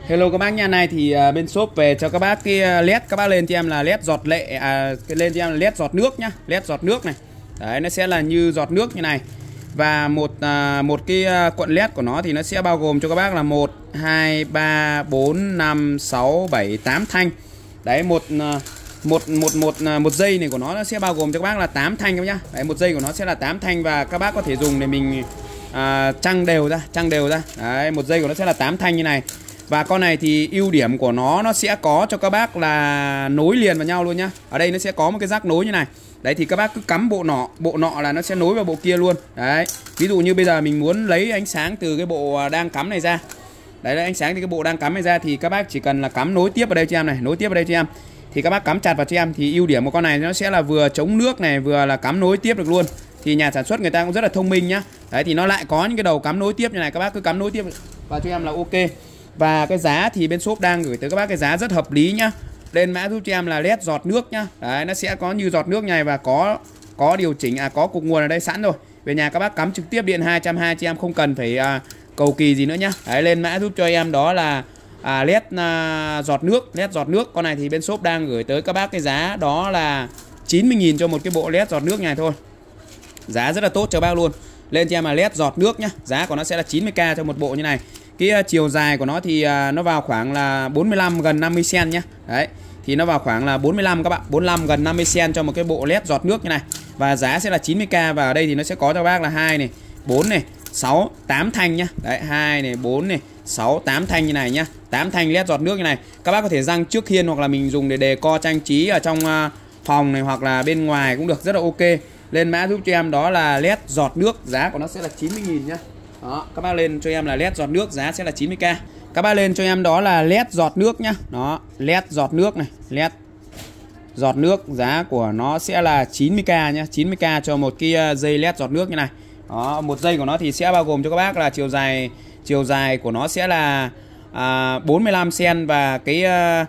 Hello các bác nha, này thì bên shop về cho các bác cái led, các bác lên cho em là led giọt lệ, lên cho em là led giọt nước nhá, led giọt nước này. Đấy, nó sẽ là như giọt nước như này. Và một cái cuộn led của nó thì nó sẽ bao gồm cho các bác là 1 2 3 4 5 6 7 8 thanh. Đấy, một dây này của nó sẽ bao gồm cho các bác là 8 thanh các bác nhá. Đấy, một dây của nó sẽ là 8 thanh và các bác có thể dùng để mình trăng đều ra. Đấy, một dây của nó sẽ là 8 thanh như này. Và con này thì ưu điểm của nó sẽ có cho các bác là nối liền vào nhau luôn nhá. Ở đây nó sẽ có một cái rác nối như này. Đấy, thì các bác cứ cắm bộ nọ là nó sẽ nối vào bộ kia luôn. Đấy, ví dụ như bây giờ mình muốn lấy ánh sáng từ cái bộ đang cắm này ra. Đấy, ánh sáng từ cái bộ đang cắm này ra thì các bác chỉ cần là cắm nối tiếp vào đây cho em này, nối tiếp vào đây cho em. Thì các bác cắm chặt vào cho em. Thì ưu điểm của con này nó sẽ là vừa chống nước này, vừa là cắm nối tiếp được luôn. Thì nhà sản xuất người ta cũng rất là thông minh nhá. Đấy, thì nó lại có những cái đầu cắm nối tiếp như này, các bác cứ cắm nối tiếp vào cho em là ok. Và cái giá thì bên shop đang gửi tới các bác cái giá rất hợp lý nhá. Lên mã giúp cho em là led giọt nước nhá. Đấy, nó sẽ có như giọt nước này và có điều chỉnh, có cục nguồn ở đây sẵn rồi. Về nhà các bác cắm trực tiếp điện 220 cho em, không cần phải cầu kỳ gì nữa nhá. Đấy, lên mã giúp cho em đó là led giọt nước, led giọt nước. Con này thì bên shop đang gửi tới các bác cái giá đó là 90.000 cho một cái bộ led giọt nước này thôi. Giá rất là tốt cho bác luôn. Lên cho em là led giọt nước nhá. Giá của nó sẽ là 90k cho một bộ như này. Cái chiều dài của nó thì nó vào khoảng là 45 gần 50 cm nhá. Đấy, thì nó vào khoảng là 45 các bạn, 45 gần 50 cm cho một cái bộ led giọt nước như này. Và giá sẽ là 90k. Và ở đây thì nó sẽ có cho bác là 2 này, 4 này, 6, 8 thanh nhá. Đấy, 2 này, 4 này, 6, 8 thanh như này nhá. 8 thanh led giọt nước như này. Các bác có thể răng trước hiên hoặc là mình dùng để decor trang trí ở trong phòng này hoặc là bên ngoài cũng được, rất là ok. Lên mã giúp cho em đó là led giọt nước, giá của nó sẽ là 90.000 nhá. Đó, các bác lên cho em là led giọt nước, giá sẽ là 90k. Các bác lên cho em đó là led giọt nước nhá. Đó, led giọt nước này, led giọt nước, giá của nó sẽ là 90k nhá, 90k cho một cái dây led giọt nước như này. Đó, một dây của nó thì sẽ bao gồm cho các bác là chiều dài của nó sẽ là 45 cm và cái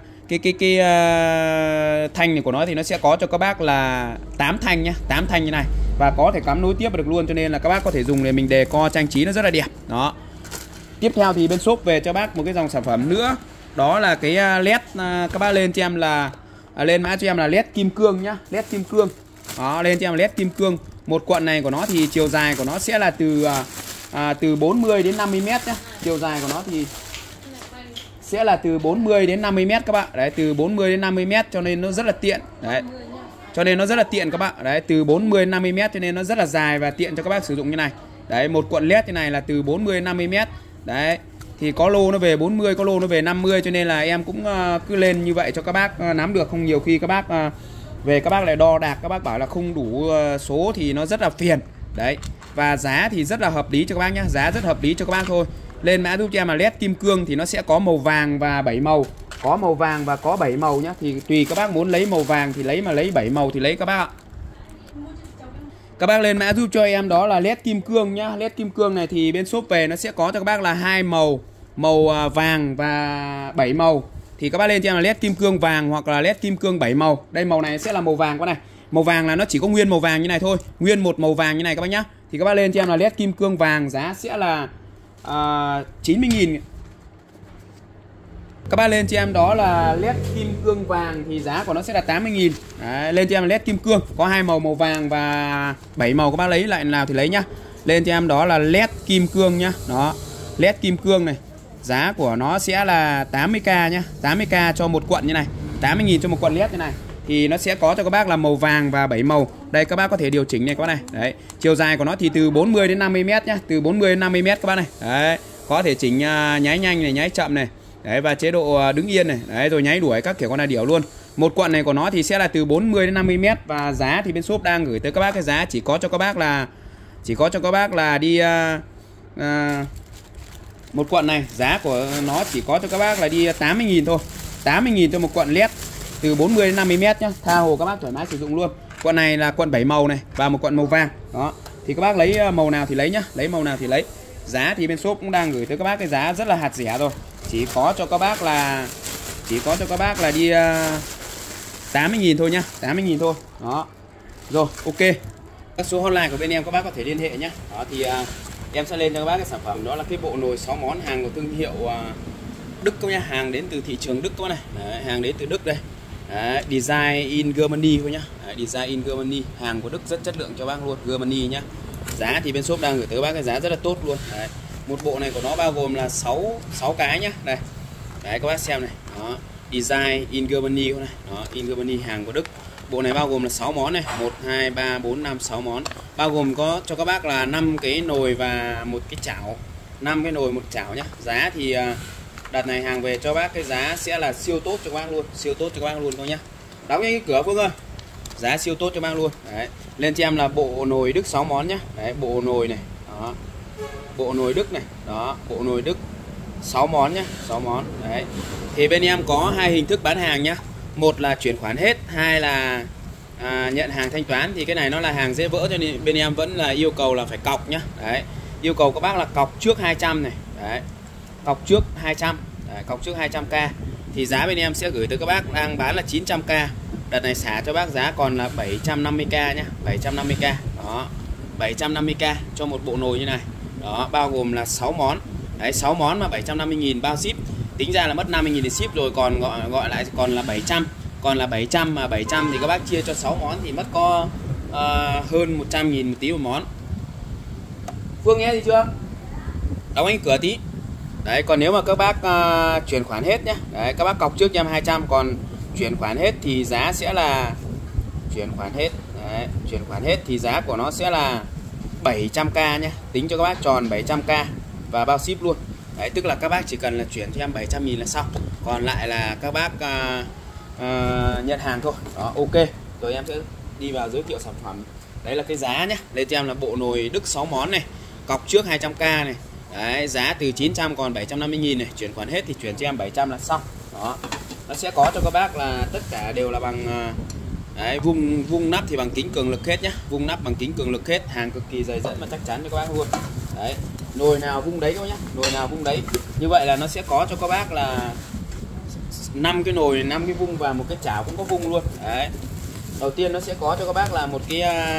thanh này của nó thì nó sẽ có cho các bác là 8 thanh nhá, 8 thanh như này. Và có thể cắm nối tiếp được luôn, cho nên là các bác có thể dùng để mình decor trang trí nó rất là đẹp. Đó. Tiếp theo thì bên shop về cho bác một cái dòng sản phẩm nữa. Đó là cái led, các bác lên cho em là lên mã cho em là led kim cương nhá, led kim cương. Đó, lên cho em led kim cương. Một cuộn này của nó thì chiều dài của nó sẽ là từ 40 đến 50 m nhá. Chiều dài của nó thì sẽ là từ 40 đến 50 m các bạn. Đấy, từ 40 đến 50 m cho nên nó rất là tiện. Đấy. Cho nên nó rất là tiện các bạn. Đấy, từ 40 đến 50 m cho nên nó rất là dài và tiện cho các bác sử dụng như này. Đấy, một cuộn led như này là từ 40 đến 50 m. Đấy. Thì có lô nó về 40, có lô nó về 50 cho nên là em cũng cứ lên như vậy cho các bác nắm được, không nhiều khi các bác về các bác lại đo đạc các bác bảo là không đủ số thì nó rất là phiền. Đấy. Và giá thì rất là hợp lý cho các bác nhá, giá rất hợp lý cho các bác thôi. Lên mã giúp cho em là led kim cương thì nó sẽ có màu vàng và 7 màu. Có màu vàng và có 7 màu nhá. Thì tùy các bác muốn lấy màu vàng thì lấy, mà lấy 7 màu thì lấy các bác ạ. Các bác lên mã giúp cho em đó là led kim cương nhá. Led kim cương này thì bên shop về nó sẽ có cho các bác là 2 màu, màu vàng và 7 màu. Thì các bác lên cho em là led kim cương vàng hoặc là led kim cương 7 màu. Đây màu này sẽ là màu vàng con này. Màu vàng là nó chỉ có nguyên màu vàng như này thôi, nguyên một màu vàng như này các bác nhá. Thì các bác lên cho em là led kim cương vàng, giá sẽ là 90.000. Các bác lên cho em đó là led kim cương vàng thì giá của nó sẽ là 80.000. Đấy, lên cho em là led kim cương có 2 màu, màu vàng và 7 màu, các bác lấy lại nào thì lấy nhá. Lên cho em đó là led kim cương nhá. Đó, led kim cương này, giá của nó sẽ là 80k nhá, 80k cho một cuộn như này, 80.000 cho một cuộn led như này. Thì nó sẽ có cho các bác là màu vàng và 7 màu. Đây các bác có thể điều chỉnh này các bác này. Đấy, chiều dài của nó thì từ 40 đến 50 m nhá, từ 40 đến 50 m các bác này. Đấy, có thể chỉnh nháy nhanh này, nháy chậm này. Đấy, và chế độ đứng yên này. Đấy, rồi nháy đuổi các kiểu con là điểu luôn. Một cuộn này của nó thì sẽ là từ 40 đến 50 m và giá thì bên shop đang gửi tới các bác cái giá chỉ có cho các bác là đi một cuộn này, giá của nó chỉ có cho các bác là đi 80.000 thôi. 80.000 cho một cuộn led từ 40 đến 50 m nhá. Tha hồ các bác thoải mái sử dụng luôn. Cuộn này là cuộn 7 màu này và một cuộn màu vàng. Đó. Thì các bác lấy màu nào thì lấy nhá, lấy màu nào thì lấy. Giá thì bên shop cũng đang gửi tới các bác cái giá rất là hạt rẻ rồi. Chỉ có cho các bác là đi 80.000 thôi nhá, 80.000 thôi. Đó. Rồi, ok. Các số hotline của bên em các bác có thể liên hệ nhá. Đó thì em sẽ lên cho các bác cái sản phẩm đó là cái bộ nồi 6 món hàng của thương hiệu Đức các nhá, hàng đến từ thị trường Đức các này. Đấy, hàng đến từ Đức đây. Đấy, design in Germany thôi nhá. Đấy, design in Germany, hàng của Đức rất chất lượng cho bác luôn, Germany nhá. Giá thì bên shop đang gửi tới bác cái giá rất là tốt luôn. Đấy, một bộ này của nó bao gồm là 6 cái nhá. Đây. Đấy các bác xem này. Đó, design in Germany này. Đó, in Germany, hàng của Đức. Bộ này bao gồm là 6 món này, 1 2 3 4 5 6 món. Bao gồm có cho các bác là 5 cái nồi và một cái chảo. 5 cái nồi một chảo nhá. Giá thì đợt này hàng về cho bác cái giá sẽ là siêu tốt cho các bác luôn, siêu tốt cho các bác luôn thôi nhá. Đóng cái cửa Phương ơi. Giá siêu tốt cho bác luôn. Đấy. Lên cho em là bộ nồi Đức 6 món nhá. Đấy, bộ nồi này. Đó. Bộ nồi Đức này. Đó, bộ nồi Đức 6 món nhá, 6 món. Đấy. Thì bên em có 2 hình thức bán hàng nhá. Một là chuyển khoản hết, hai là nhận hàng thanh toán. Thì cái này nó là hàng dễ vỡ cho nên bên em vẫn là yêu cầu là phải cọc nhá. Đấy. Yêu cầu các bác là cọc trước 200 này. Đấy. Cọc trước 200. Đấy, cọc trước 200k. Thì giá bên em sẽ gửi tới các bác đang bán là 900k. Đợt này xả cho bác giá còn là 750k nhá, 750k. Đó. 750k cho một bộ nồi như này. Đó, bao gồm là 6 món. Đấy, 6 món mà 750.000 bao ship. Tính ra là mất 50.000 để ship rồi, còn gọi lại còn là 700. Còn là 700 mà 700 thì các bác chia cho 6 món thì mất có hơn 100.000 một tí một món. Phương nghe gì chưa? Đóng anh cửa tí. Đấy, còn nếu mà các bác chuyển khoản hết nhá. Đấy, các bác cọc trước cho em 200, còn chuyển khoản hết thì giá sẽ là chuyển khoản hết. Đấy, chuyển khoản hết thì giá của nó sẽ là 700k nhé. Tính cho các bác tròn 700k và bao ship luôn. Đấy, tức là các bác chỉ cần là chuyển cho em 700.000 là xong. Còn lại là các bác nhận hàng thôi. Đó, ok. Rồi em sẽ đi vào giới thiệu sản phẩm. Đấy là cái giá nhé. Đây cho em là bộ nồi Đức 6 món này. Cọc trước 200k này. Đấy, giá từ 900 còn 750.000 này. Chuyển khoản hết thì chuyển cho em 700 là xong. Đó. Nó sẽ có cho các bác là tất cả đều là bằng đấy, vung nắp thì bằng kính cường lực hết nhá. Vung nắp bằng kính cường lực hết. Hàng cực kỳ dày dẫn và chắc chắn cho các bác luôn. Đấy, nồi nào vung đấy các bác nhá. Nồi nào vung đấy. Như vậy là nó sẽ có cho các bác là 5 cái nồi, 5 cái vung và một cái chảo cũng có vung luôn. Đấy. Đầu tiên nó sẽ có cho các bác là một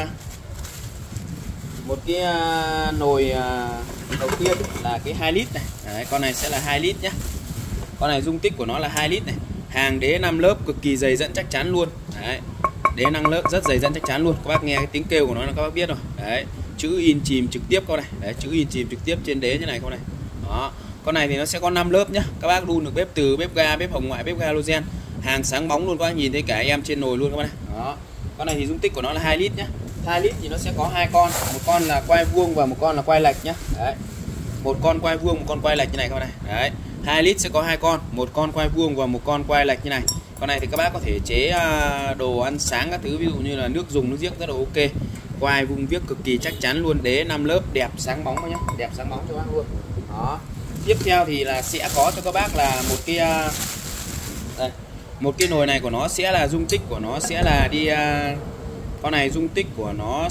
cái nồi đầu tiên là cái 2 lít này. Đấy, con này sẽ là 2 lít nhá. Con này dung tích của nó là 2 lít này. Hàng đế 5 lớp cực kỳ dày dẫn chắc chắn luôn. Đấy. Đế 5 lớp rất dày dẫn chắc chắn luôn. Các bác nghe cái tiếng kêu của nó là các bác biết rồi. Đấy. Chữ in chìm trực tiếp con này. Đấy, chữ in chìm trực tiếp trên đế như này con này. Đó. Con này thì nó sẽ có 5 lớp nhá. Các bác đun được bếp từ, bếp ga, bếp hồng ngoại, bếp ga halogen. Hàng sáng bóng luôn, các bác nhìn thấy cả em trên nồi luôn các bác này. Đó. Con này thì dung tích của nó là 2 lít nhá. 2 lít thì nó sẽ có 2 con, một con là quay vuông và một con là quay lệch nhá. Đấy. Một con quay vuông, một con quay lệch như này các bác này. Đấy. 2 lít sẽ có 2 con, một con quay vuông và một con quay lệch như này. Con này thì các bác có thể chế đồ ăn sáng các thứ, ví dụ như là nước dùng, nước giếc rất là ok. Quay vuông viết cực kỳ chắc chắn luôn, đế 5 lớp đẹp sáng bóng nhá, đẹp sáng bóng cho bác luôn. Đó. Tiếp theo thì là sẽ có cho các bác là một cái đây, một cái nồi này của nó sẽ là dung tích của nó sẽ là đi con này dung tích của nó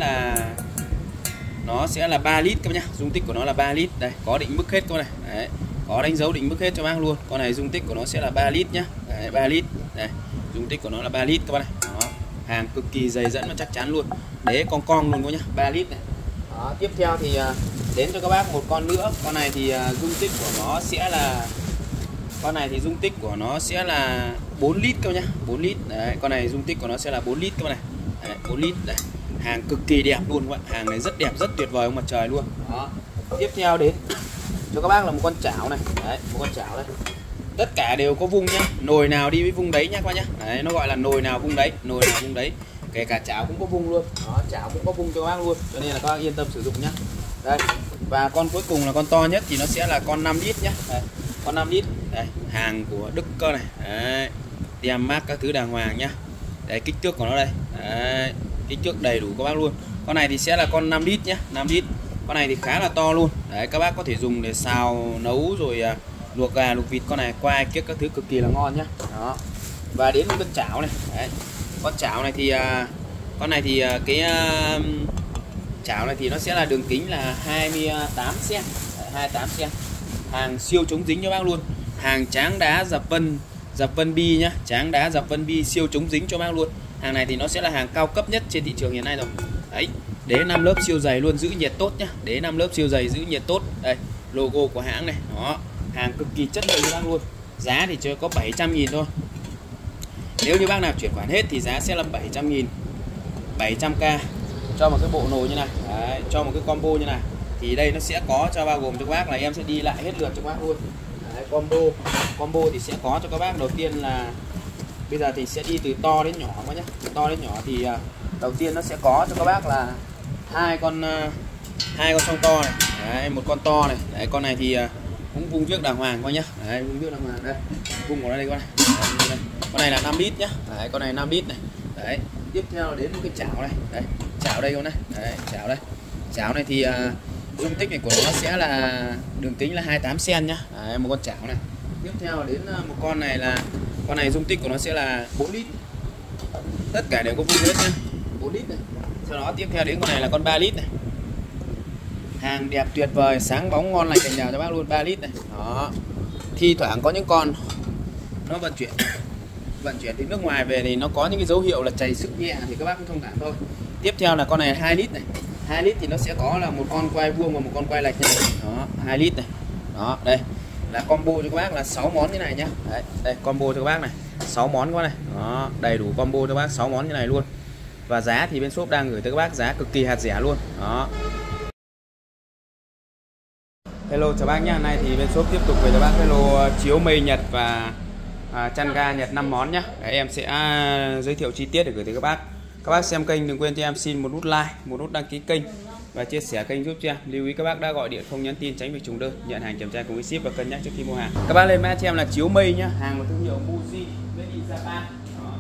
sẽ là 3 lít các bác nhá. Dung tích của nó là 3 lít. Đây, có định mức hết con này. Đấy. Có đánh dấu định mức hết cho bác luôn. Con này dung tích của nó sẽ là 3 lít nhá. Đấy, 3 lít. Đây, dung tích của nó là 3 lít các bác này. Đó. Hàng cực kỳ dày dẫn và chắc chắn luôn. Đế cong luôn các nhá, 3 lít này. Đó, tiếp theo thì đến cho các bác một con nữa. Con này thì dung tích của nó sẽ là dung tích 4 lít các bác nhá, 4 lít. Đấy, con này dung tích của nó sẽ là 4 lít các bác này. Đấy, 4 lít. Đấy. Hàng cực kỳ đẹp luôn các bạn. Hàng này rất đẹp, rất tuyệt vời ông mặt trời luôn. Đó. Tiếp theo đến cho các bác là một con chảo này. Đấy, một con chảo đây. Tất cả đều có vung nhá. Nồi nào đi với vung đấy nhá các bác nhá. Đấy, nó gọi là nồi nào vung đấy, nồi nào vung đấy. Kể cả chảo cũng có vung luôn. Đó, chảo cũng có vung cho các bác luôn. Cho nên là các bác yên tâm sử dụng nhá. Đây. Và con cuối cùng là con to nhất thì nó sẽ là con 5 lít nhá. Đây, con 5 lít. Đây, hàng của Đức cơ này. Đấy. Tem mác các thứ đàng hoàng nhá. Đấy, kích thước của nó đây. Đấy, kích thước đầy đủ các bác luôn. Con này thì sẽ là con 5 lít nhá, 5 lít. Con này thì khá là to luôn. Đấy, các bác có thể dùng để xào nấu rồi luộc gà, luộc vịt. Con này quay kiếc các thứ cực kỳ là ngon nhá. Đó. Và đến với con chảo này. Đấy. Con chảo này thì cái chảo này thì nó sẽ là đường kính là 28 cm. 28 cm. Hàng siêu chống dính cho bác luôn. Hàng tráng đá dập vân bi nhá, tráng đá dập vân bi siêu chống dính cho bác luôn. Hàng này thì nó sẽ là hàng cao cấp nhất trên thị trường hiện nay rồi. Đấy, đế 5 lớp siêu dày luôn, giữ nhiệt tốt nhá. Đế 5 lớp siêu dày giữ nhiệt tốt. Đây, logo của hãng này. Đó. hàng cực kỳ chất lượng cho bác luôn. Giá thì chưa có 700.000 thôi. Nếu như bác nào chuyển khoản hết thì giá sẽ là 700.000, 700k cho một cái bộ nồi như này. Đấy, cho một cái combo như này thì đây nó sẽ có cho bao gồm cho các bác là em sẽ đi lại hết lượt cho các bác luôn. Đấy, combo thì sẽ có cho các bác. Đầu tiên là bây giờ thì sẽ đi từ to đến nhỏ các nhé. Từ to đến nhỏ thì đầu tiên nó sẽ có cho các bác là hai con song to này. Đấy, một con to này. Đấy, con này thì cũng vung viếc đàng hoàng coi nhá. Đấy, vung viếc đàng hoàng đây. Vung của nó đây con này. Đấy, con này là 5 lít nhá. Đấy, con này 5 lít này. Đấy, tiếp theo đến một cái chảo này. Đấy, chảo đây con này. Đấy, chảo đây. Chảo này thì dung tích này của nó sẽ là đường kính là 28 cm nhá. Đấy, một con chảo này. Tiếp theo đến một con này là con này dung tích của nó sẽ là 4 lít. Tất cả đều có vung hết nhá. 4 lít này. Sau đó tiếp theo đến con này là con 3 lít này. Hàng đẹp tuyệt vời, sáng bóng ngon lành cành đào cho bác luôn. 3 lít này. Đó. Thi thoảng có những con nó vận chuyển từ nước ngoài về thì nó có những cái dấu hiệu là chảy sức nhẹ thì các bác cũng thông cảm thôi. Tiếp theo là con này 2 lít này. 2 lít thì nó sẽ có là một con quay vuông và một con quay lệch này. Đó, 2 lít này. Đó, đây là combo cho các bác là 6 món như này nhá. Đấy, đây combo cho các bác này. 6 món các này. Đó, đầy đủ combo cho các bác 6 món như này luôn. Và giá thì bên shop đang gửi tới các bác giá cực kỳ hạt rẻ luôn. Đó. Hello chào bác nhá. Nay thì bên shop tiếp tục về cho bác cái lô chiếu mây Nhật và chăn ga Nhật 5 món nhá. Đấy, em sẽ giới thiệu chi tiết để gửi tới các bác. Các bác xem kênh đừng quên cho em xin một nút like, một nút đăng ký kênh và chia sẻ kênh giúp cho em. Lưu ý các bác đã gọi điện không nhắn tin tránh việc trùng đơn, nhận hàng kiểm tra cùng với ship và cân nhắc trước khi mua hàng. Các bác lên mã cho em là chiếu mây nhá, hàng của thương hiệu Muji made in Japan. Đó.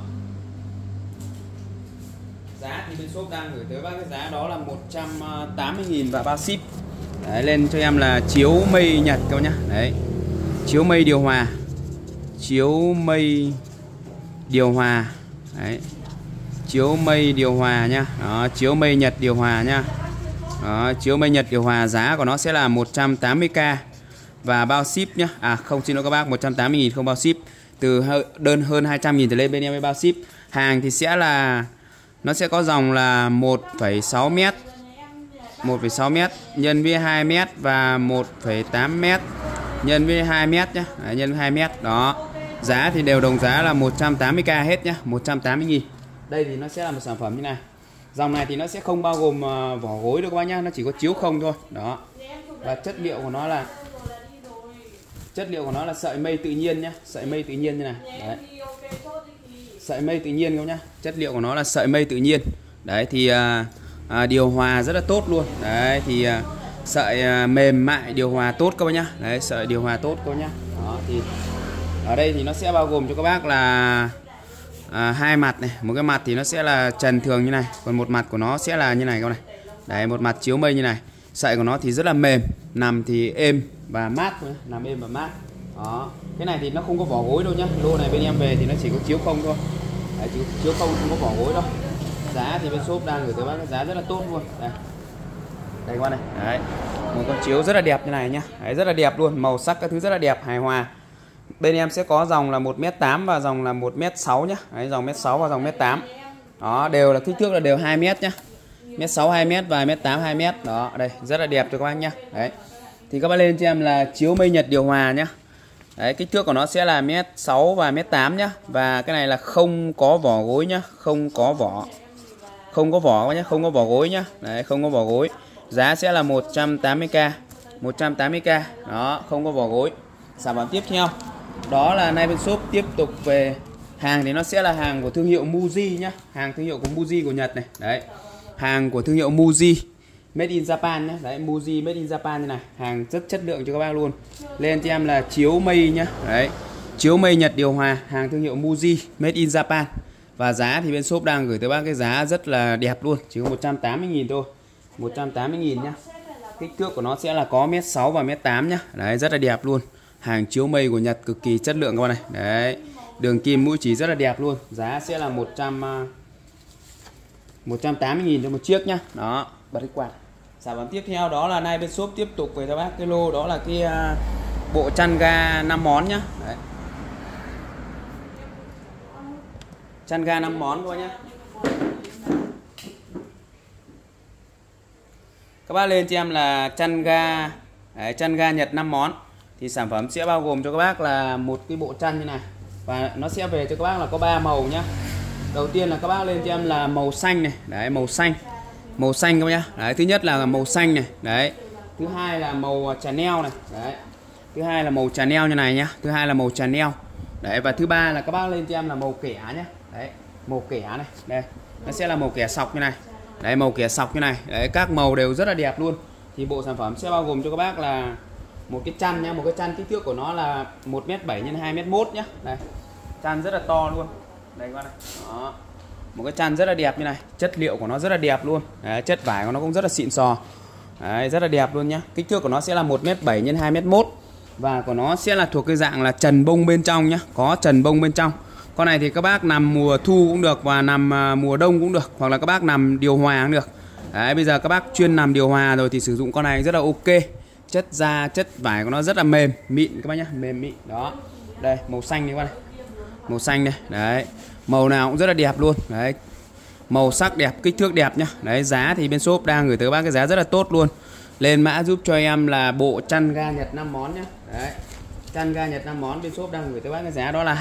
Giá thì bên shop đang gửi tới bác cái giá đó là 180.000 và bao ship. Đấy, lên cho em là chiếu mây Nhật các bác nhá. Đấy. Chiếu mây điều hòa. Chiếu mây điều hòa. Đấy. Chiếu mây điều hòa nhá. Đó, chiếu mây Nhật điều hòa nhá. Đó, chiếu mây Nhật điều hòa giá của nó sẽ là 180k và bao ship nhá. À không, xin lỗi các bác, 180.000 không bao ship. Từ đơn hơn 200.000 trở lên bên em mới bao ship. Hàng thì sẽ là nó sẽ có dòng là 1,6 m, 1,6 m nhân với 2 m và 1,8 m nhân với 2 m nhá. Đấy, nhân với 2 m. Đó. Giá thì đều đồng giá là 180k hết nhá, 180.000. Đây thì nó sẽ là một sản phẩm như này. Dòng này thì nó sẽ không bao gồm vỏ gối đâu các bác nhá, nó chỉ có chiếu không thôi. Đó. Và chất liệu của nó là sợi mây tự nhiên nhá, sợi mây tự nhiên như này. Đấy. Sợi mây tự nhiên các bác nhá. Chất liệu của nó là sợi mây tự nhiên. Đấy thì điều hòa rất là tốt luôn. Đấy thì sợi mềm mại điều hòa tốt các bác nhá. Đấy, sợi điều hòa tốt các bác nhá. Đó thì ở đây thì nó sẽ bao gồm cho các bác là hai mặt này. Một cái mặt thì nó sẽ là trần thường như này, còn một mặt của nó sẽ là như này các bác này. Đấy, một mặt chiếu mây như này. Sợi của nó thì rất là mềm, nằm thì êm và mát, nằm êm và mát. Đó. Cái này thì nó không có vỏ gối đâu nhá. Lô này bên em về thì nó chỉ có chiếu không thôi. Đấy, chiếu không có vỏ gối đâu. Giá thì bên shop đang gửi tới bác giá rất là tốt luôn. Đây. Đây các bác này. Đấy. Một con chiếu rất là đẹp như này nhá. Đấy, rất là đẹp luôn, màu sắc các thứ rất là đẹp, hài hòa. Bên em sẽ có dòng là 1m8 và dòng là 1m6 nhá. Đấy, dòng 1m6 và dòng 1m8. Đó, đều là kích thước là đều 2m nhá. 1m6 2m và 1m8 2m. Đó, đây, rất là đẹp cho các bác nhá. Đấy. Thì các bác lên cho em là chiếu mây Nhật điều hòa nhá. Đấy, kích thước của nó sẽ là 1m6 và 1m8 nhá. Và cái này là không có vỏ gối nhá, không có vỏ. Không có vỏ nhá, không có vỏ gối nhá. Đấy, không có vỏ gối. Giá sẽ là 180k. 180k. Đó, không có vỏ gối. Sản phẩm tiếp theo đó là nay bên shop tiếp tục về hàng thì nó sẽ là hàng của thương hiệu Muji nhá, hàng thương hiệu của Muji của Nhật này. Đấy. Hàng của thương hiệu Muji made in Japan nhá. Đấy, Muji made in Japan như này, hàng rất chất lượng cho các bác luôn. Lên cho em là chiếu mây nhá. Đấy. Chiếu mây Nhật điều hòa, hàng thương hiệu Muji made in Japan. Và giá thì bên shop đang gửi tới bác cái giá rất là đẹp luôn, chỉ có 180.000 thôi. 180.000 nhá. Kích thước của nó sẽ là có 1m6 và 1m8 nhá. Đấy, rất là đẹp luôn. Hàng chiếu mây của Nhật cực kỳ chất lượng các bạn này. Đấy. Đường kim mũi chỉ rất là đẹp luôn. Giá sẽ là 180.000 cho một chiếc nhá. Đó, bật cái quạt. Sản phẩm tiếp theo đó là nay bên shop tiếp tục về cho bác cái lô đó là cái bộ chăn ga 5 món nhá. Đấy. Chăn ga 5 món thôi nhá. Các bác lên cho em là chăn ga. Đấy, chăn ga Nhật 5 món. thì sản phẩm sẽ bao gồm cho các bác là một cái bộ chăn như này, và nó sẽ về cho các bác là có 3 màu nhá. Đầu tiên là các bác lên cho em là màu xanh này, đấy, màu xanh các bác nhá. Đấy, thứ nhất là màu xanh này, đấy. Thứ hai là màu Chanel này, đấy. Thứ hai là màu Chanel như này nhá. Thứ hai là màu Chanel. Đấy, và thứ ba là các bác lên cho em là màu kẻ nhá. Đấy, màu kẻ này. Đây, nó sẽ là màu kẻ sọc như này. Đấy, màu kẻ sọc như này. Đấy, các màu đều rất là đẹp luôn. Thì bộ sản phẩm sẽ bao gồm cho các bác là một cái chăn nhá, một cái chăn kích thước của nó là 1m7 x 2m1 nhá. Đây. Chăn rất là to luôn. Đây các bác này. Đó. Một cái chăn rất là đẹp như này, chất liệu của nó rất là đẹp luôn. Đấy, chất vải của nó cũng rất là xịn sò. Đấy, rất là đẹp luôn nhá. Kích thước của nó sẽ là 1m7 x 2m1 và của nó sẽ là thuộc cái dạng là trần bông bên trong nhá, có trần bông bên trong. Con này thì các bác nằm mùa thu cũng được và nằm mùa đông cũng được, hoặc là các bác nằm điều hòa cũng được. Đấy, bây giờ các bác chuyên nằm điều hòa rồi thì sử dụng con này rất là ok. Chất da, chất vải của nó rất là mềm, mịn các bác nhá, mềm mịn. Đó. Đây, màu xanh này các bác này. Màu xanh đây. Đấy. Màu nào cũng rất là đẹp luôn. Đấy. Màu sắc đẹp, kích thước đẹp nhá. Đấy, giá thì bên shop đang gửi tới các bác cái giá rất là tốt luôn. Lên mã giúp cho em là bộ chăn ga Nhật 5 món nhá. Đấy. Chăn ga Nhật 5 món bên shop đang gửi tới bác cái giá đó là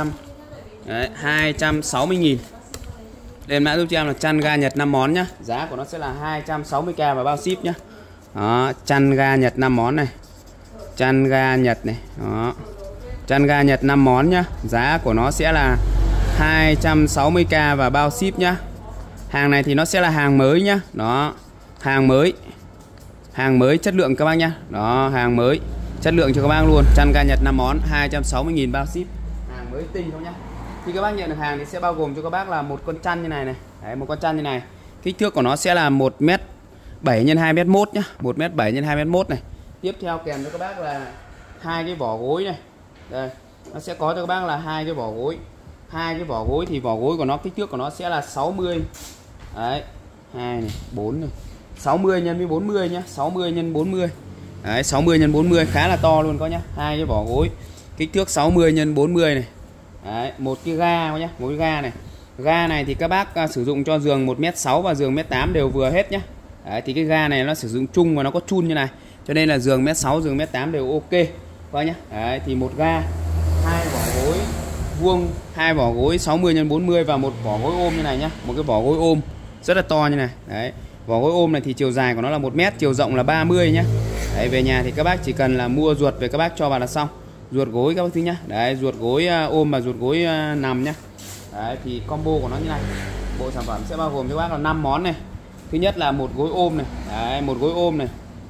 260.000. Lên mã giúp cho em là chăn ga Nhật 5 món nhá. Giá của nó sẽ là 260k và bao ship nhá. Đó, chăn ga Nhật 5 món này. Chăn ga Nhật này. Đó. Chăn ga Nhật 5 món nhá. Giá của nó sẽ là 260k và bao ship nhá. Hàng này thì nó sẽ là hàng mới nhá. Đó, hàng mới. Hàng mới chất lượng các bác nhá. Đó, hàng mới chất lượng cho các bác luôn. Chăn ga Nhật 5 món 260.000 bao ship. Hàng mới tinh không nhá. Khi các bác nhận được hàng thì sẽ bao gồm cho các bác là một con chăn như này này. Đấy, một con chăn như này. Kích thước của nó sẽ là 1m7 x 2m1 nhá. 1m7 x 2m1 này. Tiếp theo kèm cho các bác là hai cái vỏ gối này. Đây, nó sẽ có cho các bác là hai cái vỏ gối. Hai cái vỏ gối thì vỏ gối của nó kích thước của nó sẽ là 60. Đấy, 2 này, 4 này. 60 x 40 nhá, 60 x 40. Đấy, 60 x 40 khá là to luôn có nhá. Hai cái vỏ gối kích thước 60 x 40 này. Đấy, một cái ga nhá, một cái ga này. Ga này thì các bác sử dụng cho giường 1m6 và giường 1m8 đều vừa hết nhá. Đấy, thì cái ga này nó sử dụng chung và nó có chun như này. Cho nên là giường 1m6, giường 1m8 đều ok. Coi nhá. Đấy, thì một ga, hai vỏ gối vuông, hai vỏ gối 60 x 40 và một vỏ gối ôm như này nhá. Một cái vỏ gối ôm rất là to như này. Đấy. Vỏ gối ôm này thì chiều dài của nó là 1m, chiều rộng là 30 nhá. Đấy, về nhà thì các bác chỉ cần là mua ruột về các bác cho vào là xong. Ruột gối các bác thứ nhá. Đấy, ruột gối ôm và ruột gối nằm nhá. Đấy, thì combo của nó như này. Bộ sản phẩm sẽ bao gồm cho các bác là 5 món này. Thứ nhất là một gối ôm này. Đấy, một gối ôm này.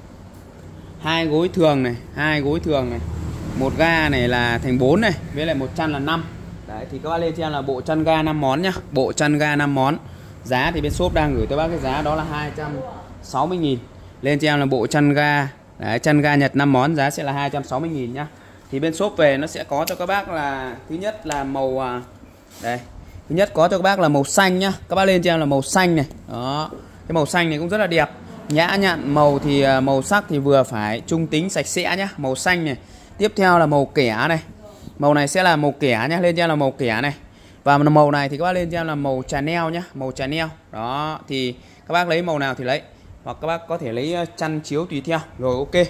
Hai gối thường này, hai gối thường này. Một ga này là thành 4 này, với lại một chăn là 5. Đấy, thì các bác lên cho em là bộ chăn ga 5 món nhá. Bộ chăn ga 5 món. Giá thì bên shop đang gửi tới bác cái giá đó là 260.000. Lên cho em là bộ chăn ga. Đấy, chăn ga Nhật 5 món giá sẽ là 260.000 nhá. Thì bên shop về nó sẽ có cho các bác là thứ nhất là màu đây. Thứ nhất có cho các bác là màu xanh nhá. Các bác lên cho em là màu xanh này. Đó. Cái màu xanh này cũng rất là đẹp. Nhã nhặn, màu thì màu sắc thì vừa phải, trung tính sạch sẽ nhá. Màu xanh này. Tiếp theo là màu kẻ này. Màu này sẽ là màu kẻ nhá. Lên cho em là màu kẻ này. Và màu này thì các bác lên cho em là màu Chanel nhá. Màu Chanel. Đó. Thì các bác lấy màu nào thì lấy. Hoặc các bác có thể lấy chăn chiếu tùy theo. Rồi ok.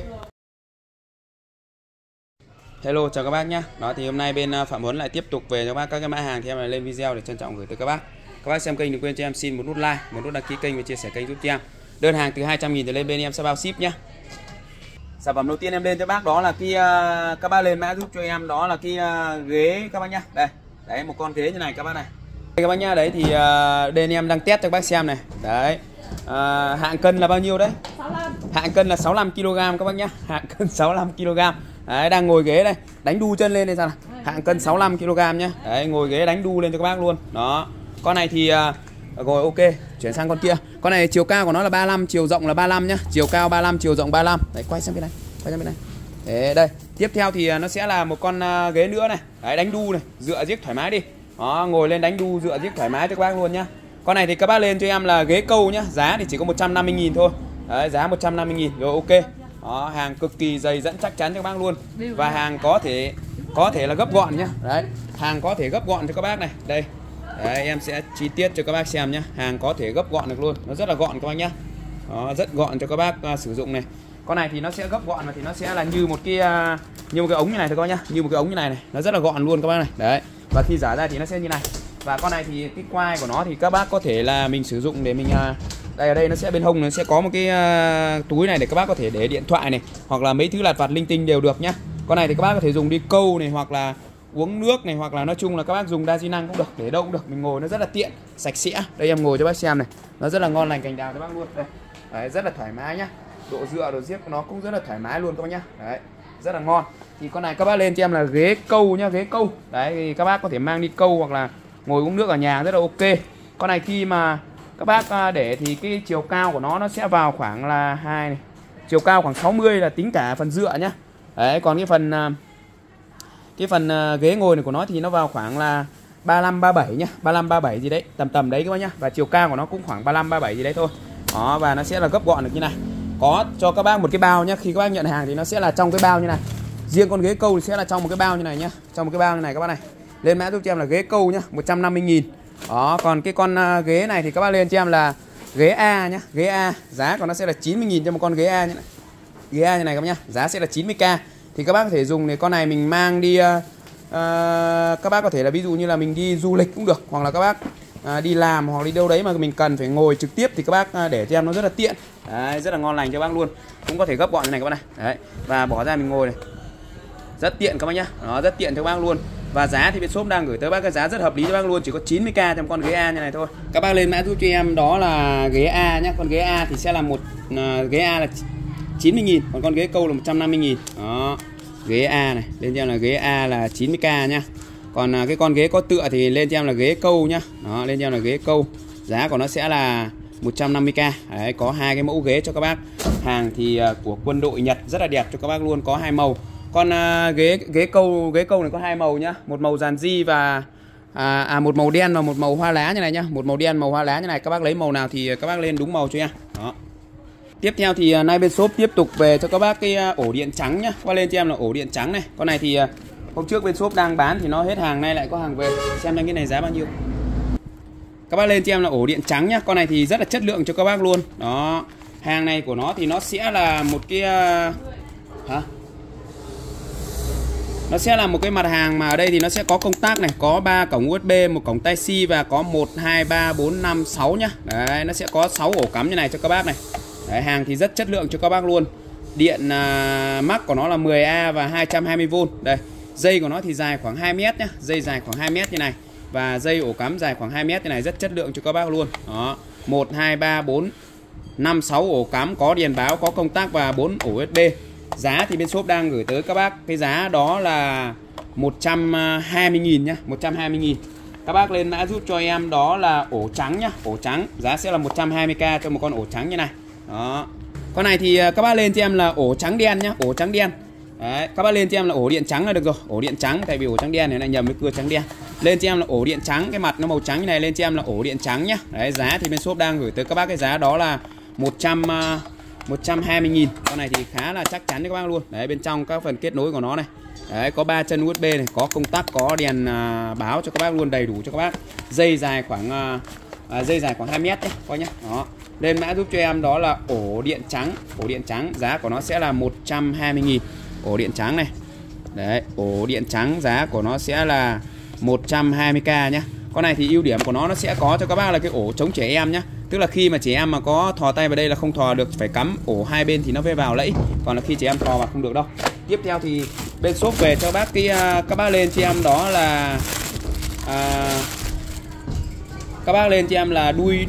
Hello, chào các bác nhé. Đó thì hôm nay bên Phạm Huấn lại tiếp tục về cho các bác các cái mã hàng thì em lại lên video để trân trọng gửi tới các bác. Các bác xem kênh đừng quên cho em xin một nút like, một nút đăng ký kênh và chia sẻ kênh giúp cho em. Đơn hàng từ 200.000 trở lên bên em sẽ bao ship nhé. Sản phẩm đầu tiên em lên cho bác đó là cái các bác lên mã giúp cho em đó là cái ghế các bác nhá. Đây, đấy một con ghế như này các bác này. Đây các bác nhá, đấy thì bên em đang test cho các bác xem này. Đấy. Hạng cân là bao nhiêu đấy? 65. Hạng cân là 65 kg các bác nhá. Hạng cân 65 kg. Đấy, đang ngồi ghế đây, đánh đu chân lên đây sao nào. Hạng cân 65 kg nhá. Đấy, ngồi ghế đánh đu lên cho các bác luôn. Đó. Con này thì rồi ok, chuyển sang con kia. Con này chiều cao của nó là 35, chiều rộng là 35 nhá. Chiều cao 35, chiều rộng 35. Đấy, quay sang bên này. Quay sang bên này. Đấy, đây. Tiếp theo thì nó sẽ là một con ghế nữa này. Đấy, đánh đu này, dựa giếc thoải mái đi. Đó, ngồi lên đánh đu dựa giếc thoải mái cho các bác luôn nhá. Con này thì các bác lên cho em là ghế câu nhá. Giá thì chỉ có 150.000 thôi. Đấy, giá 150.000. Rồi ok. Đó, hàng cực kỳ dày dẫn chắc chắn cho các bác luôn. Và hàng có thể là gấp gọn nhá. Đấy, hàng có thể gấp gọn cho các bác này. Đây. Đấy, em sẽ chi tiết cho các bác xem nhá. Hàng có thể gấp gọn được luôn. Nó rất là gọn các bác nhá. Đó, rất gọn cho các bác sử dụng này. Con này thì nó sẽ gấp gọn và thì nó sẽ là như một cái ống như này thôi các bác nhá, như một cái ống như này, nó rất là gọn luôn các bác này. Đấy. Và khi giả ra thì nó sẽ như này. Và con này thì cái quai của nó thì các bác có thể là mình sử dụng để mình đây, ở đây nó sẽ bên hông nó sẽ có một cái túi này để các bác có thể để điện thoại này hoặc là mấy thứ lặt vặt linh tinh đều được nhá. Con này thì các bác có thể dùng đi câu này hoặc là uống nước này, hoặc là nói chung là các bác dùng đa di năng cũng được, để đâu cũng được, mình ngồi nó rất là tiện, sạch sẽ. Đây em ngồi cho bác xem này, nó rất là ngon lành cành đào cho bác luôn. Đây. Đấy, rất là thoải mái nhá. Độ dựa độ giết của nó cũng rất là thoải mái luôn các bác nhá. Đấy, rất là ngon. Thì con này các bác lên cho em là ghế câu nhá, ghế câu. Đấy thì các bác có thể mang đi câu hoặc là ngồi uống nước ở nhà rất là ok. Con này khi mà các bác để thì cái chiều cao của nó sẽ vào khoảng là này. Chiều cao khoảng 60 là tính cả phần dựa nhá. Đấy, còn cái phần ghế ngồi này của nó thì nó vào khoảng là 35 37 nhá, 35 37 gì đấy, tầm đấy các bác nhá. Và chiều cao của nó cũng khoảng 35 37 gì đấy thôi. Đó, và nó sẽ là gấp gọn được như này. Có cho các bác một cái bao nhá, khi các bác nhận hàng thì nó sẽ là trong cái bao như này. Riêng con ghế câu thì sẽ là trong một cái bao như này nhá, trong một cái bao như này các bác này. Lên mã giúp cho em là ghế câu nhá, 150.000. Đó, còn cái con ghế này thì các bác lên cho em là ghế A nhá, ghế A, giá của nó sẽ là 90.000 cho một con ghế A như này. Ghế A như này các bác nhá, giá sẽ là 90k. Thì các bác có thể dùng để con này mình mang đi các bác có thể là ví dụ như là mình đi du lịch cũng được, hoặc là các bác đi làm hoặc đi đâu đấy mà mình cần phải ngồi trực tiếp thì các bác để cho em nó rất là tiện. Đấy, rất là ngon lành cho bác luôn. Cũng có thể gấp gọn như này các bác này. Đấy, và bỏ ra mình ngồi này. Rất tiện các bác nhá. Nó rất tiện cho bác luôn. Và giá thì bên shop đang gửi tới bác cái giá rất hợp lý cho bác luôn, chỉ có 90k trong con ghế A như này thôi. Các bác lên mã giúp cho em đó là ghế A nhá. Con ghế A thì sẽ là ghế A là 90.000, còn con ghế câu là 150.000. Đó. Ghế A này, lên cho em là ghế A là 90k nhá. Còn cái con ghế có tựa thì lên cho em là ghế câu nhá. Đó, lên cho em là ghế câu. Giá của nó sẽ là 150k. Đấy, có hai cái mẫu ghế cho các bác. Hàng thì của quân đội Nhật rất là đẹp cho các bác luôn, có hai màu. Con ghế câu này có hai màu nhá, một màu dàn di và một màu đen và một màu hoa lá như này nhá, một màu đen màu hoa lá như này, các bác lấy màu nào thì các bác lên đúng màu cho em. Đó. Tiếp theo thì nay bên shop tiếp tục về cho các bác cái ổ điện trắng nhá. Qua lên cho em là ổ điện trắng này. Con này thì hôm trước bên shop đang bán thì nó hết hàng, nay lại có hàng về. Xem nhanh cái này giá bao nhiêu. Các bác lên cho em là ổ điện trắng nhá. Con này thì rất là chất lượng cho các bác luôn. Đó. Hàng này của nó thì nó sẽ là một cái nó sẽ là một cái mặt hàng mà ở đây thì nó sẽ có công tắc này, có 3 cổng USB, một cổng Tai-C và có 1 2 3 4 5 6 nhá. Đấy, nó sẽ có 6 ổ cắm như này cho các bác này. Đấy, hàng thì rất chất lượng cho các bác luôn. Điện mắc của nó là 10A và 220V. Đây, dây của nó thì dài khoảng 2 mét nhá, dây dài khoảng 2 mét như này và dây ổ cắm dài khoảng 2 mét như này, rất chất lượng cho các bác luôn. Đó, 1 2 3 4 5 6 ổ cắm, có đèn báo, có công tắc và 4 ổ USB. Giá thì bên shop đang gửi tới các bác cái giá đó là 120.000 nhá, 120.000. Các bác lên mã giúp cho em đó là ổ trắng nhá, ổ trắng, giá sẽ là 120k cho một con ổ trắng như này. Đó. Con này thì các bác lên cho em là ổ trắng đen nhá, ổ trắng đen. Đấy, các bác lên cho em là ổ điện trắng là được rồi, ổ điện trắng, tại vì ổ trắng đen này lại nhầm với cưa trắng đen. Lên cho em là ổ điện trắng, cái mặt nó màu trắng như này, lên cho em là ổ điện trắng nhá. Đấy, giá thì bên shop đang gửi tới các bác cái giá đó là 120.000. Con này thì khá là chắc chắn cho các bác luôn. Đấy, bên trong các phần kết nối của nó này. Đấy, có 3 chân USB này, có công tắc, có đèn báo cho các bác luôn, đầy đủ cho các bác. Dây dài khoảng 2 mét nhé, coi nhá. Đó. Lên mã giúp cho em đó là ổ điện trắng, ổ điện trắng, giá của nó sẽ là 120.000. Ổ điện trắng này. Đấy, ổ điện trắng giá của nó sẽ là 120k nhá. Con này thì ưu điểm của nó sẽ có cho các bác là cái ổ chống trẻ em nhá. Tức là khi mà trẻ em mà có thò tay vào đây là không thò được, phải cắm ổ hai bên thì nó mới vào lẫy. Còn là khi trẻ em thò vào không được đâu. Tiếp theo thì bên shop về cho bác cái các bác lên cho em đó là các bác lên cho em là đuôi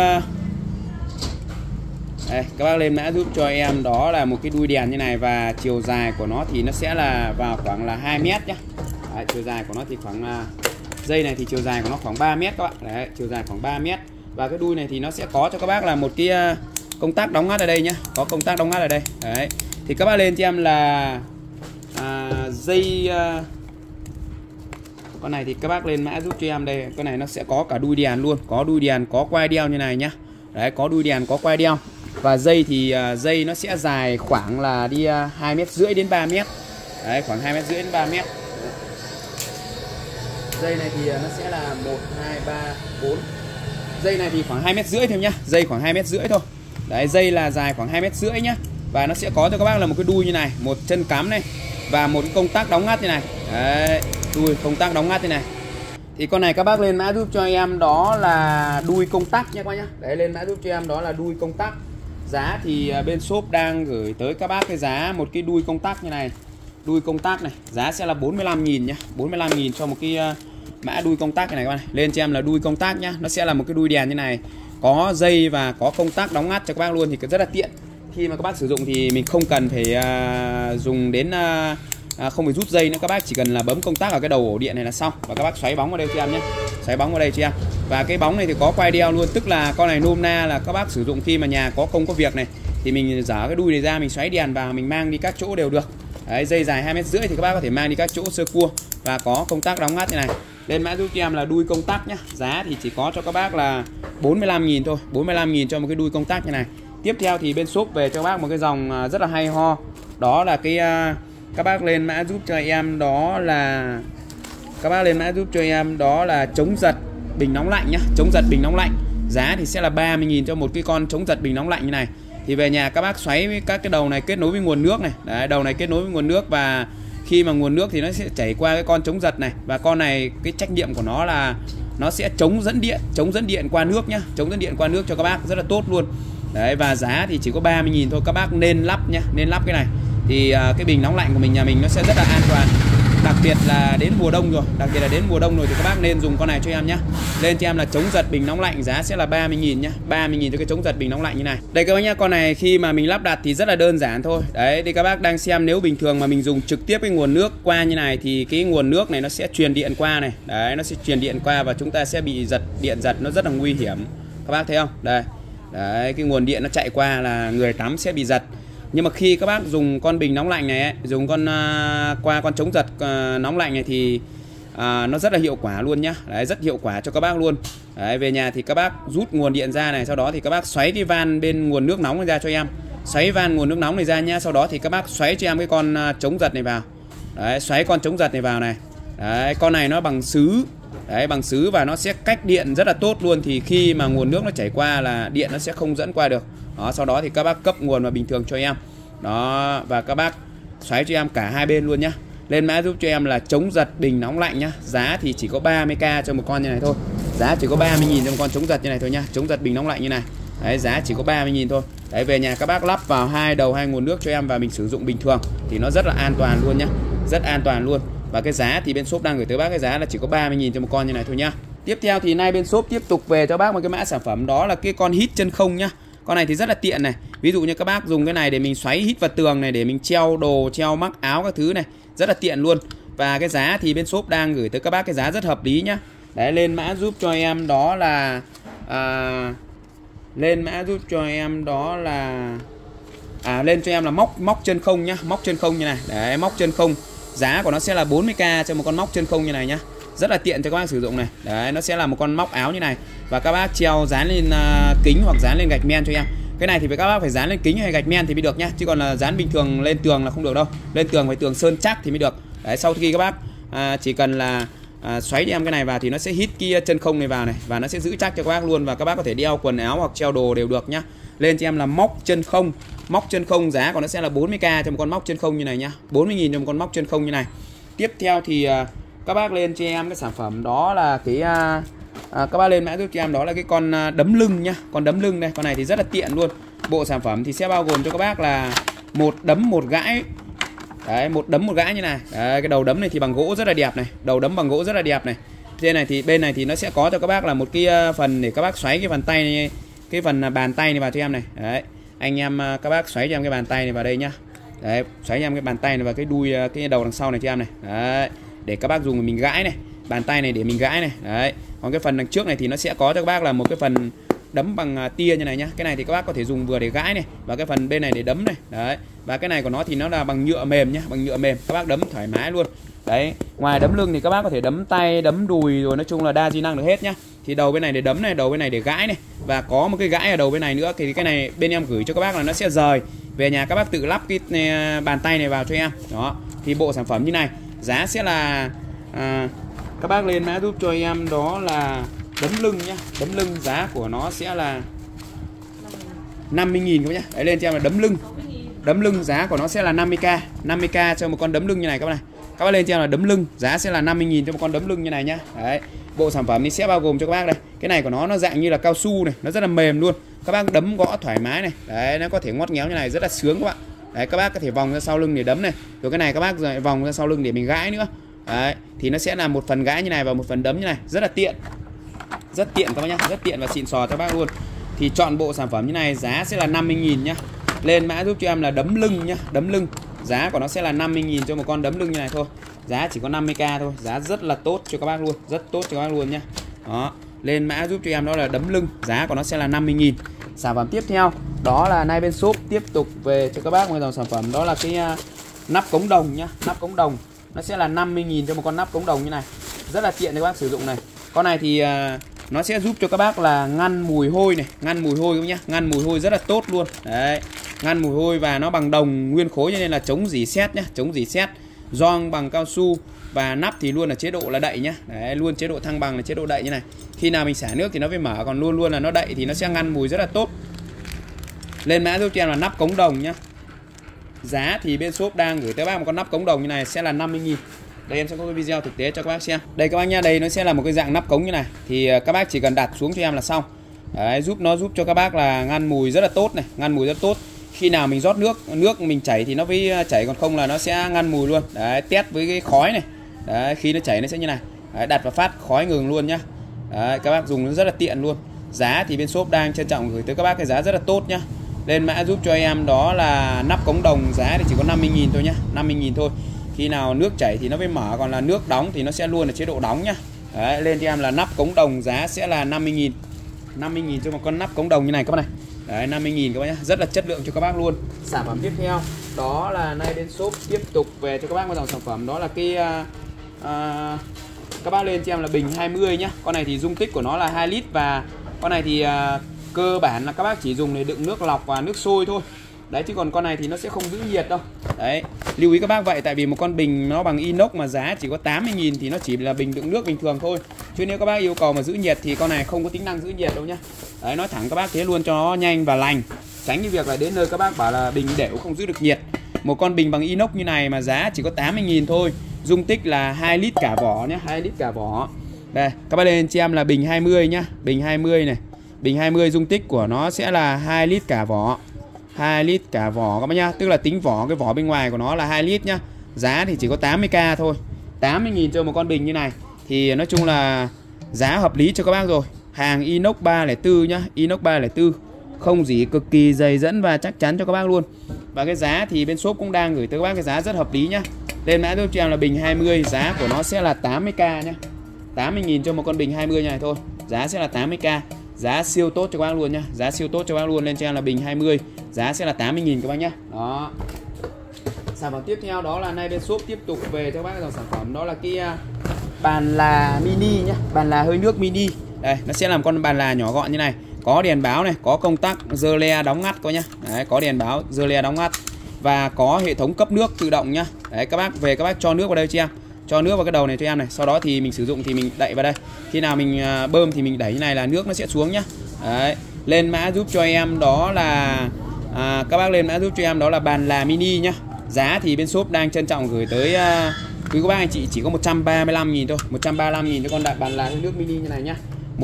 đây, các bác lên mã giúp cho em đó là một cái đuôi đèn như này, và chiều dài của nó thì nó sẽ là vào khoảng là 2 mét nhá. Đấy, chiều dài của nó thì khoảng dây này thì chiều dài của nó khoảng 3 mét các bạn. Đấy, chiều dài khoảng 3 mét. Và cái đuôi này thì nó sẽ có cho các bác là một cái công tắc đóng ngắt ở đây nhá, có công tắc đóng ngắt ở đây. Đấy, thì các bác lên cho em là dây con này thì các bác lên mã giúp cho em đây, con này nó sẽ có cả đuôi đèn luôn, có đuôi đèn, có quai đeo như này nhá. Đấy, có đuôi đèn, có quai đeo. Và dây thì dây nó sẽ dài khoảng là đi 2,5 m đến 3 m. Đấy, khoảng 2,5 m đến 3 m. Dây này thì nó sẽ là 1 2 3 4. Dây này thì khoảng 2,5 m thôi nhá, dây khoảng 2,5 m thôi. Đấy, dây là dài khoảng 2,5 m nhá. Và nó sẽ có cho các bác là một cái đuôi như này, một chân cắm này và một cái công tắc đóng ngắt như này. Đấy, đuôi công tắc đóng ngắt như này. Thì con này các bác lên mã giúp cho em đó là đuôi công tắc nha các bác nhá. Đấy, lên mã giúp cho em đó là đuôi công tắc. Giá thì bên shop đang gửi tới các bác cái giá một cái đuôi công tắc như này. Đuôi công tắc này, giá sẽ là 45.000 nhá. 45.000 cho một cái mã đuôi công tắc này các bạn này. Lên cho em là đuôi công tắc nhá. Nó sẽ là một cái đuôi đèn như này, có dây và có công tắc đóng ngắt cho các bác luôn, thì rất là tiện. Khi mà các bác sử dụng thì mình không cần phải dùng đến không phải rút dây nữa, các bác chỉ cần là bấm công tắc ở cái đầu ổ điện này là xong. Và các bác xoáy bóng vào đây cho em nhé, xoáy bóng vào đây cho em. Và cái bóng này thì có quay đeo luôn, tức là con này nôm na là các bác sử dụng khi mà nhà có công có việc này thì mình dở cái đuôi này ra, mình xoáy đèn vào, mình mang đi các chỗ đều được. Đấy, dây dài 2,5 m thì các bác có thể mang đi các chỗ sơ cua và có công tắc đóng ngắt như này. Lên mã giúp cho em là đuôi công tắc nhá. Giá thì chỉ có cho các bác là 45.000 thôi, 45.000 cho một cái đuôi công tắc như này. Tiếp theo thì bên shop về cho các bác một cái dòng rất là hay ho. Đó là cái các bác lên mã giúp cho em đó là chống giật bình nóng lạnh nhá, chống giật bình nóng lạnh. Giá thì sẽ là 30.000 cho một cái con chống giật bình nóng lạnh như này. Thì về nhà các bác xoáy với các cái đầu này kết nối với nguồn nước này. Đấy, đầu này kết nối với nguồn nước và khi mà nguồn nước thì nó sẽ chảy qua cái con chống giật này. Và con này cái trách nhiệm của nó là nó sẽ chống dẫn điện qua nước nhá, chống dẫn điện qua nước cho các bác, rất là tốt luôn. Đấy, và giá thì chỉ có 30.000 thôi, các bác nên lắp nhá, nên lắp cái này. Thì cái bình nóng lạnh của mình nhà mình nó sẽ rất là an toàn. Đặc biệt là đến mùa đông rồi, thì các bác nên dùng con này cho em nhá. Lên cho em là chống giật bình nóng lạnh, giá sẽ là 30.000 nhá, 30.000 cho cái chống giật bình nóng lạnh như này. Đây các bác nhá, con này khi mà mình lắp đặt thì rất là đơn giản thôi. Đấy, thì các bác đang xem, nếu bình thường mà mình dùng trực tiếp cái nguồn nước qua như này thì cái nguồn nước này nó sẽ truyền điện qua này. Đấy, nó sẽ truyền điện qua và chúng ta sẽ bị điện giật, nó rất là nguy hiểm. Các bác thấy không? Đây. Đấy, cái nguồn điện nó chạy qua là người tắm sẽ bị giật. Nhưng mà khi các bác dùng con bình nóng lạnh này ấy, dùng qua con chống giật nóng lạnh này thì nó rất là hiệu quả luôn nhá. Đấy, rất hiệu quả cho các bác luôn. Đấy, về nhà thì các bác rút nguồn điện ra này, sau đó thì các bác xoáy cái van bên nguồn nước nóng này ra cho em. Xoáy van nguồn nước nóng này ra nhá, sau đó thì các bác xoáy cho em cái con chống giật này vào. Đấy, xoáy con chống giật này vào này. Đấy, con này nó bằng sứ. Đấy, bằng sứ và nó sẽ cách điện rất là tốt luôn. Thì khi mà nguồn nước nó chảy qua là điện nó sẽ không dẫn qua được. Đó, sau đó thì các bác cấp nguồn vào bình thường cho em. Đó, và các bác xoáy cho em cả hai bên luôn nhá. Lên mã giúp cho em là chống giật bình nóng lạnh nhá. Giá thì chỉ có 30k cho một con như này thôi. Giá chỉ có 30.000 cho một con chống giật như này thôi nhá. Chống giật bình nóng lạnh như này. Đấy, giá chỉ có 30.000 thôi. Đấy, về nhà các bác lắp vào hai đầu hai nguồn nước cho em và mình sử dụng bình thường thì nó rất là an toàn luôn nhá. Rất an toàn luôn. Và cái giá thì bên shop đang gửi tới bác cái giá là chỉ có 30.000 cho một con như này thôi nhá. Tiếp theo thì nay bên shop tiếp tục về cho bác một cái mã sản phẩm, đó là cái con hít chân không nhá. Con này thì rất là tiện này. Ví dụ như các bác dùng cái này để mình xoáy hít vào tường này, để mình treo đồ, treo mắc áo các thứ này, rất là tiện luôn. Và cái giá thì bên shop đang gửi tới các bác cái giá rất hợp lý nhá. Đấy, lên mã giúp cho em đó là lên cho em là móc chân không nhá, móc chân không như này. Đấy, móc chân không. Giá của nó sẽ là 40k cho một con móc chân không như này nhá. Rất là tiện cho các bác sử dụng này. Đấy, nó sẽ là một con móc áo như này. Và các bác treo dán lên kính hoặc dán lên gạch men cho em. Cái này thì các bác phải dán lên kính hay gạch men thì mới được nhá. Chứ còn là dán bình thường lên tường là không được đâu. Lên tường phải tường sơn chắc thì mới được. Đấy, sau khi các bác chỉ cần là xoáy cho em cái này vào thì nó sẽ hít cái chân không này vào này. Và nó sẽ giữ chắc cho các bác luôn. Và các bác có thể đeo quần áo hoặc treo đồ đều được nhá. Lên cho em là móc chân không. Móc chân không, giá của nó sẽ là 40k cho một con móc chân không như này nhá. 40.000 cho một con móc chân không như này. Tiếp theo thì các bác lên cho em cái sản phẩm đó là cái các bác lên mã giúp cho em đó là cái con đấm lưng nhá. Con đấm lưng đây, con này thì rất là tiện luôn. Bộ sản phẩm thì sẽ bao gồm cho các bác là một đấm một gãi. Đấy, một đấm một gãi như này. Đấy, cái đầu đấm này thì bằng gỗ rất là đẹp này. Đầu đấm bằng gỗ rất là đẹp này. Bên này thì nó sẽ có cho các bác là một cái phần để các bác xoáy cái phần tay này, cái phần bàn tay này vào cho em này. Đấy, anh em các bác xoáy cho em cái bàn tay này vào đây nhá. Đấy, xoáy cho em cái bàn tay này và cái đuôi, cái đầu đằng sau này cho em này. Đấy, để các bác dùng mình gãi này, bàn tay này để mình gãi này. Đấy, còn cái phần đằng trước này thì nó sẽ có cho các bác là một cái phần đấm bằng tia như này nhá. Cái này thì các bác có thể dùng vừa để gãi này, và cái phần bên này để đấm này. Đấy, và cái này của nó thì nó là bằng nhựa mềm nhá, bằng nhựa mềm, các bác đấm thoải mái luôn. Đấy, ngoài đấm lưng thì các bác có thể đấm tay, đấm đùi, rồi nói chung là đa di năng được hết nhá. Thì đầu bên này để đấm này, đầu bên này để gãi này, và có một cái gãi ở đầu bên này nữa. Thì cái này bên em gửi cho các bác là nó sẽ rời. Về nhà các bác tự lắp cái bàn tay này vào cho em. Đó, thì bộ sản phẩm như này, giá sẽ là các bác lên mã giúp cho em đó là đấm lưng nhá. Đấm lưng giá của nó sẽ là 50.000 các bác nhá. Đấy, lên cho em là đấm lưng. Đấm lưng giá của nó sẽ là 50k, 50k cho một con đấm lưng như này các bạn này. Các bác lên cho em là đấm lưng, giá sẽ là 50.000 cho một con đấm lưng như này nhá. Đấy. Bộ sản phẩm thì sẽ bao gồm cho các bác đây. Cái này của nó dạng như là cao su này, nó rất là mềm luôn. Các bác đấm gõ thoải mái này. Đấy, nó có thể ngoắt ngéo như này rất là sướng các bạn. Đấy, các bác có thể vòng ra sau lưng để đấm này. Rồi cái này các bác rồi vòng ra sau lưng để mình gãi nữa. Đấy, thì nó sẽ là một phần gãi như này và một phần đấm như này, rất là tiện. Rất tiện các bác nhá, rất tiện và xịn sò cho bác luôn. Thì chọn bộ sản phẩm như này giá sẽ là 50.000 nhá. Lên mã giúp cho em là đấm lưng nhá, đấm lưng. Giá của nó sẽ là 50.000 cho một con đấm lưng như này thôi. Giá chỉ có 50k thôi, giá rất là tốt cho các bác luôn, rất tốt cho các bác luôn nhá. Đó, lên mã giúp cho em đó là đấm lưng, giá của nó sẽ là 50.000. Sản phẩm tiếp theo đó là nay bên shop tiếp tục về cho các bác một dòng sản phẩm đó là cái nắp cống đồng nhá, nắp cống đồng. Nó sẽ là 50.000 cho một con nắp cống đồng như này. Rất là tiện cho các bác sử dụng này. Con này thì nó sẽ giúp cho các bác là ngăn mùi hôi này, ngăn mùi hôi các nhá, ngăn mùi hôi rất là tốt luôn. Đấy, ngăn mùi hôi và nó bằng đồng nguyên khối cho nên là chống rỉ sét nhá, chống rỉ sét. Gioăng bằng cao su và nắp thì luôn là chế độ là đậy nhá. Đấy, luôn chế độ thăng bằng là chế độ đậy như này. Khi nào mình xả nước thì nó phải mở, còn luôn luôn là nó đậy thì nó sẽ ngăn mùi rất là tốt. Lên mã giúp cho em là nắp cống đồng nhá. Giá thì bên shop đang gửi tới bác một con nắp cống đồng như này sẽ là 50.000. Đây em sẽ có cái video thực tế cho các bác xem. Đây các bác nha, đây nó sẽ là một cái dạng nắp cống như này. Thì các bác chỉ cần đặt xuống cho em là xong. Đấy, giúp cho các bác là ngăn mùi rất là tốt này, ngăn mùi rất tốt. Khi nào mình rót nước mình chảy thì nó mới chảy, còn không là nó sẽ ngăn mùi luôn. Đấy, test với cái khói này. Đấy, khi nó chảy nó sẽ như này. Đấy, đặt vào phát khói ngừng luôn nhá. Đấy, các bác dùng nó rất là tiện luôn. Giá thì bên shop đang trân trọng gửi tới các bác cái giá rất là tốt nhá. Lên mã giúp cho em đó là nắp cống đồng, giá thì chỉ có 50.000 thôi nhá, 50.000 thôi. Khi nào nước chảy thì nó mới mở, còn là nước đóng thì nó sẽ luôn là chế độ đóng nhá. Đấy, lên cho em là nắp cống đồng, giá sẽ là 50.000. 50.000 cho một con nắp cống đồng như này các bác này. Đấy, 50.000 các bác nhá, rất là chất lượng cho các bác luôn. Sản phẩm tiếp theo đó là nay bên shop tiếp tục về cho các bác một dòng sản phẩm đó là cái các bác lên cho em là bình 20 nhá. Con này thì dung tích của nó là 2 lít và con này thì cơ bản là các bác chỉ dùng để đựng nước lọc và nước sôi thôi. Đấy, chứ còn con này thì nó sẽ không giữ nhiệt đâu. Đấy, lưu ý các bác vậy, tại vì một con bình nó bằng inox mà giá chỉ có 80.000 thì nó chỉ là bình đựng nước bình thường thôi. Chứ nếu các bác yêu cầu mà giữ nhiệt thì con này không có tính năng giữ nhiệt đâu nhá. Đấy, nói thẳng các bác thế luôn cho nó nhanh và lành. Tránh cái việc là đến nơi các bác bảo là bình đểu không giữ được nhiệt. Một con bình bằng inox như này mà giá chỉ có 80.000 thôi. Dung tích là 2 lít cả vỏ nhá, 2 lít cả vỏ. Đây, các bác lên cho em là bình 20 nhá, bình 20 này. Bình 20 dung tích của nó sẽ là 2 lít cả vỏ. 2 lít cả vỏ các bác nhá, tức là tính vỏ, cái vỏ bên ngoài của nó là 2 lít nhá. Giá thì chỉ có 80k thôi. 80.000 cho một con bình như này. Thì nói chung là giá hợp lý cho các bác rồi. Hàng inox 304 nhá, inox 304. Không rỉ, cực kỳ dày dẫn và chắc chắn cho các bác luôn. Và cái giá thì bên shop cũng đang gửi tới các bác cái giá rất hợp lý nhá. Lên mã giúp cho em là bình 20, giá của nó sẽ là 80k nhá. 80.000 cho một con bình 20 này thôi. Giá sẽ là 80k. Giá siêu tốt cho các bác luôn nhá. Giá siêu tốt cho các bác luôn. Lên cho em là bình 20, giá sẽ là 80.000 các bác nhá. Đó. Sản phẩm tiếp theo đó là nay bên shop tiếp tục về cho các bác dòng sản phẩm đó là cái bàn là mini nhá, bàn là hơi nước mini. Đây, nó sẽ làm con bàn là nhỏ gọn như này. Có đèn báo này, có công tắc giơ le đóng ngắt coi nhá. Đấy, có đèn báo giơ le đóng ngắt và có hệ thống cấp nước tự động nhá. Đấy, các bác về các bác cho nước vào đây cho em. Cho nước vào cái đầu này cho em này. Sau đó thì mình sử dụng thì mình đậy vào đây. Khi nào mình bơm thì mình đẩy như này là nước nó sẽ xuống nhá. Đấy, lên mã giúp cho em đó là các bác lên mã giúp cho em đó là bàn là mini nhá. Giá thì bên shop đang trân trọng gửi tới quý các bác anh chị chỉ có 135.000 thôi. 135.000 cho con đại bàn là hơi nước mini như này nhá.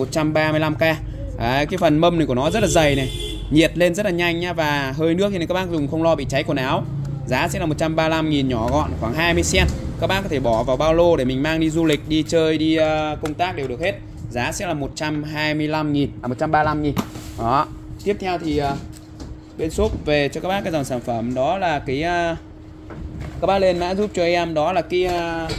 135k. Đấy, cái phần mâm này của nó rất là dày này, nhiệt lên rất là nhanh nhá, và hơi nước thì các bác dùng không lo bị cháy quần áo. Giá sẽ là 135.000, nhỏ gọn khoảng 20 cm. Các bác có thể bỏ vào ba lô để mình mang đi du lịch, đi chơi, đi công tác đều được hết. Giá sẽ là 125.000, 135.000. Đó. Tiếp theo thì bên shop về cho các bác cái dòng sản phẩm đó là cái các bác lên mã giúp cho em đó là cái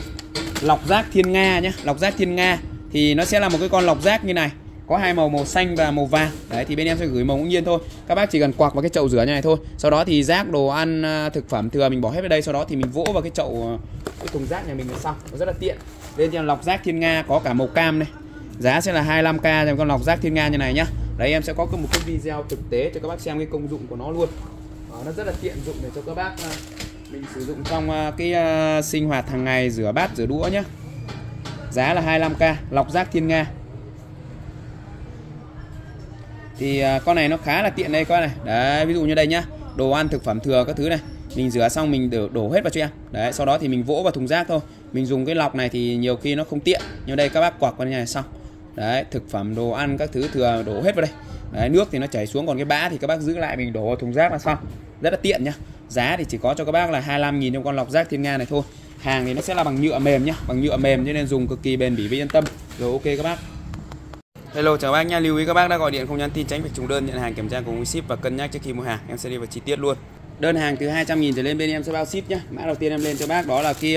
lọc rác Thiên Nga nhé. Lọc rác Thiên Nga thì nó sẽ là một cái con lọc rác như này, có hai màu, màu xanh và màu vàng. Đấy, thì bên em sẽ gửi màu ngẫu nhiên thôi. Các bác chỉ cần quạc vào cái chậu rửa như này thôi. Sau đó thì rác đồ ăn thực phẩm thừa mình bỏ hết vào đây, sau đó thì mình vỗ vào cái chậu, cái thùng rác nhà mình là xong. Nó rất là tiện. Lên cho lọc rác Thiên Nga có cả màu cam này. Giá sẽ là 25k cho con lọc rác Thiên Nga như này nhá. Đấy, em sẽ có một cái video thực tế cho các bác xem cái công dụng của nó luôn. Nó rất là tiện dụng để cho các bác mình sử dụng trong cái sinh hoạt hàng ngày, rửa bát, rửa đũa nhé. Giá là 25k, lọc rác Thiên Nga. Thì con này nó khá là tiện đây các bác này. Đấy, ví dụ như đây nhá. đồ ăn thực phẩm thừa các thứ này, mình rửa xong mình đổ hết vào cho em. Đấy, sau đó thì mình vỗ vào thùng rác thôi. Mình dùng cái lọc này thì nhiều khi nó không tiện, nhưng đây các bác quạc vào như này xong. Đấy, thực phẩm đồ ăn các thứ thừa đổ hết vào đây. Đấy, nước thì nó chảy xuống, còn cái bã thì các bác giữ lại mình đổ vào thùng rác là xong. Rất là tiện nhá. Giá thì chỉ có cho các bác là 25.000 trong con lọc rác Thiên Nga này thôi. Hàng thì nó sẽ là bằng nhựa mềm nhá, bằng nhựa mềm cho nên dùng cực kỳ bền bỉ và yên tâm. Rồi ok các bác. Hello chào bác nha, lưu ý các bác đã gọi điện không nhắn tin tránh việc trùng đơn, nhận hàng kiểm tra cùng ship và cân nhắc trước khi mua hàng. Em sẽ đi vào chi tiết luôn. Đơn hàng từ 200.000 trở lên bên em sẽ bao ship nhá. Mã đầu tiên em lên cho bác đó là cái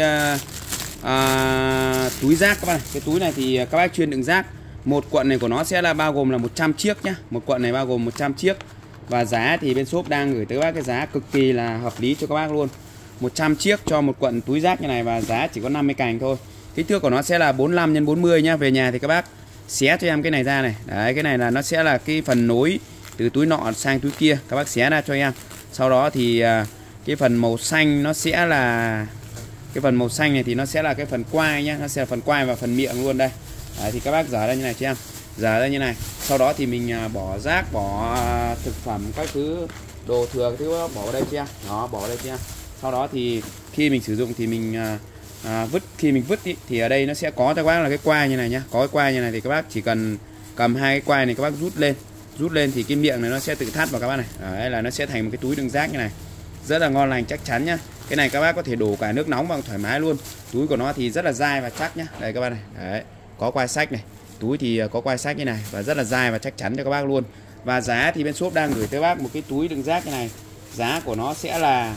túi rác các bác này. Cái túi này thì các bác chuyên đựng rác. Một cuộn này của nó sẽ là bao gồm là 100 chiếc nhá. Một cuộn này bao gồm 100 chiếc. Và giá thì bên shop đang gửi tới các bác cái giá cực kỳ là hợp lý cho các bác luôn. 100 chiếc cho một cuộn túi rác như này và giá chỉ có 50 cành thôi. Kích thước của nó sẽ là 45 x 40 nhá. Về nhà thì các bác xé cho em cái này ra này. Đấy, cái này là nó sẽ là cái phần nối từ túi nọ sang túi kia, các bác xé ra cho em. Sau đó thì cái phần màu xanh nó sẽ là cái phần màu xanh này thì nó sẽ là cái phần quai nhá, nó sẽ là phần quai và phần miệng luôn đây. Đấy, thì các bác dở ra như này cho em. Dở ra như này. Sau đó thì mình bỏ rác, bỏ thực phẩm các thứ đồ thừa cái thứ bỏ vào đây cho em. Đó, bỏ vào đây cho em. Sau đó thì khi mình sử dụng thì mình khi mình vứt ý, thì ở đây nó sẽ có cho các bác là cái quai như này nhá. Có cái quai như này thì các bác chỉ cần cầm hai cái quai này các bác rút lên thì cái miệng này nó sẽ tự thắt vào các bác này. Đấy, là nó sẽ thành một cái túi đựng rác như này. Rất là ngon lành, chắc chắn nhá. Cái này các bác có thể đổ cả nước nóng vào thoải mái luôn. Túi của nó thì rất là dai và chắc nhá. Đây các bác này. Đấy, có quai sách này. Túi thì có quai sách như này và rất là dai và chắc chắn cho các bác luôn. Và giá thì bên shop đang gửi tới bác một cái túi đựng rác như này. Giá của nó sẽ là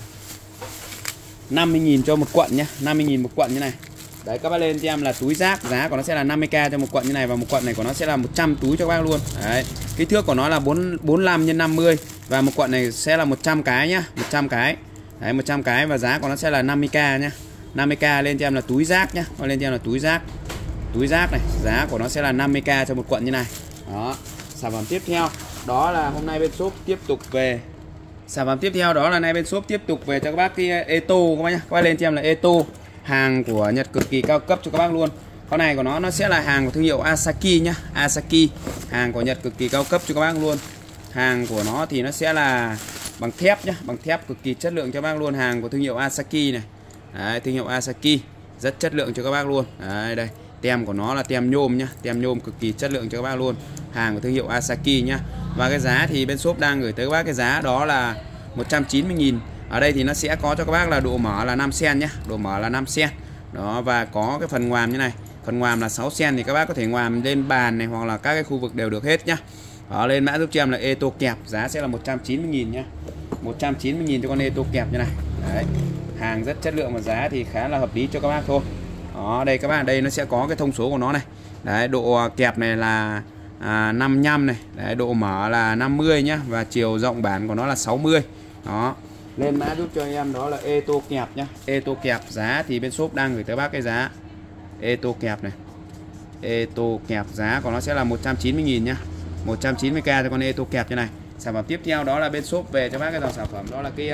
50.000 cho một cuộn nhá, 50.000 một cuộn như này. Đấy, các bác lên cho em là túi rác, giá của nó sẽ là 50k cho một cuộn như này, và một cuộn này của nó sẽ là 100 túi cho các bác luôn. Đấy, kích thước của nó là 45 x 50 và một cuộn này sẽ là 100 cái nhá, 100 cái. Đấy, 100 cái và giá của nó sẽ là 50k nhá. 50k lên cho em là túi rác nhá. Lên cho em là túi rác. Túi rác này, giá của nó sẽ là 50k cho một cuộn như này. Đó. Sản phẩm tiếp theo đó là hôm nay bên shop tiếp tục về. Sản phẩm tiếp theo đó là nay bên shop tiếp tục về cho các bác cái Eto các bác nhá. Các bác lên cho em là Eto, hàng của Nhật cực kỳ cao cấp cho các bác luôn. Con này của nó sẽ là hàng của thương hiệu Asaki nhá, Asaki, hàng của Nhật cực kỳ cao cấp cho các bác luôn. Hàng của nó thì nó sẽ là bằng thép nhá, bằng thép cực kỳ chất lượng cho các bác luôn, hàng của thương hiệu Asaki này. Đấy, thương hiệu Asaki rất chất lượng cho các bác luôn. Đấy, đây, tem của nó là tem nhôm nhá, tem nhôm cực kỳ chất lượng cho các bác luôn, hàng của thương hiệu Asaki nhá. Và cái giá thì bên shop đang gửi tới các bác cái giá đó là 190.000. Ở đây thì nó sẽ có cho các bác là độ mở là 5 cm nhá, độ mở là 5 cm. Đó, và có cái phần ngoàm như này, phần ngoàm là 6 cm thì các bác có thể ngoàm lên bàn này hoặc là các cái khu vực đều được hết nhá. Đó, lên mã giúp cho em là Eto kẹp, giá sẽ là 190.000 nhá. 190.000 cho con Eto kẹp như này. Đấy, hàng rất chất lượng và giá thì khá là hợp lý cho các bác thôi. Đó, đây các bạn, đây nó sẽ có cái thông số của nó này. Đấy, độ kẹp này là 55 này. Đấy, độ mở là 50 nhá, và chiều rộng bản của nó là 60. Đó, lên mã giúp cho anh em đó là Eto kẹp nhá. Eto kẹp, giá thì bên shop đang gửi tới bác cái giá Eto kẹp này. Eto kẹp giá của nó sẽ là 190.000 nhá, 190k cho con Eto kẹp như này. Sản phẩm tiếp theo đó là bên shop về cho bác cái dòng sản phẩm đó là cái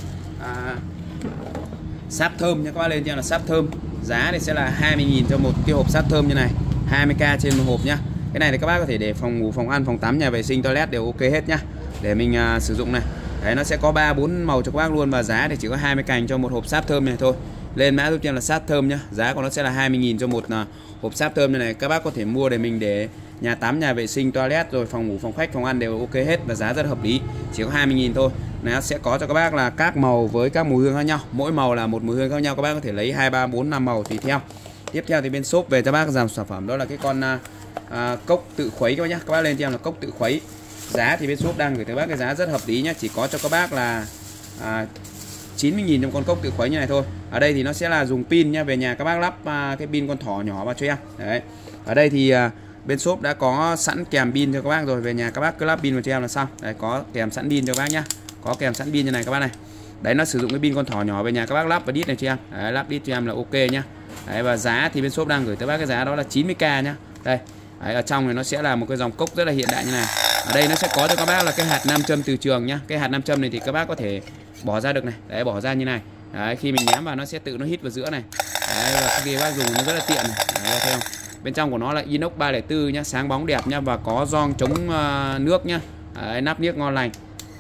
sáp thơm nha. Các bác lên cho là sáp thơm, giá thì sẽ là 20.000 cho một cái hộp sáp thơm như này, 20k trên một hộp nhá. Cái này thì các bác có thể để phòng ngủ, phòng ăn, phòng tắm, nhà vệ sinh, toilet đều ok hết nhá, để mình sử dụng này. Đấy, nó sẽ có 3-4 màu cho các bác luôn, và giá thì chỉ có 20 cành cho một hộp sáp thơm này thôi. Lên mã giúp cho em là sáp thơm nhá, giá của nó sẽ là 20.000 cho một hộp sáp thơm này. Các bác có thể mua để mình để nhà tắm, nhà vệ sinh, toilet, rồi phòng ngủ, phòng khách, phòng ăn đều ok hết, và giá rất hợp lý, chỉ có 20.000 thôi. Nó sẽ có cho các bác là các màu với các mùi hương khác nhau, mỗi màu là một mùi hương khác nhau, các bác có thể lấy 2, 3, 4, 5 màu tùy theo. Tiếp theo thì bên shop về cho bác dòng sản phẩm đó là cái con cốc tự khuấy các bác nhá. Các bác lên cho em là cốc tự khuấy, giá thì bên shop đang gửi tới bác cái giá rất hợp lý nhá, chỉ có cho các bác là 90.000 trong con cốc tự khuấy như này thôi. Ở đây thì nó sẽ là dùng pin nhá, về nhà các bác lắp cái pin con thỏ nhỏ vào cho em. Đấy, ở đây thì bên shop đã có sẵn kèm pin cho các bác rồi, về nhà các bác cứ lắp pin vào cho em là xong. Đấy, có kèm sẵn pin cho các bác nhá, có kèm sẵn pin như này các bác này. Đấy, nó sử dụng cái pin con thỏ nhỏ, về nhà các bác lắp vào đít này cho em. Đấy, lắp đít cho em là ok nhá. Đấy, và giá thì bên shop đang gửi tới bác cái giá đó là 90k nhá. Đây, đấy, ở trong này nó sẽ là một cái dòng cốc rất là hiện đại như này. Ở đây nó sẽ có cho các bác là cái hạt nam châm từ trường nhá. Cái hạt nam châm này thì các bác có thể bỏ ra được này. Đấy, bỏ ra như này. Đấy, khi mình ném vào nó sẽ tự nó hít vào giữa này. Đấy, và khi các bác dùng nó rất là tiện này. Đấy, thấy không? Bên trong của nó là inox 304 nhá, sáng bóng đẹp nhá, và có gioăng chống nước nhá. Đấy, nắp niếc ngon lành.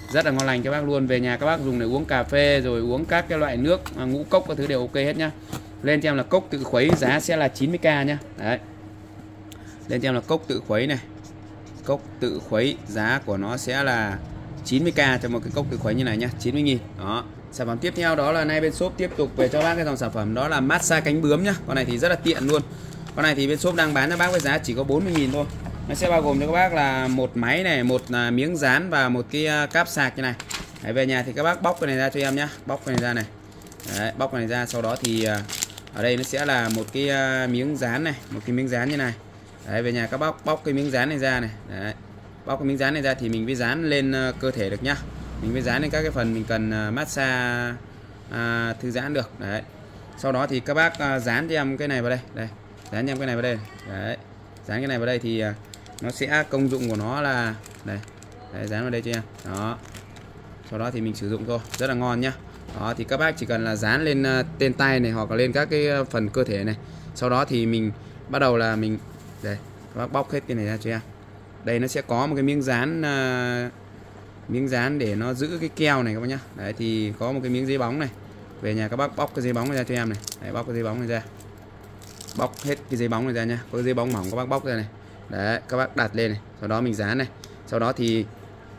rất là ngon lành cho bác luôn. Về nhà các bác dùng để uống cà phê rồi uống các cái loại nước ngũ cốc các thứ đều ok hết nhá. Lên cho em là cốc tự khuấy giá sẽ là 90k nhá. Đấy. Lên cho em là cốc tự khuấy này. Cốc tự khuấy giá của nó sẽ là 90k cho một cái cốc tự khuấy như này nhá, 90.000. Đó. Sản phẩm tiếp theo đó là nay bên shop tiếp tục về cho bác cái dòng sản phẩm đó là massage cánh bướm nhá. Con này thì rất là tiện luôn. Con này thì bên shop đang bán cho bác với giá chỉ có 40.000 thôi. Nó sẽ bao gồm cho các bác là một máy này, một miếng dán và một cái cáp sạc như này. Đấy, về nhà thì các bác bóc cái này ra cho em nhá, bóc cái này ra này. Đấy, bóc cái này ra, sau đó thì ở đây nó sẽ là một cái miếng dán này, một cái miếng dán như này. Đấy, về nhà các bác bóc cái miếng dán này ra này. Đấy, bóc cái miếng dán này ra thì mình mới dán lên cơ thể được nhá. Mình mới dán lên các cái phần mình cần massage thư giãn được. Đấy. Sau đó thì các bác dán cho em cái này vào đây, đây, dán cho em cái này vào đây. Đấy, dán cái này vào đây thì nó sẽ công dụng của nó là đây, đấy, dán vào đây cho em. Đó. Sau đó thì mình sử dụng thôi, rất là ngon nhá. Đó thì các bác chỉ cần là dán lên tên tay này hoặc là lên các cái phần cơ thể này. Sau đó thì mình bắt đầu là mình đây, các bác bóc hết cái này ra cho em. Đây nó sẽ có một cái miếng dán để nó giữ cái keo này các bác nhá. Đấy thì có một cái miếng giấy bóng này. Về nhà các bác bóc cái giấy bóng này ra cho em này. Đấy, bóc cái giấy bóng này ra. Bóc hết cái giấy bóng này ra nha. Có cái giấy bóng mỏng các bác bóc ra này. Đấy, các bác đặt lên này, sau đó mình dán này. Sau đó thì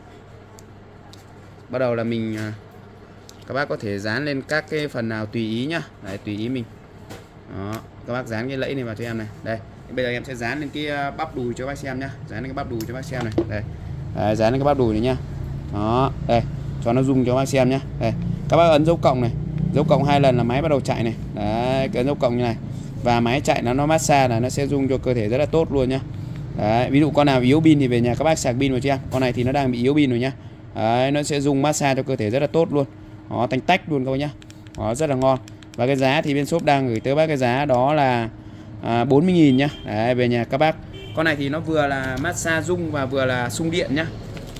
bắt đầu là mình các bác có thể dán lên các cái phần nào tùy ý nhá. Đấy, tùy ý mình. Đó, các bác dán cái lẫy này vào cho em này. Đây, bây giờ em sẽ dán lên cái bắp đùi cho bác xem nhá. Dán lên cái bắp đùi cho bác xem này. Đây. Đấy, dán lên cái bắp đùi này nhá. Đó, đây, cho nó rung cho bác xem nhá. Đây, các bác ấn dấu cộng này. Dấu cộng 2 lần là máy bắt đầu chạy này. Đấy, cái dấu cộng như này. Và máy chạy nó massage là nó sẽ rung cho cơ thể rất là tốt luôn nhá. Đấy, ví dụ con nào yếu pin thì về nhà các bác sạc pin vào cho em. Con này thì nó đang bị yếu pin rồi nhá. Đấy, nó sẽ rung massage cho cơ thể rất là tốt luôn. Đó, tanh tách luôn các bác nhá. Đó, rất là ngon. Và cái giá thì bên shop đang gửi tới bác cái giá đó là 40.000 nhá. Đấy, về nhà các bác. Con này thì nó vừa là massage rung và vừa là xung điện nhá.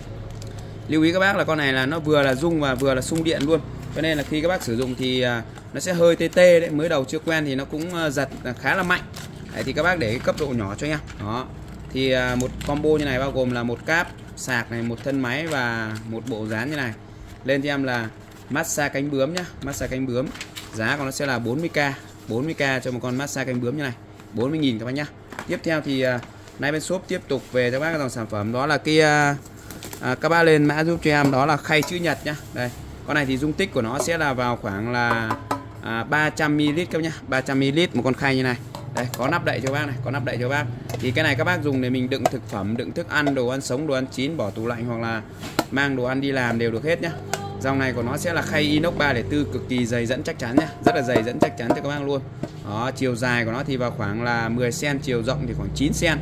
Lưu ý các bác là con này là nó vừa là rung và vừa là xung điện luôn. Cho nên là khi các bác sử dụng thì nó sẽ hơi tê tê đấy. Mới đầu chưa quen thì nó cũng giật khá là mạnh. Đấy, thì các bác để cái cấp độ nhỏ cho em. Đó. Thì một combo như này bao gồm là một cáp sạc này, một thân máy và một bộ dán như này. Lên cho em là massage cánh bướm nhá. Massage cánh bướm. Giá của nó sẽ là 40k. 40k cho một con massage cánh bướm như này. 40.000 các bác nhá. Tiếp theo thì nay bên shop tiếp tục về cho bác cái dòng sản phẩm đó là cái các bác lên mã giúp cho em đó là khay chữ nhật nhá. Đây, con này thì dung tích của nó sẽ là vào khoảng là 300ml các nhá, 300ml một con khay như này. Đây, có nắp đậy cho bác này, có nắp đậy cho bác. Thì cái này các bác dùng để mình đựng thực phẩm, đựng thức ăn, đồ ăn sống, đồ ăn chín, bỏ tủ lạnh hoặc là mang đồ ăn đi làm đều được hết nhá. Dòng này của nó sẽ là khay inox 304 cực kỳ dày dẫn chắc chắn nhá, rất là dày dẫn chắc chắn cho các bác luôn. Đó, chiều dài của nó thì vào khoảng là 10 cm, chiều rộng thì khoảng 9 cm.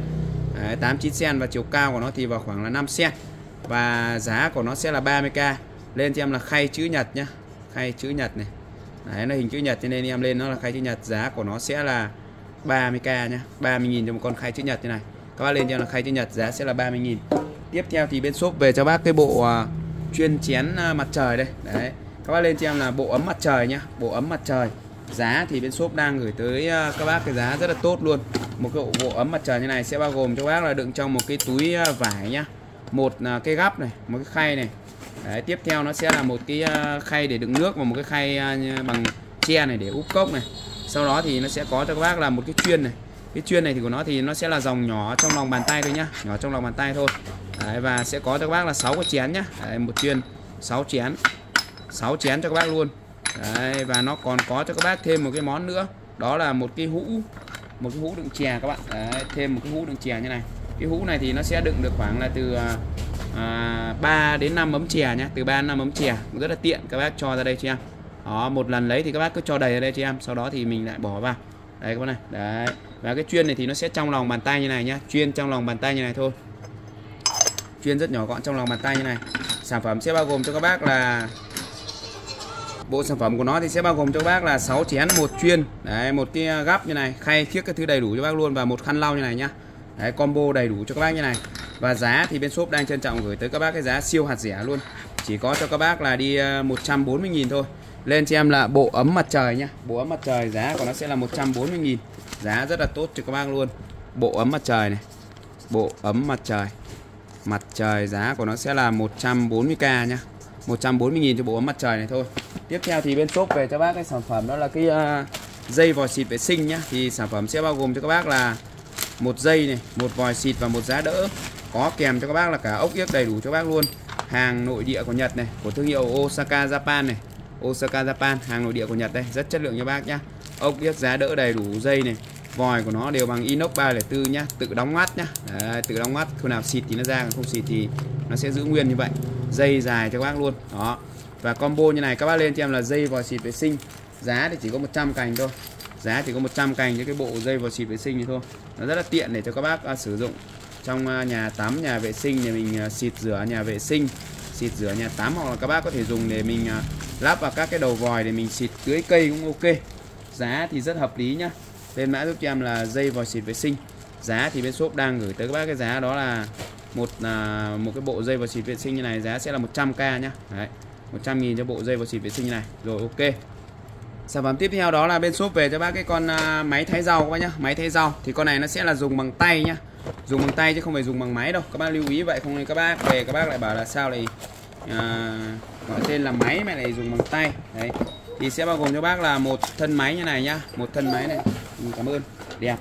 8-9 cm và chiều cao của nó thì vào khoảng là 5 cm. Và giá của nó sẽ là 30k. Lên cho em là khay chữ nhật nhá. Khay chữ nhật này. Đấy, nó hình chữ nhật cho nên em lên nó là khay chữ nhật. Giá của nó sẽ là 30k nhá. 30.000 cho một con khay chữ nhật như này. Các bác lên cho em là khay chữ nhật, giá sẽ là 30.000. Tiếp theo thì bên shop về cho bác cái bộ chuyên chén mặt trời đây. Đấy, các bác lên cho em là bộ ấm mặt trời nhá. Bộ ấm mặt trời. Giá thì bên shop đang gửi tới các bác cái giá rất là tốt luôn. Một cái bộ ấm mặt trời như này sẽ bao gồm cho bác là đựng trong một cái túi vải nhá. Một cái gắp này, một cái khay này. Đấy, tiếp theo nó sẽ là một cái khay để đựng nước và một cái khay bằng tre này để úp cốc này. Sau đó thì nó sẽ có cho các bác là một cái chuyên này. Cái chuyên này thì của nó thì nó sẽ là dòng nhỏ trong lòng bàn tay thôi nhá, nhỏ trong lòng bàn tay thôi. Đấy, và sẽ có cho các bác là 6 cái chén nhá. Đấy, một chuyên 6 chén. 6 chén cho các bác luôn. Đấy, và nó còn có cho các bác thêm một cái món nữa, đó là một cái hũ đựng chè các bạn. Đấy, thêm một cái hũ đựng chè như này. Cái hũ này thì nó sẽ đựng được khoảng là từ 3 đến 5 ấm chè nhé, từ 3 đến 5 ấm chè, rất là tiện, các bác cho ra đây cho em. Đó, một lần lấy thì các bác cứ cho đầy ở đây cho em, sau đó thì mình lại bỏ vào. Đấy các bác này. Đấy. Và cái chuyên này thì nó sẽ trong lòng bàn tay như này nhá, chuyên trong lòng bàn tay như này thôi. Chuyên rất nhỏ gọn trong lòng bàn tay như này. Sản phẩm sẽ bao gồm cho các bác là bộ sản phẩm của nó thì sẽ bao gồm cho các bác là 6 chén, một chuyên, đấy, một cái gắp như này, khay khiếc các thứ đầy đủ cho bác luôn và một khăn lau như này nhá. Đấy, combo đầy đủ cho các bác như này. Và giá thì bên shop đang trân trọng gửi tới các bác cái giá siêu hạt rẻ luôn. Chỉ có cho các bác là đi 140.000 thôi. Lên cho em là bộ ấm mặt trời nhá. Bộ ấm mặt trời giá của nó sẽ là 140.000. Giá rất là tốt cho các bác luôn. Bộ ấm mặt trời này. Bộ ấm mặt trời. Mặt trời giá của nó sẽ là 140k nhá. 140.000 cho bộ ấm mặt trời này thôi. Tiếp theo thì bên shop về cho bác cái sản phẩm đó là cái dây vòi xịt vệ sinh nhá. Thì sản phẩm sẽ bao gồm cho các bác là một dây này, một vòi xịt và một giá đỡ. Có kèm cho các bác là cả ốc yếc đầy đủ cho bác luôn. Hàng nội địa của Nhật này, của thương hiệu Osaka Japan này. Osaka Japan, hàng nội địa của Nhật đây, rất chất lượng cho bác nhá. Ốc yếc giá đỡ đầy đủ, dây này, vòi của nó đều bằng inox 304 nhá, tự đóng ngắt nhá. Đấy, tự đóng ngắt, khi nào xịt thì nó ra, còn không xịt thì nó sẽ giữ nguyên như vậy. Dây dài cho các bác luôn. Đó. Và combo như này các bác lên cho em là dây vòi xịt vệ sinh. Giá thì chỉ có 100 cành thôi. Giá chỉ có 100 cành cho cái bộ dây vòi xịt vệ sinh này thôi. Nó rất là tiện để cho các bác sử dụng trong nhà tắm, nhà vệ sinh để mình xịt rửa nhà vệ sinh, xịt rửa nhà tắm, hoặc là các bác có thể dùng để mình lắp vào các cái đầu vòi để mình xịt tưới cây cũng ok. Giá thì rất hợp lý nhá. Lên mã giúp cho em là dây vòi xịt vệ sinh. Giá thì bên shop đang gửi tới các bác cái giá đó là một cái bộ dây vòi xịt vệ sinh như này, giá sẽ là 100k nhá. Đấy, 100.000 cho bộ dây vòi xịt vệ sinh như này. Rồi ok. Sản phẩm tiếp theo đó là bên shop về cho bác cái con máy thái rau các bác nhá. Máy thái rau thì con này nó sẽ là dùng bằng tay nhá. Dùng bằng tay chứ không phải dùng bằng máy đâu. Các bác lưu ý vậy, không nên các bác về các bác lại bảo là sao lại gọi tên là máy mà lại dùng bằng tay. Đấy. Thì sẽ bao gồm cho bác là một thân máy như này nhá. Một thân máy này. Cảm ơn. Đẹp.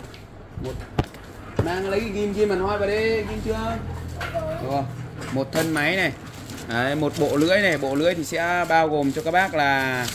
Mang lấy cái ghim mà nói vào đây, ghim chưa? Rồi. Một thân máy này. Đấy, một bộ lưỡi này, bộ lưỡi thì sẽ bao gồm cho các bác là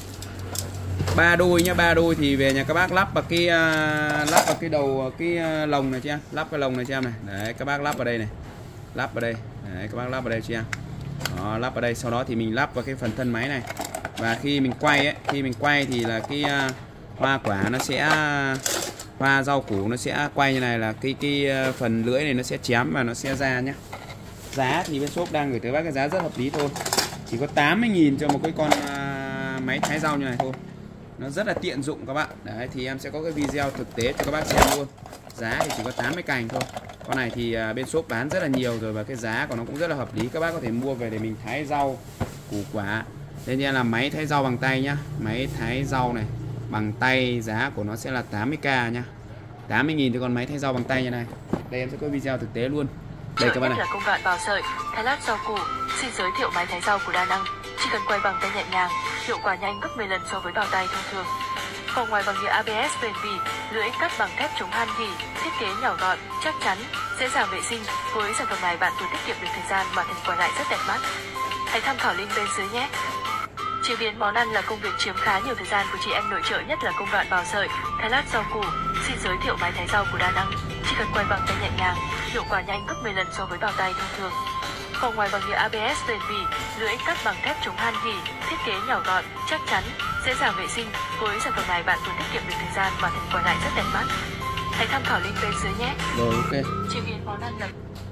3 đôi nhá. 3 đôi thì về nhà các bác lắp vào cái đầu cái lồng này cho em, lắp cái lồng này cho em này. Đấy, các bác lắp vào đây này. Lắp vào đây. Đấy, các bác lắp vào đây cho em. Đó, lắp vào đây, sau đó thì mình lắp vào cái phần thân máy này. Và khi mình quay ấy, khi mình quay thì là cái hoa quả nó sẽ, hoa rau củ nó sẽ quay như này, là cái phần lưỡi này nó sẽ chém và nó sẽ ra nhá. Giá thì bên shop đang gửi tới bác cái giá rất hợp lý thôi. Chỉ có 80.000 cho một cái con máy thái rau như này thôi. Nó rất là tiện dụng các bạn. Đấy, thì em sẽ có cái video thực tế cho các bác xem luôn. Giá thì chỉ có 80 cành thôi. Con này thì bên shop bán rất là nhiều rồi, và cái giá của nó cũng rất là hợp lý. Các bác có thể mua về để mình thái rau, củ quả. Thế nên là máy thái rau bằng tay nhá. Máy thái rau này bằng tay, giá của nó sẽ là 80k nhá. 80.000 cho con máy thái rau bằng tay như này. Đây em sẽ có video thực tế luôn. Đây các bạn này. Là công đoạn bào sợi, thái lát rau củ. Xin giới thiệu máy thái rau của Đa Năng. Chỉ cần quay bằng tay nhẹ nhàng, hiệu quả nhanh gấp 10 lần so với bào tay thông thường. Vỏ ngoài bằng nhựa ABS bền bỉ, lưỡi cắt bằng thép chống han gỉ, thiết kế nhỏ gọn, chắc chắn, dễ dàng vệ sinh. Với sản phẩm này bạn vừa tiết kiệm được thời gian mà thành quả lại rất đẹp mắt. Hãy tham khảo link bên dưới nhé. Chế biến món ăn là công việc chiếm khá nhiều thời gian của chị em nội trợ, nhất là công đoạn bào sợi, thái lát rau củ. Xin giới thiệu máy thái rau của Đa Năng. Chỉ cần quay bằng tay nhẹ nhàng, hiệu quả nhanh gấp 10 lần so với bào tay thông thường. Vỏ ngoài bằng nhựa ABS bền bỉ, lưỡi cắt bằng thép chống han gỉ, thiết kế nhỏ gọn, chắc chắn, dễ dàng vệ sinh. Với sản phẩm này bạn vừa tiết kiệm được thời gian và thành quả lại rất đẹp mắt. Hãy tham khảo link bên dưới nhé. Rồi ok. Chế biến món ăn là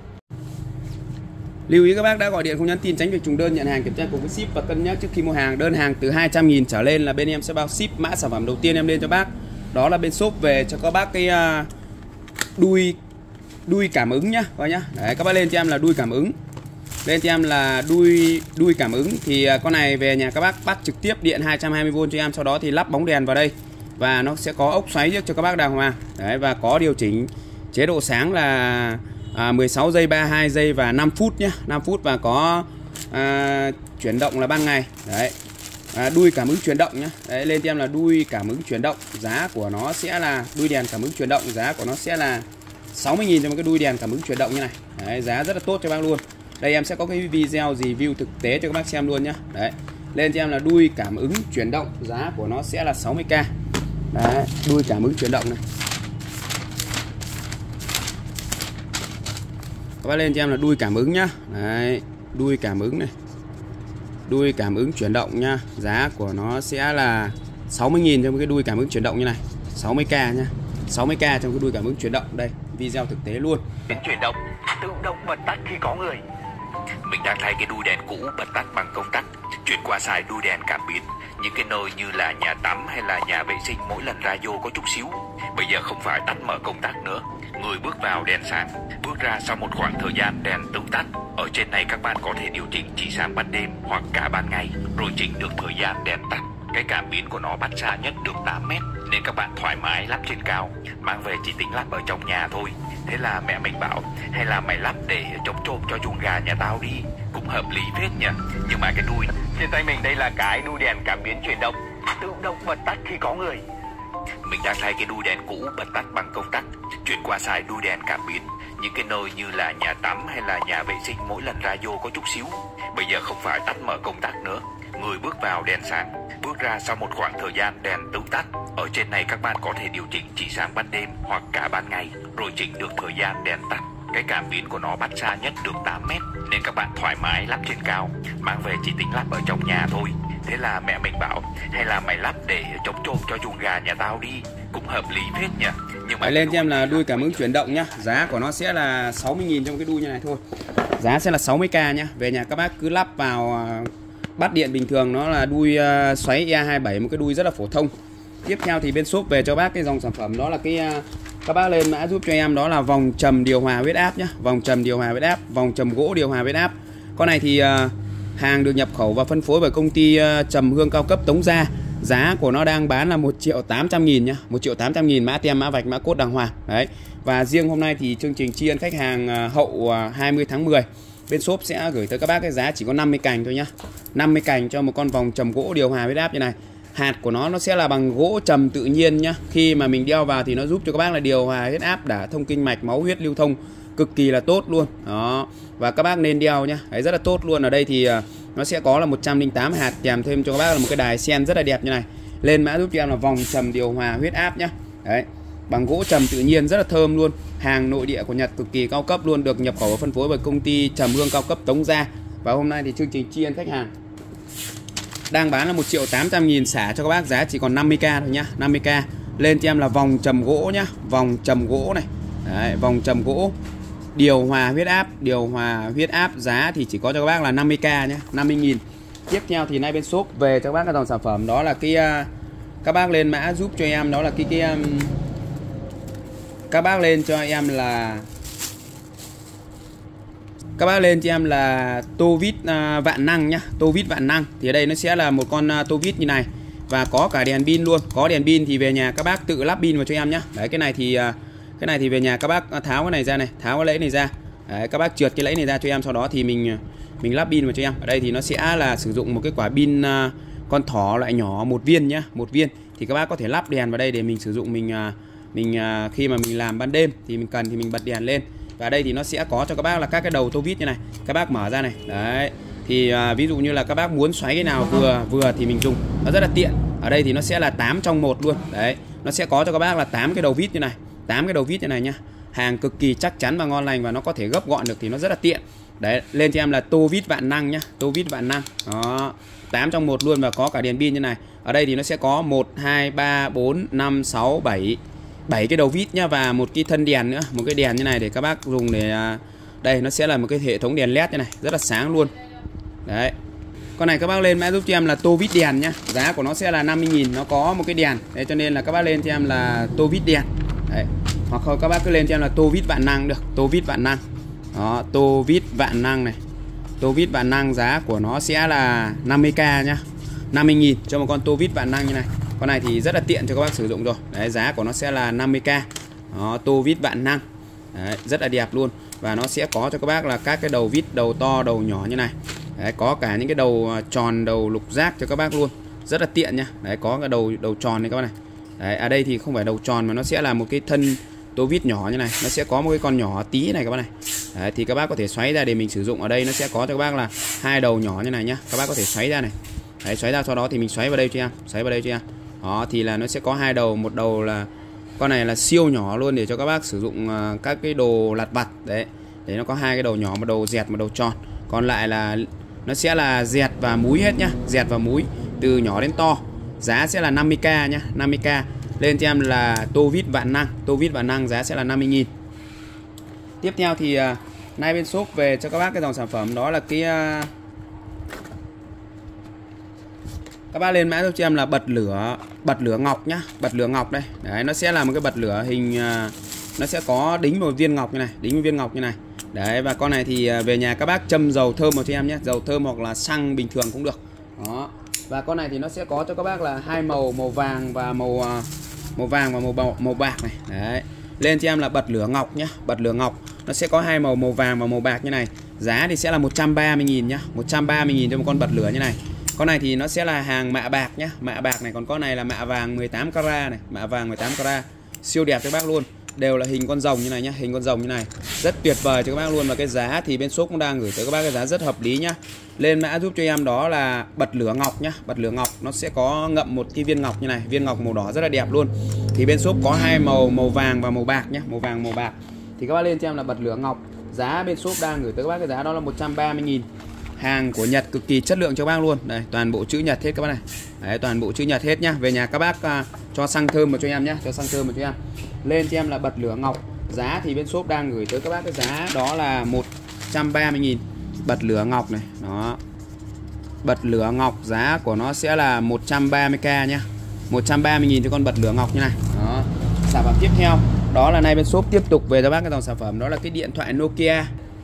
Lưu ý các bác đã gọi điện không nhắn tin, tránh việc trùng đơn, nhận hàng kiểm tra cùng với ship và cân nhắc trước khi mua hàng. Đơn hàng từ 200.000 trở lên là bên em sẽ bao ship. Mã sản phẩm đầu tiên em lên cho bác đó là bên shop về cho các bác cái đuôi cảm ứng nhá, coi nhá. Đấy, các bác lên cho em là đuôi cảm ứng. Lên cho em là đuôi cảm ứng thì con này về nhà các bác bắt trực tiếp điện 220V cho em, sau đó thì lắp bóng đèn vào đây và nó sẽ có ốc xoáy trước cho các bác đàng hoàng. Đấy, và có điều chỉnh chế độ sáng là 16 giây, 32 giây và 5 phút nhá, 5 phút, và có chuyển động là ban ngày. Đấy. Đuôi cảm ứng chuyển động nhá. Đấy, lên cho em là đuôi cảm ứng chuyển động, giá của nó sẽ là đuôi đèn cảm ứng chuyển động, giá của nó sẽ là 60.000 cho một cái đuôi đèn cảm ứng chuyển động như này. Đấy, giá rất là tốt cho bác luôn. Đây em sẽ có cái video review thực tế cho các bác xem luôn nhá. Đấy. Lên cho em là đuôi cảm ứng chuyển động, giá của nó sẽ là 60k. Đấy, đuôi cảm ứng chuyển động này. Các bác lên cho em là đuôi cảm ứng nhá. Đấy, đuôi cảm ứng này. Đuôi cảm ứng chuyển động nha. Giá của nó sẽ là 60.000 cho một cái đuôi cảm ứng chuyển động như này. 60k nha. 60k trong cái đuôi cảm ứng chuyển động. Đây, video thực tế luôn. Chuyển động, tự động bật tắt khi có người. Mình đang thay cái đuôi đèn cũ bật tắt bằng công tắc, chuyển qua xài đuôi đèn cảm biến. Những cái nơi như là nhà tắm hay là nhà vệ sinh mỗi lần ra vô có chút xíu. Bây giờ không phải tắt mở công tắc nữa. Người bước vào đèn sáng, bước ra sau một khoảng thời gian đèn tự tắt. Ở trên này các bạn có thể điều chỉnh chỉ sáng ban đêm hoặc cả ban ngày, rồi chỉnh được thời gian đèn tắt. Cái cảm biến của nó bắt xa nhất được 8 mét, nên các bạn thoải mái lắp trên cao. Mang về chỉ tính lắp ở trong nhà thôi. Thế là mẹ mình bảo, hay là mày lắp để chống trộm cho chuồng gà nhà tao đi. Cũng hợp lý phết nhỉ. Nhưng mà cái đuôi Trên tay mình đây là cái đuôi đèn cảm biến chuyển động, tự động bật tắt khi có người. Mình đang thay cái đuôi đèn cũ bật tắt bằng công tắc, chuyển qua xài đuôi đèn cảm biến những cái nơi như là nhà tắm hay là nhà vệ sinh mỗi lần ra vô có chút xíu. Bây giờ không phải tắt mở công tắc nữa, người bước vào đèn sáng, bước ra sau một khoảng thời gian đèn tự tắt. Ở trên này các bạn có thể điều chỉnh chỉ sáng ban đêm hoặc cả ban ngày, rồi chỉnh được thời gian đèn tắt. Cái cảm biến của nó bắt xa nhất được 8 mét, nên các bạn thoải mái lắp trên cao, mang về chỉ tính lắp ở trong nhà thôi. Thế là mẹ mình bảo, hay là mày lắp để chống trộm cho chuồng gà nhà tao đi, cũng hợp lý phết nhỉ. Nhưng mà lên cho em là đuôi cảm ứng chuyển động nhá. Giá của nó sẽ là 60.000 trong cái đuôi như này thôi. Giá sẽ là 60k nhá. Về nhà các bác cứ lắp vào bát điện bình thường, nó là đuôi xoáy E27, một cái đuôi rất là phổ thông. Tiếp theo thì bên shop về cho bác cái dòng sản phẩm đó là cái các bác lên mã giúp cho em đó là vòng trầm điều hòa huyết áp nhá. Vòng trầm điều hòa huyết áp, vòng trầm gỗ điều hòa huyết áp. Con này thì hàng được nhập khẩu và phân phối bởi công ty Trầm Hương cao cấp Tống Gia. Giá của nó đang bán là 1.800.000 nhá, 1.800.000, mã tem mã vạch mã cốt đàng hoàng. Đấy. Và riêng hôm nay thì chương trình tri ân khách hàng hậu 20 tháng 10, bên shop sẽ gửi tới các bác cái giá chỉ có 50 cành thôi nhá. 50 cành cho một con vòng trầm gỗ điều hòa huyết áp như này. Hạt của nó sẽ là bằng gỗ trầm tự nhiên nhá. Khi mà mình đeo vào thì nó giúp cho các bác là điều hòa huyết áp, đả thông kinh mạch, máu huyết lưu thông cực kỳ là tốt luôn. Đó. Và các bác nên đeo nhá. Đấy, rất là tốt luôn. Ở đây thì nó sẽ có là 108 hạt, kèm thêm cho các bác là một cái đài sen rất là đẹp như này. Lên mã giúp cho em là vòng trầm điều hòa huyết áp nhá. Đấy. Bằng gỗ trầm tự nhiên rất là thơm luôn. Hàng nội địa của Nhật cực kỳ cao cấp luôn, được nhập khẩu và phân phối bởi công ty Trầm Hương cao cấp Tống Gia. Và hôm nay thì chương trình tri ân khách hàng đang bán là 1.800.000, xả cho các bác giá chỉ còn 50k thôi nhá. 50k. Lên cho em là vòng trầm gỗ nhá. Vòng trầm gỗ này. Đấy, vòng trầm gỗ điều hòa huyết áp, điều hòa huyết áp, giá thì chỉ có cho các bác là 50k nhé, 50.000. Tiếp theo thì nay bên shop về cho các bác cái dòng sản phẩm đó là cái các bác lên mã giúp cho em đó là các bác lên cho em là tô vít vạn năng nhá. Tô vít vạn năng thì ở đây nó sẽ là một con tô vít như này và có cả đèn pin luôn. Có đèn pin thì về nhà các bác tự lắp pin vào cho em nhá. Đấy, cái này thì về nhà các bác tháo cái này ra này, tháo cái lẫy này ra. Đấy, các bác trượt cái lẫy này ra cho em, sau đó thì mình lắp pin vào cho em. Ở đây thì nó sẽ là sử dụng một cái quả pin con thỏ loại nhỏ, một viên nhá, một viên. Thì các bác có thể lắp đèn vào đây để mình sử dụng, mình khi mà mình làm ban đêm thì mình cần thì mình bật đèn lên. Và đây thì nó sẽ có cho các bác là các cái đầu tô vít như này, các bác mở ra này. Đấy. Thì ví dụ như là các bác muốn xoáy cái nào vừa thì mình dùng, nó rất là tiện. Ở đây thì nó sẽ là 8 trong 1 luôn. Đấy, nó sẽ có cho các bác là 8 cái đầu vít như này. 8 cái đầu vít như này nhá. Hàng cực kỳ chắc chắn và ngon lành, và nó có thể gấp gọn được thì nó rất là tiện. Đấy, lên cho em là tô vít vạn năng nhá, tô vít vạn năng. Đó, 8 trong 1 luôn và có cả đèn pin như này. Ở đây thì nó sẽ có 1 2 3 4 5 6 7 cái đầu vít nhá, và một cái thân đèn nữa, một cái đèn như này để các bác dùng để đây nó sẽ là một cái hệ thống đèn led như này, rất là sáng luôn. Đấy. Con này các bác lên mã giúp cho em là tô vít đèn nhá. Giá của nó sẽ là 50.000, nó có một cái đèn. Đấy, cho nên là các bác lên cho em là tô vít đèn. Đấy. Hoặc không các bác cứ lên cho em là tô vít vạn năng được, tô vít vạn năng. Đó, tô vít vạn năng này. Tô vít vạn năng giá của nó sẽ là 50k nhá. 50.000 cho một con tô vít vạn năng như này. Con này thì rất là tiện cho các bác sử dụng rồi. Đấy, giá của nó sẽ là 50k. Đó, tô vít vạn năng. Đấy, rất là đẹp luôn. Và nó sẽ có cho các bác là các cái đầu vít, đầu to, đầu nhỏ như này. Đấy, có cả những cái đầu tròn, đầu lục giác cho các bác luôn. Rất là tiện nha. Đấy, có cái đầu tròn này các bác này. Đấy, ở đây thì không phải đầu tròn mà nó sẽ là một cái thân tô vít nhỏ như này. Nó sẽ có một cái con nhỏ tí này các bác này. Đấy, thì các bác có thể xoáy ra để mình sử dụng. Ở đây nó sẽ có cho các bác là 2 đầu nhỏ như này nhá. Các bác có thể xoáy ra này. Đấy, xoáy ra, sau đó thì mình xoáy vào đây cho em. Xoáy vào đây cho em. Đó, thì là nó sẽ có 2 đầu. Một đầu là con này là siêu nhỏ luôn để cho các bác sử dụng các cái đồ lặt vặt. Đấy, nó có 2 cái đầu nhỏ, một đầu dẹt, một đầu tròn. Còn lại là nó sẽ là dẹt và múi hết nhá. Dẹt và múi từ nhỏ đến to. Giá sẽ là 50k nhá, 50k. Lên cho em là tô vít vạn năng. Tô vít vạn năng giá sẽ là 50.000. Tiếp theo thì nay bên shop về cho các bác cái dòng sản phẩm đó là cái các bác lên mã giúp cho em là bật lửa ngọc nhá. Bật lửa ngọc đây. Đấy, nó sẽ là một cái bật lửa hình nó sẽ có đính một viên ngọc như này, đính một viên ngọc như này. Đấy, và con này thì về nhà các bác châm dầu thơm vào cho em nhé, dầu thơm hoặc là xăng bình thường cũng được. Đó. Và con này thì nó sẽ có cho các bác là 2 màu, màu vàng và màu bạc này. Đấy. Lên cho em là bật lửa ngọc nhá, bật lửa ngọc. Nó sẽ có 2 màu, màu vàng và màu bạc như này. Giá thì sẽ là 130.000 nhá, 130.000 cho một con bật lửa như này. Con này thì nó sẽ là hàng mạ bạc nhá, mạ bạc này. Còn con này là mạ vàng 18 carat này, mạ vàng 18 carat. Siêu đẹp cho các bác luôn. Đều là hình con rồng như này nhá, hình con rồng như này. Rất tuyệt vời cho các bác luôn. Và cái giá thì bên shop cũng đang gửi tới các bác cái giá rất hợp lý nhá. Lên mã giúp cho em đó là bật lửa ngọc nhá, bật lửa ngọc. Nó sẽ có ngậm một cái viên ngọc như này, viên ngọc màu đỏ rất là đẹp luôn. Thì bên shop có hai màu, màu vàng và màu bạc nhá, màu vàng màu bạc. Thì các bác lên cho em là bật lửa ngọc. Giá bên shop đang gửi tới các bác cái giá đó là 130.000. Hàng của Nhật cực kỳ chất lượng cho các bác luôn. Đây, toàn bộ chữ Nhật hết các bác này. Đấy, toàn bộ chữ Nhật hết nhá. Về nhà các bác cho xăng thơm vào cho em nhá, cho xăng thơm vào cho em. Lên cho em là bật lửa ngọc. Giá thì bên shop đang gửi tới các bác cái giá đó là 130.000. Bật lửa ngọc này, đó. Bật lửa ngọc giá của nó sẽ là 130k nhá. 130.000 cho con bật lửa ngọc như này. Đó. Sản phẩm tiếp theo đó là nay bên shop tiếp tục về cho bác cái dòng sản phẩm đó là cái điện thoại Nokia.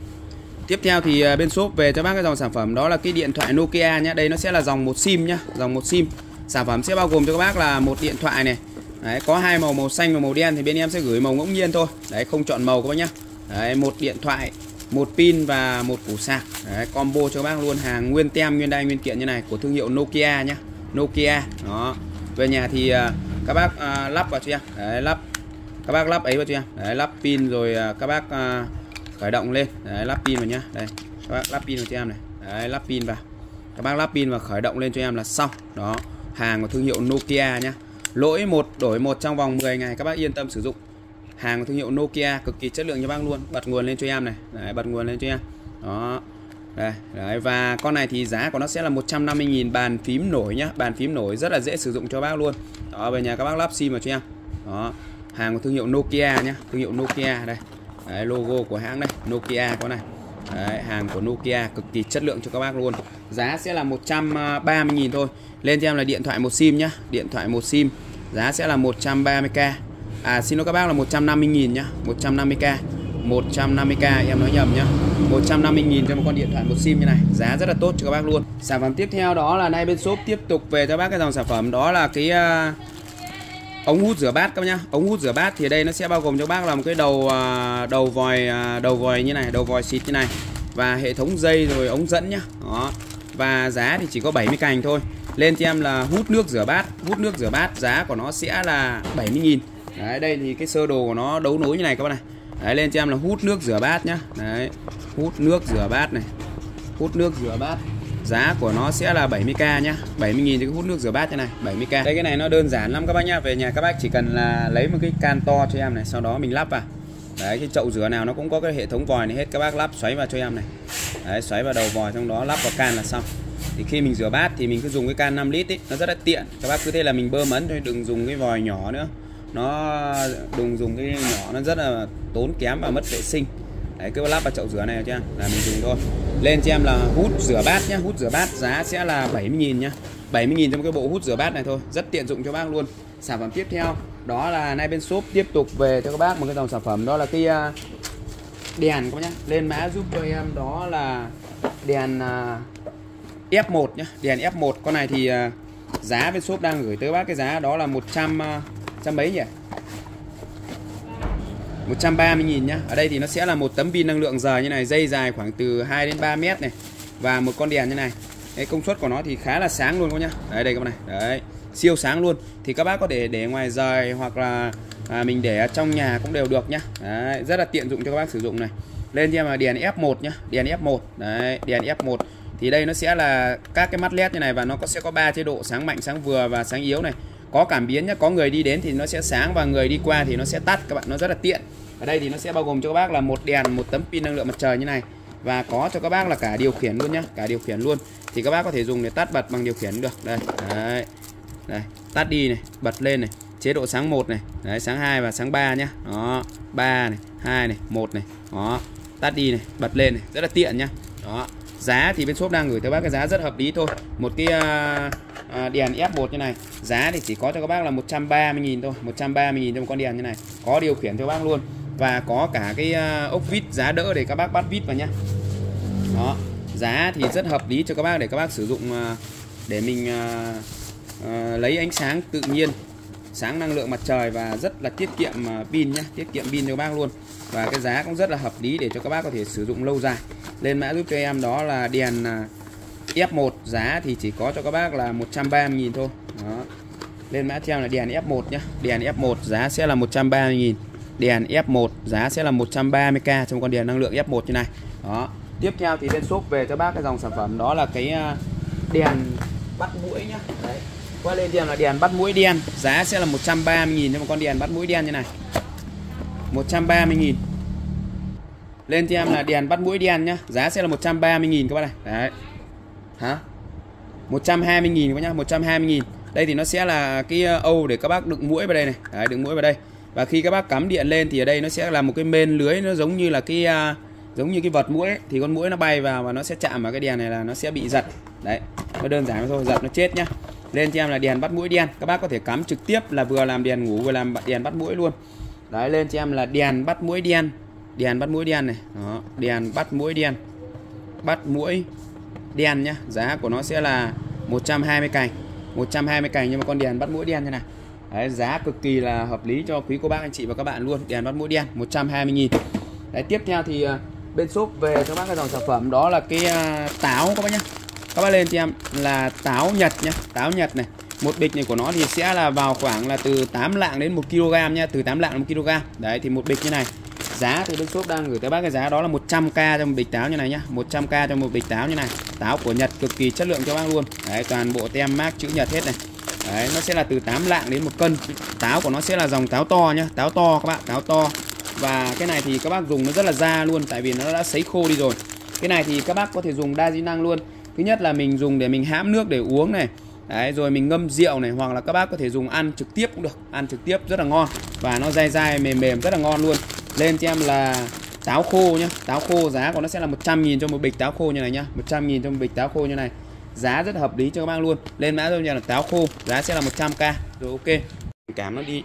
Tiếp theo thì bên shop về cho bác cái dòng sản phẩm đó là cái điện thoại Nokia nhé. Đây nó sẽ là dòng một sim nhá, dòng một sim. Sản phẩm sẽ bao gồm cho các bác là một điện thoại này. Đấy, có hai màu, màu xanh và màu đen thì bên em sẽ gửi màu ngẫu nhiên thôi. Đấy, không chọn màu các bác nhá. Đấy, một điện thoại, một pin và một củ sạc. Đấy, combo cho các bác luôn, hàng nguyên tem, nguyên đai, nguyên kiện như này của thương hiệu Nokia nhá. Nokia. Đó. Về nhà thì các bác lắp vào cho em. Đấy, lắp. Các bác lắp ấy vào cho em. Đấy, lắp pin rồi các bác khởi động lên. Đấy, lắp pin vào nhá. Đây, các bác lắp pin vào cho em này. Đấy, lắp pin vào. Các bác lắp pin và khởi động lên cho em là xong. Đó, hàng của thương hiệu Nokia nhá. Lỗi một đổi một trong vòng 10 ngày, các bác yên tâm sử dụng. Hàng của thương hiệu Nokia cực kỳ chất lượng cho bác luôn. Bật nguồn lên cho em này. Đấy, bật nguồn lên cho em. Đó. Đây, đấy, và con này thì giá của nó sẽ là 150.000, bàn phím nổi nhá, bàn phím nổi rất là dễ sử dụng cho bác luôn. Đó, về nhà các bác lắp sim vào cho em. Đó, hàng của thương hiệu Nokia nhá, thương hiệu Nokia đây. Đấy, logo của hãng đây, Nokia con này. Đấy, hàng của Nokia cực kỳ chất lượng cho các bác luôn. Giá sẽ là 130.000 thôi. Lên cho em là điện thoại một sim nhá, điện thoại một sim. Giá sẽ là 130k. À xin lỗi các bác là 150.000 nhá, 150k. 150k em nói nhầm nhá. 150.000 cho một con điện thoại một sim như này, giá rất là tốt cho các bác luôn. Sản phẩm tiếp theo đó là nay bên shop tiếp tục về cho bác cái dòng sản phẩm đó là cái ống hút rửa bát các bác nhá. Ống hút rửa bát thì đây nó sẽ bao gồm cho bác là một cái đầu vòi như này, đầu vòi xịt như này và hệ thống dây rồi ống dẫn nhá. Đó. Và giá thì chỉ có 70 cành thôi. Lên cho em là hút nước rửa bát, hút nước rửa bát giá của nó sẽ là 70.000. Đấy, đây thì cái sơ đồ của nó đấu nối như này các bác này. Đấy, lên cho em là hút nước rửa bát nhá. Đấy, hút nước rửa bát này. Hút nước rửa bát. Giá của nó sẽ là 70k nhá. 70.000 cho cái hút nước rửa bát như này, 70k. Đây cái này nó đơn giản lắm các bác nhá. Về nhà các bác chỉ cần là lấy một cái can to cho em này, sau đó mình lắp vào. Đấy, cái chậu rửa nào nó cũng có cái hệ thống vòi này hết, các bác lắp xoáy vào cho em này. Đấy, xoáy vào đầu vòi trong đó lắp vào can là xong. Thì khi mình rửa bát thì mình cứ dùng cái can 5 lít ấy, nó rất là tiện. Các bác cứ thế là mình bơm ấn thôi, đừng dùng cái vòi nhỏ nữa. Nó đừng dùng cái nhỏ, nó rất là tốn kém và mất vệ sinh. Đấy, cứ lắp vào chậu rửa này cho em là mình dùng thôi. Lên cho em là hút rửa bát nhá, hút rửa bát giá sẽ là 70.000 nhá. 70.000 cho một cái bộ hút rửa bát này thôi, rất tiện dụng cho bác luôn. Sản phẩm tiếp theo đó là nay bên shop tiếp tục về cho các bác một cái dòng sản phẩm đó là cái đèn các bác nhá. Lên mã giúp cho em đó là đèn F1 nhá, đèn F1. Con này thì giá bên shop đang gửi tới bác cái giá đó là 100 mấy nhỉ? 130.000 nhá. Ở đây thì nó sẽ là một tấm pin năng lượng rời như này, dây dài khoảng từ 2 đến 3 mét này và một con đèn như này. Đấy, công suất của nó thì khá là sáng luôn các nhá. Đấy, đây các bạn này. Đấy, siêu sáng luôn. Thì các bác có thể để ngoài rời hoặc là mình để ở trong nhà cũng đều được nhá. Đấy, rất là tiện dụng cho các bác sử dụng này. Lên cho em là đèn F1 nhá, đèn F1. Đấy, đèn F1. Thì đây nó sẽ là các cái mắt led như này và nó sẽ có 3 chế độ: sáng mạnh, sáng vừa và sáng yếu này. Có cảm biến nhá, có người đi đến thì nó sẽ sáng và người đi qua thì nó sẽ tắt các bạn, nó rất là tiện. Ở đây thì nó sẽ bao gồm cho các bác là một đèn, một tấm pin năng lượng mặt trời như này và có cho các bác là cả điều khiển luôn nhá, cả điều khiển luôn. Thì các bác có thể dùng để tắt bật bằng điều khiển được. Đây. Đấy. Đây, tắt đi này, bật lên này, chế độ sáng 1 này, đấy, sáng 2 và sáng 3 nhá. Đó, 3 này, 2 này, 1 này. Đó, tắt đi này, bật lên này, rất là tiện nhá. Đó. Giá thì bên shop đang gửi tới bác cái giá rất hợp lý thôi. Một cái đèn F1 như này, giá thì chỉ có cho các bác là 130.000 thôi, 130.000 cho một con đèn như này. Có điều khiển cho bác luôn và có cả cái ốc vít giá đỡ để các bác bắt vít vào nhá. Đó, giá thì rất hợp lý cho các bác để các bác sử dụng để mình lấy ánh sáng tự nhiên, sáng năng lượng mặt trời và rất là tiết kiệm pin nhá, tiết kiệm pin cho các bác luôn. Và cái giá cũng rất là hợp lý để cho các bác có thể sử dụng lâu dài. Lên mã giúp cho em đó là đèn F1 giá thì chỉ có cho các bác là 130.000 thôi. Đó. Lên mã cho em là đèn F1 nhá. Đèn F1 giá sẽ là 130.000. Đèn F1 giá sẽ là 130k trong con đèn năng lượng F1 như này. Đó. Tiếp theo thì bên shop về cho bác cái dòng sản phẩm đó là cái đèn bắt muỗi nhá. Đấy. Qua lên cho em là đèn bắt muỗi đen, giá sẽ là 130.000 cho một con đèn bắt muỗi đen như này. 130.000. Lên cho em là đèn bắt muỗi đen nhá, giá sẽ là 130.000 các bác này. Đấy. Hả? 120.000 các nhá, 120.000. Đây thì nó sẽ là cái âu để các bác đựng muỗi vào đây này. Đấy, đựng muỗi vào đây. Và khi các bác cắm điện lên thì ở đây nó sẽ là một cái mên lưới, nó giống như là cái giống như cái vật muỗi ấy. Thì con muỗi nó bay vào và nó sẽ chạm vào cái đèn này là nó sẽ bị giật. Đấy, nó đơn giản thôi, giật nó chết nhá. Lên cho em là đèn bắt muỗi đen, các bác có thể cắm trực tiếp là vừa làm đèn ngủ vừa làm đèn bắt muỗi luôn. Đấy, lên cho em là đèn bắt muỗi đen. Đèn bắt muỗi đen này. Đó, đèn bắt muỗi đen. Bắt muỗi đen nhá, giá của nó sẽ là 120 cành. 120 cành nhưng mà con đèn bắt muỗi đen như này. Đấy, giá cực kỳ là hợp lý cho quý cô bác anh chị và các bạn luôn. Đèn bắt muỗi đen 120.000. Đấy, tiếp theo thì bên shop về cho bác cái dòng sản phẩm đó là cái táo các bác nhá. Các bác lên cho em là táo Nhật nhá, táo Nhật này. Một bịch này của nó thì sẽ là vào khoảng là từ 8 lạng đến 1 kg nha, từ 8 lạng đến 1 kg. Đấy thì một bịch như này. Giá thì bên shop đang gửi tới bác cái giá đó là 100k cho một bịch táo như này nhá, 100k cho một bịch táo như này. Táo của Nhật cực kỳ chất lượng cho bác luôn. Đấy, toàn bộ tem mác chữ Nhật hết này. Đấy, nó sẽ là từ 8 lạng đến 1 cân. Táo của nó sẽ là dòng táo to nhá, táo to các bạn, táo to. Và cái này thì các bác dùng nó rất là da luôn, tại vì nó đã sấy khô đi rồi. Cái này thì các bác có thể dùng đa di năng luôn. Thứ nhất là mình dùng để mình hãm nước để uống này. Đấy, rồi mình ngâm rượu này, hoặc là các bác có thể dùng ăn trực tiếp cũng được, ăn trực tiếp rất là ngon. Và nó dai dai mềm mềm rất là ngon luôn. Lên cho em là táo khô nhá, táo khô giá của nó sẽ là 100.000 cho một bịch táo khô như này nhá, 100.000 cho một bịch táo khô như này. Giá rất hợp lý cho các bác luôn. Lên mã cho em là táo khô, giá sẽ là 100k. Rồi ok. Cảm nó đi.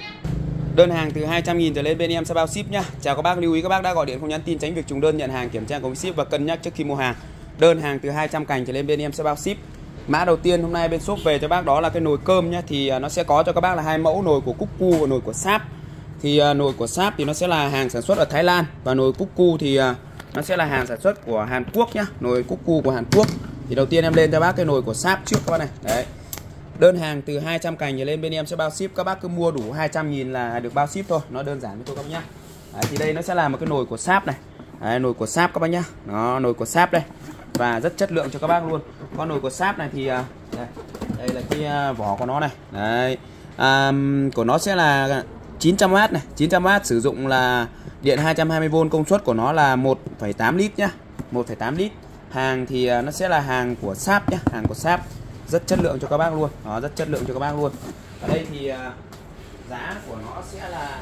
Đơn hàng từ 200.000 trở lên bên em sẽ bao ship nhá. Chào các bác, lưu ý các bác đã gọi điện không nhắn tin tránh việc trùng đơn, nhận hàng kiểm tra công ship và cân nhắc trước khi mua hàng. Đơn hàng từ 200 cành trở lên bên em sẽ bao ship. Mã đầu tiên hôm nay bên shop về cho bác đó là cái nồi cơm nhá, thì nó sẽ có cho các bác là hai mẫu, nồi của Cuckoo và nồi của Sharp. Thì nồi của Sharp thì nó sẽ là hàng sản xuất ở Thái Lan, và nồi Cuckoo thì nó sẽ là hàng sản xuất của Hàn Quốc nhá, nồi Cuckoo của Hàn Quốc. Thì đầu tiên em lên cho bác cái nồi của Sharp trước các bác này. Đấy. Đơn hàng từ 200 cành trở lên bên em sẽ bao ship, các bác cứ mua đủ 200.000 là được bao ship thôi, nó đơn giản với tôi các bác nhá. Đấy, thì đây nó sẽ là một cái nồi của Sharp này. Đấy, nồi của Sharp các bác nhá. Đó, nồi của Sharp đây. Và rất chất lượng cho các bác luôn. Con nồi của Sharp này thì đây là cái vỏ của nó này. Đấy. Của nó sẽ là 900W này, 900W, sử dụng là điện 220V, công suất của nó là 1,8 lít nhá, 1,8 lít. Hàng thì nó sẽ là hàng của Sharp nhá, hàng của Sharp. Rất chất lượng cho các bác luôn. Đó, rất chất lượng cho các bác luôn. Ở đây thì giá của nó sẽ là,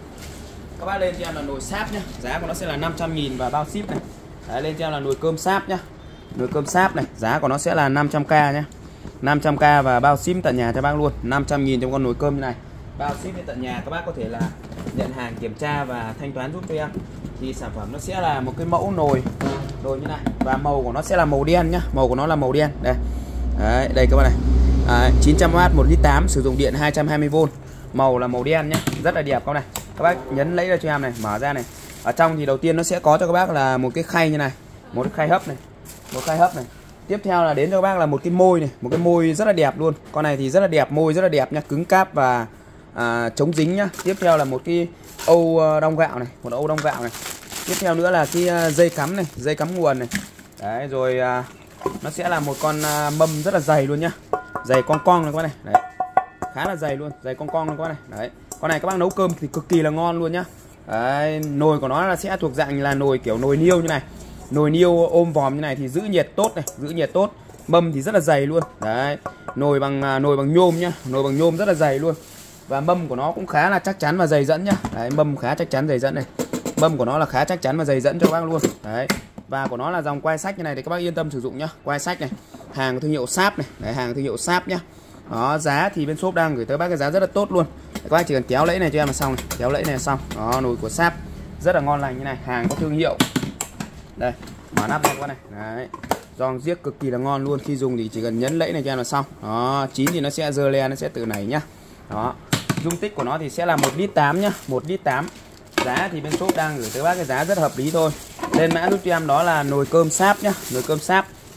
các bác lên cho em là nồi Sharp nhá, giá của nó sẽ là 500.000 và bao ship này. Đấy, lên cho em là nồi cơm Sharp nhá. Nồi cơm Sharp này, giá của nó sẽ là 500k nhá. 500k và bao ship tận nhà cho bác luôn. 500.000 trong con nồi cơm như này. Bao ship đến tận nhà, các bác có thể là nhận hàng, kiểm tra và thanh toán giúp cho em. Thì sản phẩm nó sẽ là một cái mẫu nồi như này, và màu của nó sẽ là màu đen nhá, màu của nó là màu đen. Đây. Đấy, đây các bạn này. 900W 1,8 lít, sử dụng điện 220V. Màu là màu đen nhá, rất là đẹp các bạn này. Các bác nhấn lấy ra cho em này, mở ra này. Ở trong thì đầu tiên nó sẽ có cho các bác là một cái khay như này, một cái khay hấp này, một khay hấp này. Tiếp theo là đến cho các bác là một cái môi này, một cái môi rất là đẹp luôn. Con này thì rất là đẹp, môi rất là đẹp nhá, cứng cáp và chống dính nhá. Tiếp theo là một cái âu đong gạo này, một âu đong gạo này. Tiếp theo nữa là cái dây cắm này, dây cắm nguồn này. Đấy, rồi nó sẽ là một con mâm rất là dày luôn nhá, dày cong cong này các bác này. Đấy, khá là dày luôn, dày cong cong này các bác này. Đấy, con này các bác nấu cơm thì cực kỳ là ngon luôn nhá. Đấy, nồi của nó là sẽ thuộc dạng là nồi kiểu nồi niêu như này, nồi niêu ôm vòm như này thì giữ nhiệt tốt này, giữ nhiệt tốt. Mâm thì rất là dày luôn. Đấy, nồi bằng nhôm nhá, nồi bằng nhôm rất là dày luôn. Và mâm của nó cũng khá là chắc chắn và dày dẫn nhá. Đấy, mâm khá chắc chắn dày dẫn này, mâm của nó là khá chắc chắn và dày dẫn cho các bác luôn. Đấy, và của nó là dòng quai sách như này thì các bác yên tâm sử dụng nhá, quai sách này, hàng thương hiệu Sharp này. Đấy, hàng thương hiệu Sharp nhá. Đó, giá thì bên shop đang gửi tới bác cái giá rất là tốt luôn. Các bác chỉ cần kéo lẫy này cho em là xong này, kéo lẫy này là xong. Đó, nồi của Sharp rất là ngon lành như này, hàng có thương hiệu. Đây, mở nắp ra các bác này. Đấy, giòn giết cực kỳ là ngon luôn, khi dùng thì chỉ cần nhấn lẫy này cho em là xong. Đó, chín thì nó sẽ dơ le, nó sẽ tự nảy nhá. Đó, dung tích của nó thì sẽ là 1,8 lít nhá, 1,8 lít. Giá thì bên shop đang gửi tới bác cái giá rất hợp lý thôi. Lên mã giúp cho em đó là nồi cơm Sharp nhá, nồi cơm Sharp.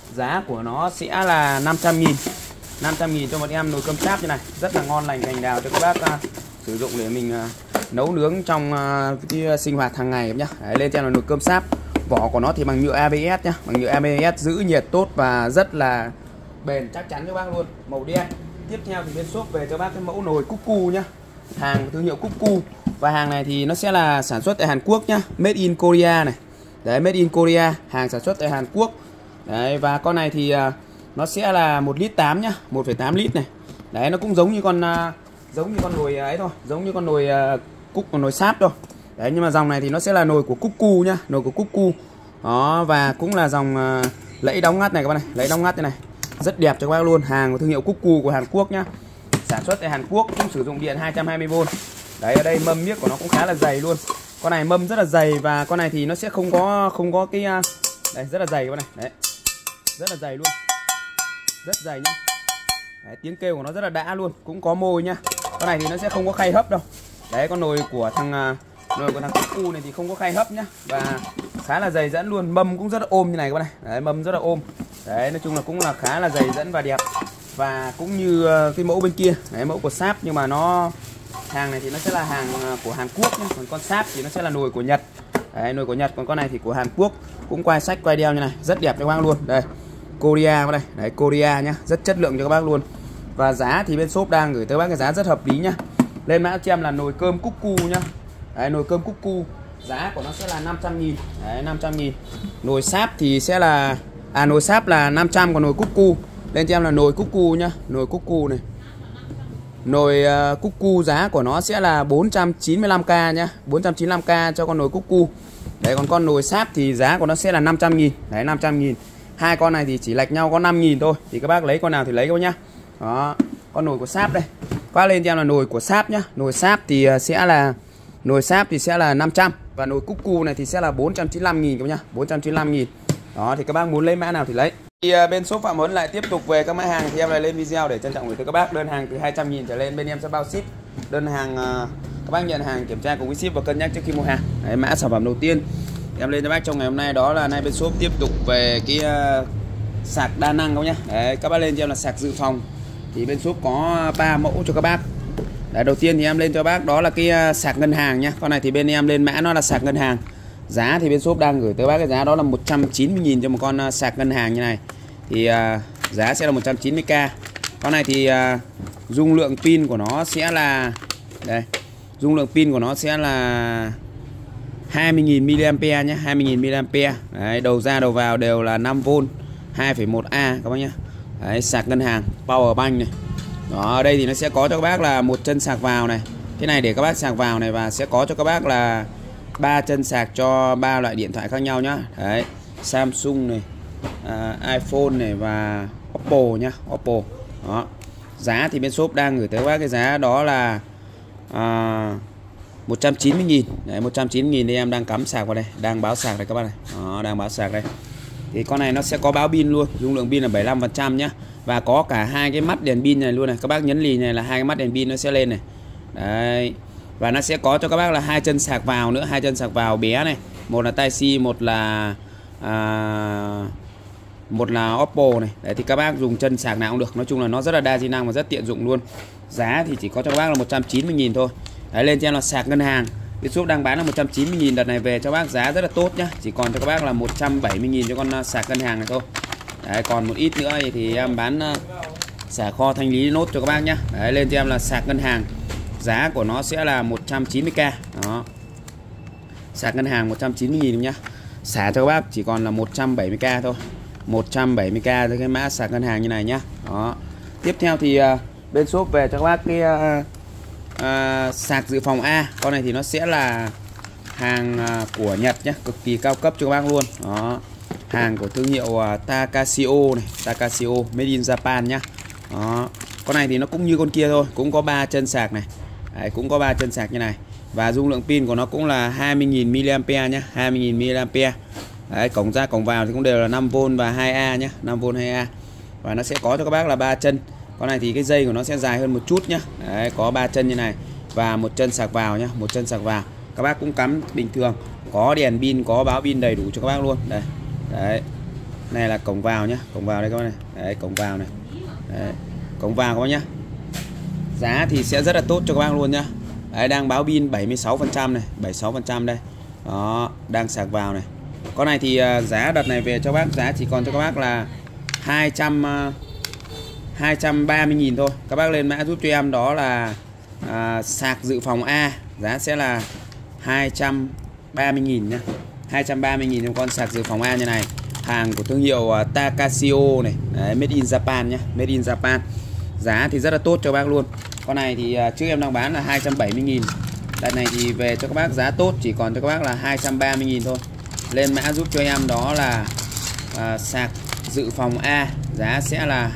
Giá của nó sẽ là 500.000. 500.000 cho một em nồi cơm sáp như này, rất là ngon lành cành đào cho các bác sử dụng để mình nấu nướng trong cái sinh hoạt hàng ngày nhá. Đấy, lên cho là nồi cơm sáp. Vỏ của nó thì bằng nhựa ABS nhá, bằng nhựa ABS giữ nhiệt tốt và rất là bền, chắc chắn cho bác luôn. Màu đen. Tiếp theo thì bên shop về cho bác cái mẫu nồi Cuckoo nhá, hàng thương hiệu Cuckoo. Và hàng này thì nó sẽ là sản xuất tại Hàn Quốc nhá, made in Korea này. Đấy, made in Korea, hàng sản xuất tại Hàn Quốc. Đấy, và con này thì nó sẽ là 1,8 lít nhá, 1,8 lít này. Đấy, nó cũng giống như con nồi ấy thôi, giống như con nồi nồi sáp thôi. Đấy, nhưng mà dòng này thì nó sẽ là nồi của Cuckoo nhá, nồi của Cuckoo. Đó, và cũng là dòng lẫy đóng ngắt này các bạn này, lẫy đóng ngắt thế này. Rất đẹp cho các bác luôn, hàng của thương hiệu Cuckoo của Hàn Quốc nhá. Sản xuất tại Hàn Quốc, cũng sử dụng điện 220V. Đấy, ở đây mâm miếc của nó cũng khá là dày luôn. Con này mâm rất là dày và con này thì nó sẽ không có cái đây, rất là dày các bạn này. Đấy. Rất là dày luôn. Rất dày nhá. Đấy, tiếng kêu của nó rất là đã luôn, cũng có môi nhá. Con này thì nó sẽ không có khay hấp đâu. Đấy, con nồi của thằng Cuckoo này thì không có khay hấp nhá, và khá là dày dẫn luôn, mâm cũng rất là ôm như này các bạn này. Đấy, mâm rất là ôm. Đấy, nói chung là cũng là khá là dày dẫn và đẹp. Và cũng như cái mẫu bên kia, đấy, mẫu của sáp, nhưng mà hàng này thì nó sẽ là hàng của Hàn Quốc nhá. Còn con sáp thì nó sẽ là nồi của Nhật. Đấy, nồi của Nhật, còn con này thì của Hàn Quốc. Cũng quay sách quay đeo như này, rất đẹp cho các bác luôn. Đây, Korea vào đây. Đấy, Korea nhá, rất chất lượng cho các bác luôn. Và giá thì bên shop đang gửi tới bác cái giá rất hợp lý nhá. Lên mã cho em là nồi cơm Cuckoo nhá. Đấy, nồi cơm Cuckoo, giá của nó sẽ là 500.000. Đấy, 500.000. Nồi sáp thì sẽ là nồi sáp là 500, còn nồi Cuckoo lên cho em là nồi Cuckoo nhá, nồi Cuckoo này. Nồi Cuckoo giá của nó sẽ là 495k nhá, 495k cho con nồi Cuckoo. Đấy, còn con nồi sáp thì giá của nó sẽ là 500.000. Đấy, 500.000. Hai con này thì chỉ lệch nhau có 5.000 thôi, thì các bác lấy con nào thì lấy các bác nhá. Đó, con nồi của sáp đây. Qua lên cho em là nồi của sáp nhá. Nồi sáp thì sẽ là 500 và nồi Cuckoo này thì sẽ là 495.000 các bác nhá, 495.000. Đó, thì các bác muốn lấy mã nào thì lấy. Thì bên shop Phạm Huấn lại tiếp tục về các mã hàng thì em lại lên video để trân trọng gửi tới các bác. Đơn hàng từ 200.000 trở lên bên em sẽ bao ship. Đơn hàng các bác nhận hàng kiểm tra cùng với ship và cân nhắc trước khi mua hàng. Đấy, mã sản phẩm đầu tiên em lên cho bác trong ngày hôm nay đó là nay bên shop tiếp tục về cái sạc đa năng các bác nhá. Đấy, các bác lên cho em là sạc dự phòng. Thì bên shop có 3 mẫu cho các bác. Đấy, đầu tiên thì em lên cho bác đó là cái sạc ngân hàng nhá. Con này thì bên em lên mã nó là sạc ngân hàng. Giá thì bên shop đang gửi tới bác cái giá đó là 190.000 cho một con sạc ngân hàng như này. Thì giá sẽ là 190k. Con này thì dung lượng pin của nó sẽ là đây. Dung lượng pin của nó sẽ là 20.000 mAh nhé, 20.000 mAh. Đấy, đầu ra đầu vào đều là 5V 2,1A các bác nhé. Đấy, sạc ngân hàng Power Bank này. Đó, ở đây thì nó sẽ có cho các bác là một chân sạc vào này. Cái này để các bác sạc vào này, và sẽ có cho các bác là 3 chân sạc cho 3 loại điện thoại khác nhau nhá. Đấy, Samsung này, iPhone này và Oppo nhá, Oppo. Đó. Giá thì bên shop đang gửi tới các bác cái giá đó là 190.000. Đấy, 190.000 thì em đang cắm sạc vào đây, đang báo sạc đây các bác này. Đó, đang báo sạc đây. Thì con này nó sẽ có báo pin luôn, dung lượng pin là 75% nhá. Và có cả hai cái mắt đèn pin này luôn này. Các bác nhấn lì này là hai cái mắt đèn pin nó sẽ lên này. Đấy. Và nó sẽ có cho các bác là hai chân sạc vào nữa, hai chân sạc vào bé này. Một là Type-C, một là Oppo này. Đấy, thì các bác dùng chân sạc nào cũng được. Nói chung là nó rất là đa di năng và rất tiện dụng luôn. Giá thì chỉ có cho các bác là 190.000 thôi. Đấy, lên cho em là sạc ngân hàng. Bên shop đang bán là 190.000, đợt này về cho bác giá rất là tốt nhá. Chỉ còn cho các bác là 170.000 cho con sạc ngân hàng này thôi. Đấy, còn một ít nữa thì em bán xả kho thanh lý nốt cho các bác nhá. Đấy, lên cho em là sạc ngân hàng. Giá của nó sẽ là 190k. Đó. Sạc ngân hàng 190.000 nhá. Xả cho các bác chỉ còn là 170k thôi. 170k với cái mã sạc ngân hàng như này nhá. Đó. Tiếp theo thì bên shop về cho các bác cái sạc dự phòng A. Con này thì nó sẽ là hàng của Nhật nhé, cực kỳ cao cấp cho các bác luôn. Đó. Hàng của thương hiệu Takashio này, Takashio made in Japan nhá. Đó. Con này thì nó cũng như con kia thôi, cũng có 3 chân sạc này. Đấy, cũng có 3 chân sạc như này. Và dung lượng pin của nó cũng là 20.000 mAh nhá, 20.000 mAh. Đấy, cổng ra cổng vào thì cũng đều là 5V và 2A nhá, 5V 2A. Và nó sẽ có cho các bác là 3 chân. Con này thì cái dây của nó sẽ dài hơn một chút nhá. Đấy, có 3 chân như này và một chân sạc vào nhá, một chân sạc vào. Các bác cũng cắm bình thường, có đèn pin, có báo pin đầy đủ cho các bác luôn. Đây. Đấy. Này là cổng vào nhá, cổng vào đây các bác này. Đấy, cổng vào này. Đấy, cổng vào các bác nhá. Giá thì sẽ rất là tốt cho các bác luôn nhá. Đấy, đang báo pin 76% này, 76% đây. Đó, đang sạc vào này. Con này thì giá đợt này về cho bác, giá chỉ còn cho các bác là 230.000 thôi. Các bác lên mã giúp cho em đó là sạc dự phòng A, giá sẽ là 230.000 nhá. 230.000 trong con sạc dự phòng A như này. Hàng của thương hiệu Takashio này. Đấy, made in Japan nhá, made in Japan. Giá thì rất là tốt cho bác luôn. Con này thì trước em đang bán là 270.000. Đợt này thì về cho các bác giá tốt, chỉ còn cho các bác là 230.000 thôi. Lên mã giúp cho em đó là sạc dự phòng A, giá sẽ là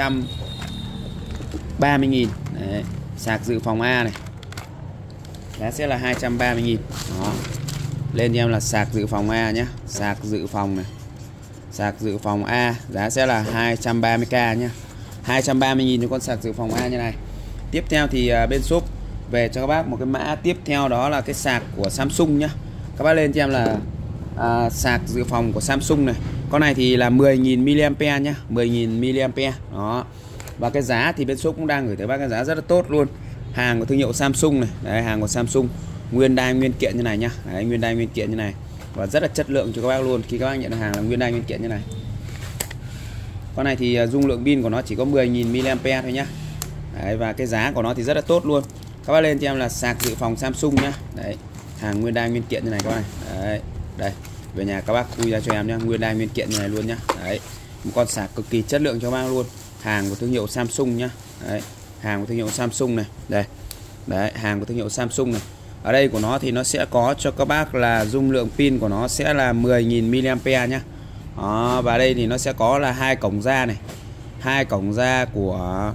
230.000. Đấy, sạc dự phòng A này, giá sẽ là 230.000. Đó. Lên cho em là sạc dự phòng A nhé. Sạc dự phòng này, sạc dự phòng A, giá sẽ là 230k nhé. 230.000 cho con sạc dự phòng A như này. Tiếp theo thì bên shop về cho các bác một cái mã tiếp theo đó là cái sạc của Samsung nhá. Các bác lên cho em là sạc dự phòng của Samsung này. Con này thì là 10.000 mAh nhá, 10.000 mAh. Đó. Và cái giá thì bên shop cũng đang gửi tới bác cái giá rất là tốt luôn. Hàng của thương hiệu Samsung này. Đấy, hàng của Samsung nguyên đai nguyên kiện như này nhá. Đấy, nguyên đai nguyên kiện như này. Và rất là chất lượng cho các bác luôn. Khi các bác nhận được hàng là nguyên đai nguyên kiện như này. Con này thì dung lượng pin của nó chỉ có 10.000 mAh thôi nhá. Đấy, và cái giá của nó thì rất là tốt luôn. Các bác lên cho em là sạc dự phòng Samsung nhá. Đấy, hàng nguyên đai nguyên kiện như này các bác này. Đấy, đây, về nhà các bác khui ra cho em nhá, nguyên đai nguyên kiện như này luôn nhá. Đấy, một con sạc cực kỳ chất lượng cho các bác luôn. Hàng của thương hiệu Samsung nhá. Đấy, hàng của thương hiệu Samsung này. Đây. Đấy, hàng của thương hiệu Samsung này. Ở đây của nó thì nó sẽ có cho các bác là dung lượng pin của nó sẽ là 10.000 mAh nhá. Đó, và đây thì nó sẽ có là 2 cổng ra này. 2 cổng ra của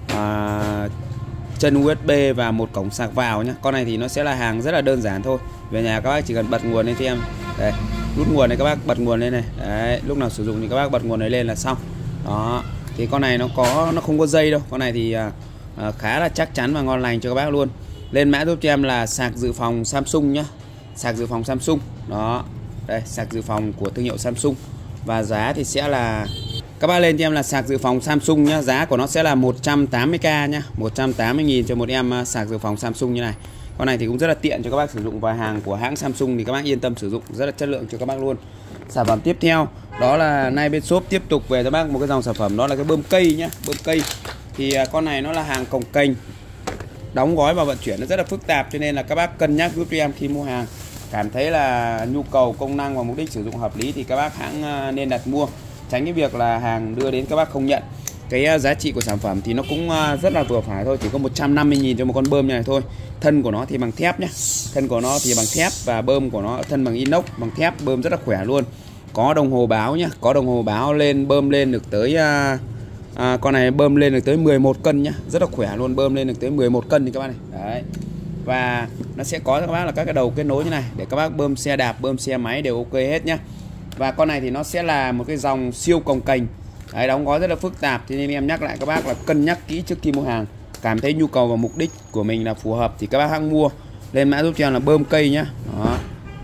chân USB và một cổng sạc vào nhá. Con này thì nó sẽ là hàng rất là đơn giản thôi. Về nhà các bác chỉ cần bật nguồn lên cho em. Đây, nút nguồn này các bác bật nguồn lên này. Đấy, lúc nào sử dụng thì các bác bật nguồn này lên là xong. Đó. Thì con này nó không có dây đâu. Con này thì khá là chắc chắn và ngon lành cho các bác luôn. Lên mã giúp cho em là sạc dự phòng Samsung nhá. Sạc dự phòng Samsung. Đó. Đây, sạc dự phòng của thương hiệu Samsung. Và giá thì sẽ là, các bác lên cho em là sạc dự phòng Samsung nhá. Giá của nó sẽ là 180k nhá. 180.000 cho một em sạc dự phòng Samsung như này. Con này thì cũng rất là tiện cho các bác sử dụng, và hàng của hãng Samsung thì các bác yên tâm sử dụng, rất là chất lượng cho các bác luôn. Sản phẩm tiếp theo đó là nay bên shop tiếp tục về cho bác một cái dòng sản phẩm đó là cái bơm cây nhá. Bơm cây thì con này nó là hàng cồng kềnh, đóng gói và vận chuyển nó rất là phức tạp, cho nên là các bác cân nhắc giúp cho em khi mua hàng. Cảm thấy là nhu cầu, công năng và mục đích sử dụng hợp lý thì các bác hãng nên đặt mua, tránh cái việc là hàng đưa đến các bác không nhận. Cái giá trị của sản phẩm thì nó cũng rất là vừa phải thôi, chỉ có 150.000 cho một con bơm này thôi. Thân của nó thì bằng thép nhá. Thân của nó thì bằng thép và bơm của nó thân bằng inox, bằng thép, bơm rất là khỏe luôn. Có đồng hồ báo nhá, có đồng hồ báo lên, bơm lên được tới con này bơm lên được tới 11 cân nhá, rất là khỏe luôn, bơm lên được tới 11 cân thì các bác này. Đấy. Và nó sẽ có cho các bác là các cái đầu kết nối như này để các bác bơm xe đạp, bơm xe máy đều ok hết nhá. Và con này thì nó sẽ là một cái dòng siêu cồng kềnh. Đấy, đóng gói rất là phức tạp, cho nên em nhắc lại các bác là cân nhắc kỹ trước khi mua hàng. Cảm thấy nhu cầu và mục đích của mình là phù hợp thì các bác hãng mua. Lên mã giúp cho em là bơm cây nhá. Đó.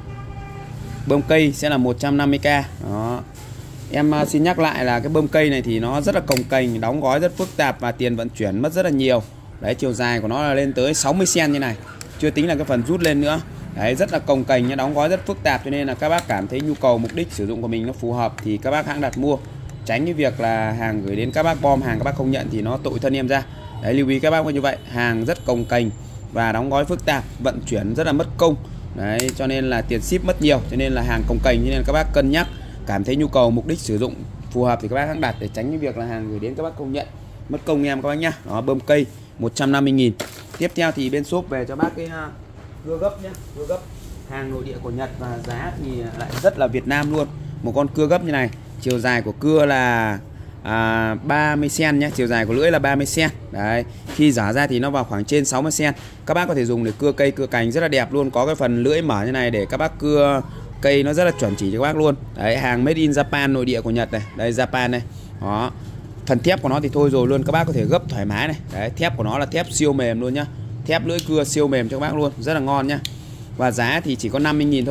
Bơm cây sẽ là 150k. Đó. Em xin nhắc lại là cái bơm cây này thì nó rất là cồng kềnh, đóng gói rất phức tạp và tiền vận chuyển mất rất là nhiều. Đấy, chiều dài của nó là lên tới 60 cm như này, chưa tính là cái phần rút lên nữa. Đấy, rất là cồng kềnh, đóng gói rất phức tạp, cho nên là các bác cảm thấy nhu cầu mục đích sử dụng của mình nó phù hợp thì các bác hãng đặt mua, tránh cái việc là hàng gửi đến các bác bom hàng các bác không nhận thì nó tội thân em ra. Đấy, lưu ý các bác như vậy, hàng rất cồng kềnh và đóng gói phức tạp, vận chuyển rất là mất công. Đấy, cho nên là tiền ship mất nhiều, cho nên là hàng cồng kềnh, cho nên là các bác cân nhắc, cảm thấy nhu cầu mục đích sử dụng phù hợp thì các bác hãng đặt, để tránh cái việc là hàng gửi đến các bác không nhận, mất công em các bác nhá. Đó, bơm cây 150.000. Tiếp theo thì bên shop về cho bác cái cưa gấp nhá, cưa gấp hàng nội địa của Nhật và giá thì lại rất là Việt Nam luôn. Một con cưa gấp như này, chiều dài của cưa là 30 cm nhé, chiều dài của lưỡi là 30 cm. Đấy, khi giả ra thì nó vào khoảng trên 60 cm. Các bác có thể dùng để cưa cây, cưa cành rất là đẹp luôn. Có cái phần lưỡi mở như này để các bác cưa cây nó rất là chuẩn chỉ cho các bác luôn. Đấy, hàng made in Japan, nội địa của Nhật này. Đây, Japan này. Đó. Phần thép của nó thì thôi rồi luôn, các bác có thể gấp thoải mái này. Đấy, thép của nó là thép siêu mềm luôn nhá. Thép lưỡi cưa siêu mềm cho các bác luôn, rất là ngon nhá. Và giá thì chỉ có 50.000 thôi.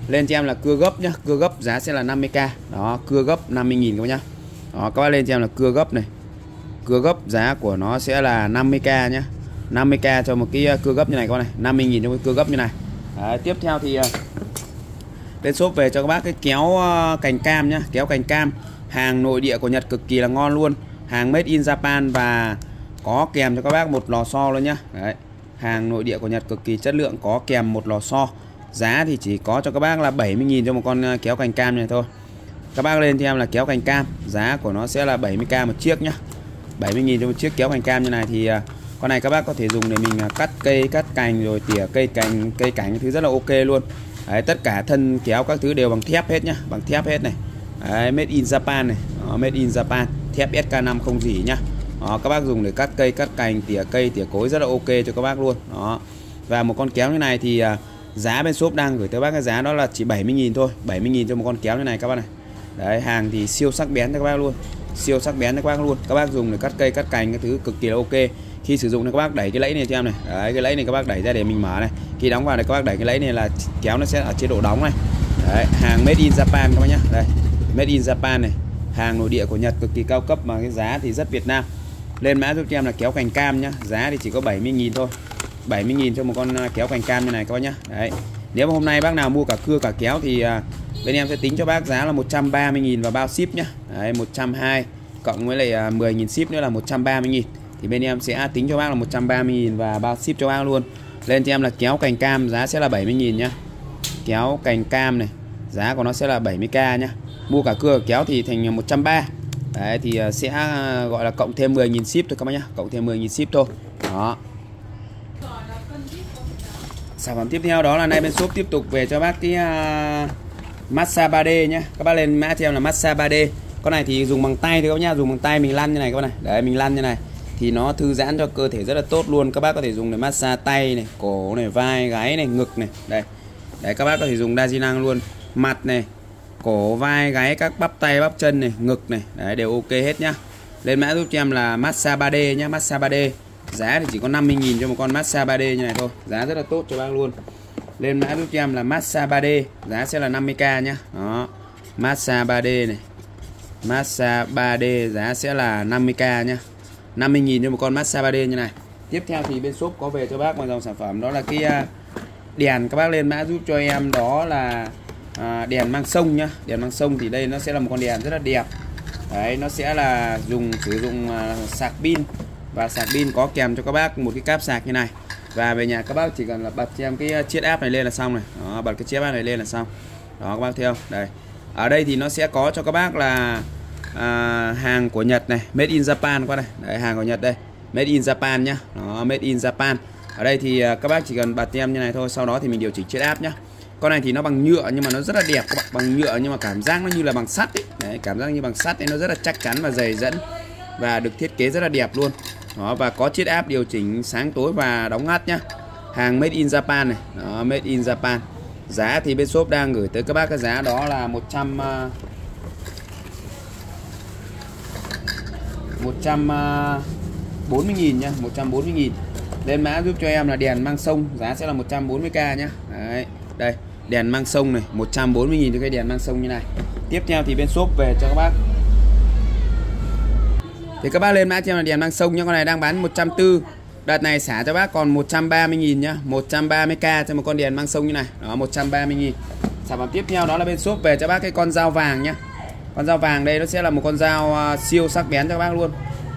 Lên cho em là cưa gấp nhá, cưa gấp giá sẽ là 50k. Đó, cưa gấp 50.000 các bác nhá. Đó, các bác lên cho em là cưa gấp này. Cưa gấp giá của nó sẽ là 50k nhá. 50k cho một cái cưa gấp như này các bác này, 50.000 cho một cưa gấp như này. Đấy, tiếp theo thì bên shop về cho các bác cái kéo cành cam nhá, kéo cành cam, hàng nội địa của Nhật cực kỳ là ngon luôn, hàng made in Japan và có kèm cho các bác một lò xo luôn nhá. Đấy, hàng nội địa của Nhật cực kỳ chất lượng, có kèm một lò xo. Giá thì chỉ có cho các bác là 70.000 cho một con kéo cành cam này thôi. Các bác lên cho em là kéo cành cam, giá của nó sẽ là 70k một chiếc nhá. 70.000 cho một chiếc kéo cành cam như này thì con này các bác có thể dùng để mình cắt cây, cắt cành rồi tỉa cây cảnh cái thứ rất là ok luôn. Đấy, tất cả thân kéo các thứ đều bằng thép hết nhá, bằng thép hết này. Đấy, made in Japan này. Đó, made in Japan, thép SK5 không rỉ nhá. Đó, các bác dùng để cắt cây, cắt cành, tỉa cây, tỉa cối rất là ok cho các bác luôn. Đó. Và một con kéo như này thì giá bên shop đang gửi tới bác cái giá đó là chỉ 70.000 thôi, 70.000 cho một con kéo như này các bác này. Đấy, hàng thì siêu sắc bén cho các bác luôn, siêu sắc bén cho các bác luôn. Các bác dùng để cắt cây, cắt cành cái thứ cực kỳ là ok. Khi sử dụng thì các bác đẩy cái lẫy này cho em này. Đấy, cái lẫy này các bác đẩy ra để mình mở này. Khi đóng vào này các bác đẩy cái lẫy này là kéo nó sẽ ở chế độ đóng này. Đấy, hàng made in Japan các bác nhá. Đây, made in Japan này, hàng nội địa của Nhật cực kỳ cao cấp mà cái giá thì rất Việt Nam. Lên mã giúp cho em là kéo cành cam nhá, giá thì chỉ có 70.000 thôi. 70.000 cho một con kéo cành cam như này các bác nhá. Đấy. Nếu mà hôm nay bác nào mua cả cưa cả kéo thì bên em sẽ tính cho bác giá là 130.000 và bao ship nhá. Đấy, 120 cộng với lại 10.000 ship nữa là 130.000. Thì bên em sẽ tính cho bác là 130.000 và bao ship cho bác luôn. Lên cho em là kéo cành cam, giá sẽ là 70.000 nhá. Kéo cành cam này, giá của nó sẽ là 70k nhá. Mua cả cưa cả kéo thì thành 130. Đấy thì sẽ gọi là cộng thêm 10.000 ship thôi các bác nhá, cộng thêm 10.000 ship thôi. Đó. Sản phẩm tiếp theo đó là nay bên shop tiếp tục về cho bác cái massage 3D nhá. Các bác lên mã cho em là massage 3D. Con này thì dùng bằng tay thôi các bác nhá, dùng bằng tay mình lăn như này các bác này. Đấy, mình lăn như này thì nó thư giãn cho cơ thể rất là tốt luôn. Các bác có thể dùng để massage tay này, cổ này, vai, gáy này, ngực này. Đây. Đấy, các bác có thể dùng đa di năng luôn. Mặt này, cổ, vai, gáy, các bắp tay, bắp chân này, ngực này. Đấy, đều ok hết nhá. Lên mã giúp cho em là massage 3D nhá, massage 3D. Giá thì chỉ có 50.000 cho một con massage 3D như này thôi. Giá rất là tốt cho bác luôn. Lên mã giúp cho em là massage 3D, giá sẽ là 50k nhá. Đó. Massage 3D này. Massage 3D giá sẽ là 50k nhá. 50.000 cho một con massage 3D như này. Tiếp theo thì bên shop có về cho bác một dòng sản phẩm đó là cái đèn. Các bác lên mã giúp cho em đó là đèn mang sông nhá. Đèn mang sông thì đây nó sẽ là một con đèn rất là đẹp. Đấy, nó sẽ là sử dụng sạc pin. Và sạc pin có kèm cho các bác một cái cáp sạc như này. Và về nhà các bác chỉ cần là bật cho em cái chiếc áp này lên là xong này. Đó, bật cái chiếc áp này lên là xong. Đó các bác thấy không? Đây. Ở đây thì nó sẽ có cho các bác là hàng của Nhật này, made in Japan các bác này. Đấy, hàng của Nhật đây, made in Japan nhá. Đó, made in Japan. Ở đây thì các bác chỉ cần bật cho em như này thôi, sau đó thì mình điều chỉnh chiếc áp nhá. Con này thì nó bằng nhựa nhưng mà nó rất là đẹp các bạn, bằng nhựa nhưng mà cảm giác nó như là bằng sắt ấy. Đấy, cảm giác như bằng sắt ấy, nó rất là chắc chắn và dày dẫn và được thiết kế rất là đẹp luôn. Đó, và có chiếc áp điều chỉnh sáng tối và đóng ngắt nhá. Hàng made in Japan này. Đó, made in Japan. Giá thì bên shop đang gửi tới các bác cái giá đó là 140.000 nhá, 140.000. Lên mã giúp cho em là đèn mang sông, giá sẽ là 140k nhá. Đấy, đây, đèn mang sông này, 140.000 cho cái đèn mang sông như này. Tiếp theo thì bên shop về cho các bác. Thì các bác lên mã cho em là đèn mang sông nhá, con này đang bán 140. Đợt này xả cho bác còn 130.000 nhá, 130k cho một con đèn mang sông như này. Đó, 130.000. Sản phẩm tiếp theo đó là bên shop về cho bác cái con dao vàng nhá. Con dao vàng đây nó sẽ là một con dao siêu sắc bén cho các bác luôn.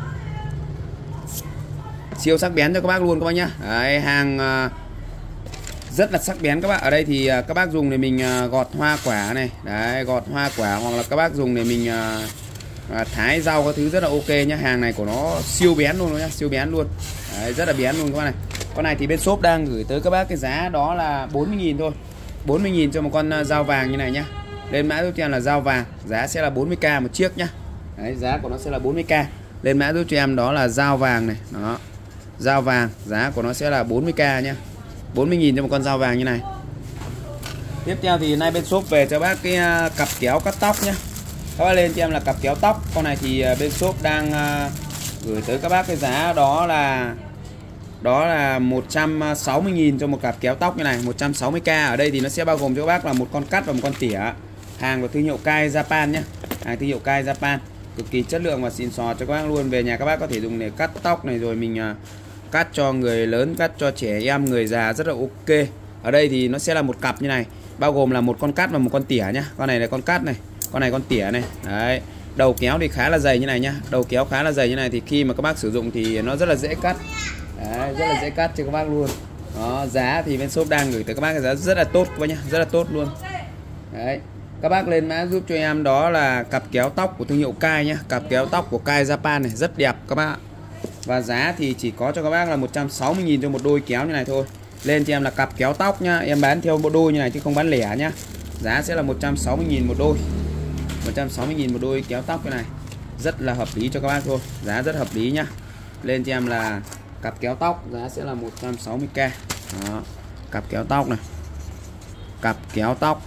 Siêu sắc bén cho các bác luôn các bác nhá. Đấy, hàng rất là sắc bén các bác. Ở đây thì các bác dùng để mình gọt hoa quả này. Đấy, gọt hoa quả hoặc là các bác dùng để mình thái rau các thứ rất là ok nhá. Hàng này của nó siêu bén luôn nhá, siêu bén luôn. Đấy, rất là bén luôn các bác này. Con này thì bên shop đang gửi tới các bác cái giá đó là 40.000 thôi. 40.000 cho một con dao vàng như này nhá. Lên mã giúp cho em là dao vàng, giá sẽ là 40k một chiếc nhá. Đấy, giá của nó sẽ là 40k. Lên mã giúp cho em đó là dao vàng này. Đó. Dao vàng, giá của nó sẽ là 40k nhá. 40.000 cho một con dao vàng như này. Tiếp theo thì nay bên shop về cho bác cái cặp kéo cắt tóc nhá. Các bác lên cho em là cặp kéo tóc. Con này thì bên shop đang gửi tới các bác cái giá đó là đó là 160.000 cho một cặp kéo tóc như này, 160k. Ở đây thì nó sẽ bao gồm cho các bác là một con cắt và một con tỉa. Hàng của thương hiệu Kai Japan nhé. Hàng thương hiệu Kai Japan, cực kỳ chất lượng và xịn sò cho các bác luôn. Về nhà các bác có thể dùng để cắt tóc này, rồi mình cắt cho người lớn, cắt cho trẻ em, người già rất là ok. Ở đây thì nó sẽ là một cặp như này, bao gồm là một con cắt và một con tỉa nhá. Con này là con cắt này, con này con tỉa này. Đấy. Đầu kéo thì khá là dày như này nhá. Đầu kéo khá là dày như này thì khi mà các bác sử dụng thì nó rất là dễ cắt. Đấy, rất là dễ cắt cho các bác luôn. Đó, giá thì bên shop đang gửi tới các bác cái giá rất là tốt các bác nhá, rất là tốt luôn. Đấy. Các bác lên mã giúp cho em đó là cặp kéo tóc của thương hiệu Kai nhá, cặp kéo tóc của Kai Japan này rất đẹp các bác. Và giá thì chỉ có cho các bác là 160.000 cho một đôi kéo như này thôi. Lên cho em là cặp kéo tóc nhá, em bán theo bộ đôi như này chứ không bán lẻ nhá. Giá sẽ là 160.000 một đôi. 160.000 một đôi kéo tóc cái này. Rất là hợp lý cho các bác thôi. Giá rất hợp lý nhá. Lên cho em là cặp kéo tóc, giá sẽ là 160k. Đó. Cặp kéo tóc này. Cặp kéo tóc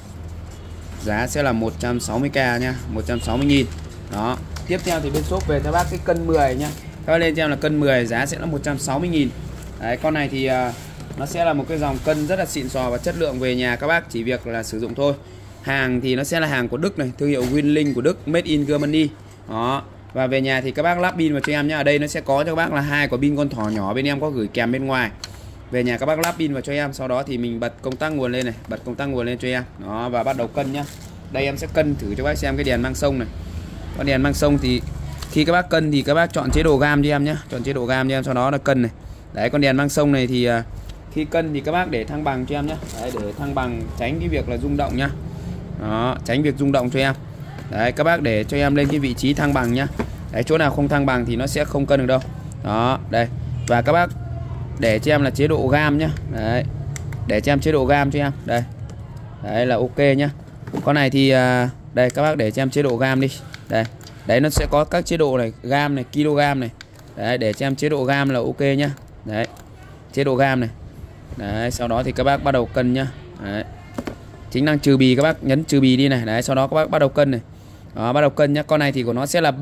giá sẽ là 160k nha, 160.000. Đó. Tiếp theo thì bên shop về cho bác cái cân 10 nhá. Các bác lên cho em là cân 10, giá sẽ là 160.000. Đấy, con này thì nó sẽ là một cái dòng cân rất là xịn sò và chất lượng. Về nhà các bác chỉ việc là sử dụng thôi. Hàng thì nó sẽ là hàng của Đức này, thương hiệu Winling của Đức, made in Germany. Đó. Và về nhà thì các bác lắp pin vào cho em nhá. Ở đây nó sẽ có cho các bác là 2 quả pin con thỏ nhỏ, bên em có gửi kèm bên ngoài. Về nhà các bác lắp pin vào cho em, sau đó thì mình bật công tắc nguồn lên này, bật công tắc nguồn lên cho em. Đó, và bắt đầu cân nhá. Đây em sẽ cân thử cho các bác xem cái đèn mang sông này. Con đèn mang sông thì khi các bác cân thì các bác chọn chế độ gam cho em nhé, chọn chế độ gam cho em, sau đó là cân này. Đấy, con đèn mang sông này thì khi cân thì các bác để thăng bằng cho em nhé. Đấy, để thăng bằng tránh cái việc là rung động nhá. Đó, tránh việc rung động cho em. Đấy, các bác để cho em lên cái vị trí thăng bằng nhá. Đấy, chỗ nào không thăng bằng thì nó sẽ không cân được đâu. Đó, đây. Và các bác để cho em là chế độ gam nhá. Đấy. Để cho em chế độ gam cho em. Đây. Đấy là ok nhá. Con này thì đây các bác để cho em chế độ gam đi. Đây. Đấy, nó sẽ có các chế độ này, gam này, kg này. Đấy, để cho em chế độ gam là ok nhá. Đấy. Chế độ gam này. Đấy, sau đó thì các bác bắt đầu cân nhá. Đấy. Chính năng trừ bì, các bác nhấn trừ bì đi này. Đấy, sau đó các bác bắt đầu cân này. Đó, bắt đầu cân nhá. Con này thì của nó sẽ là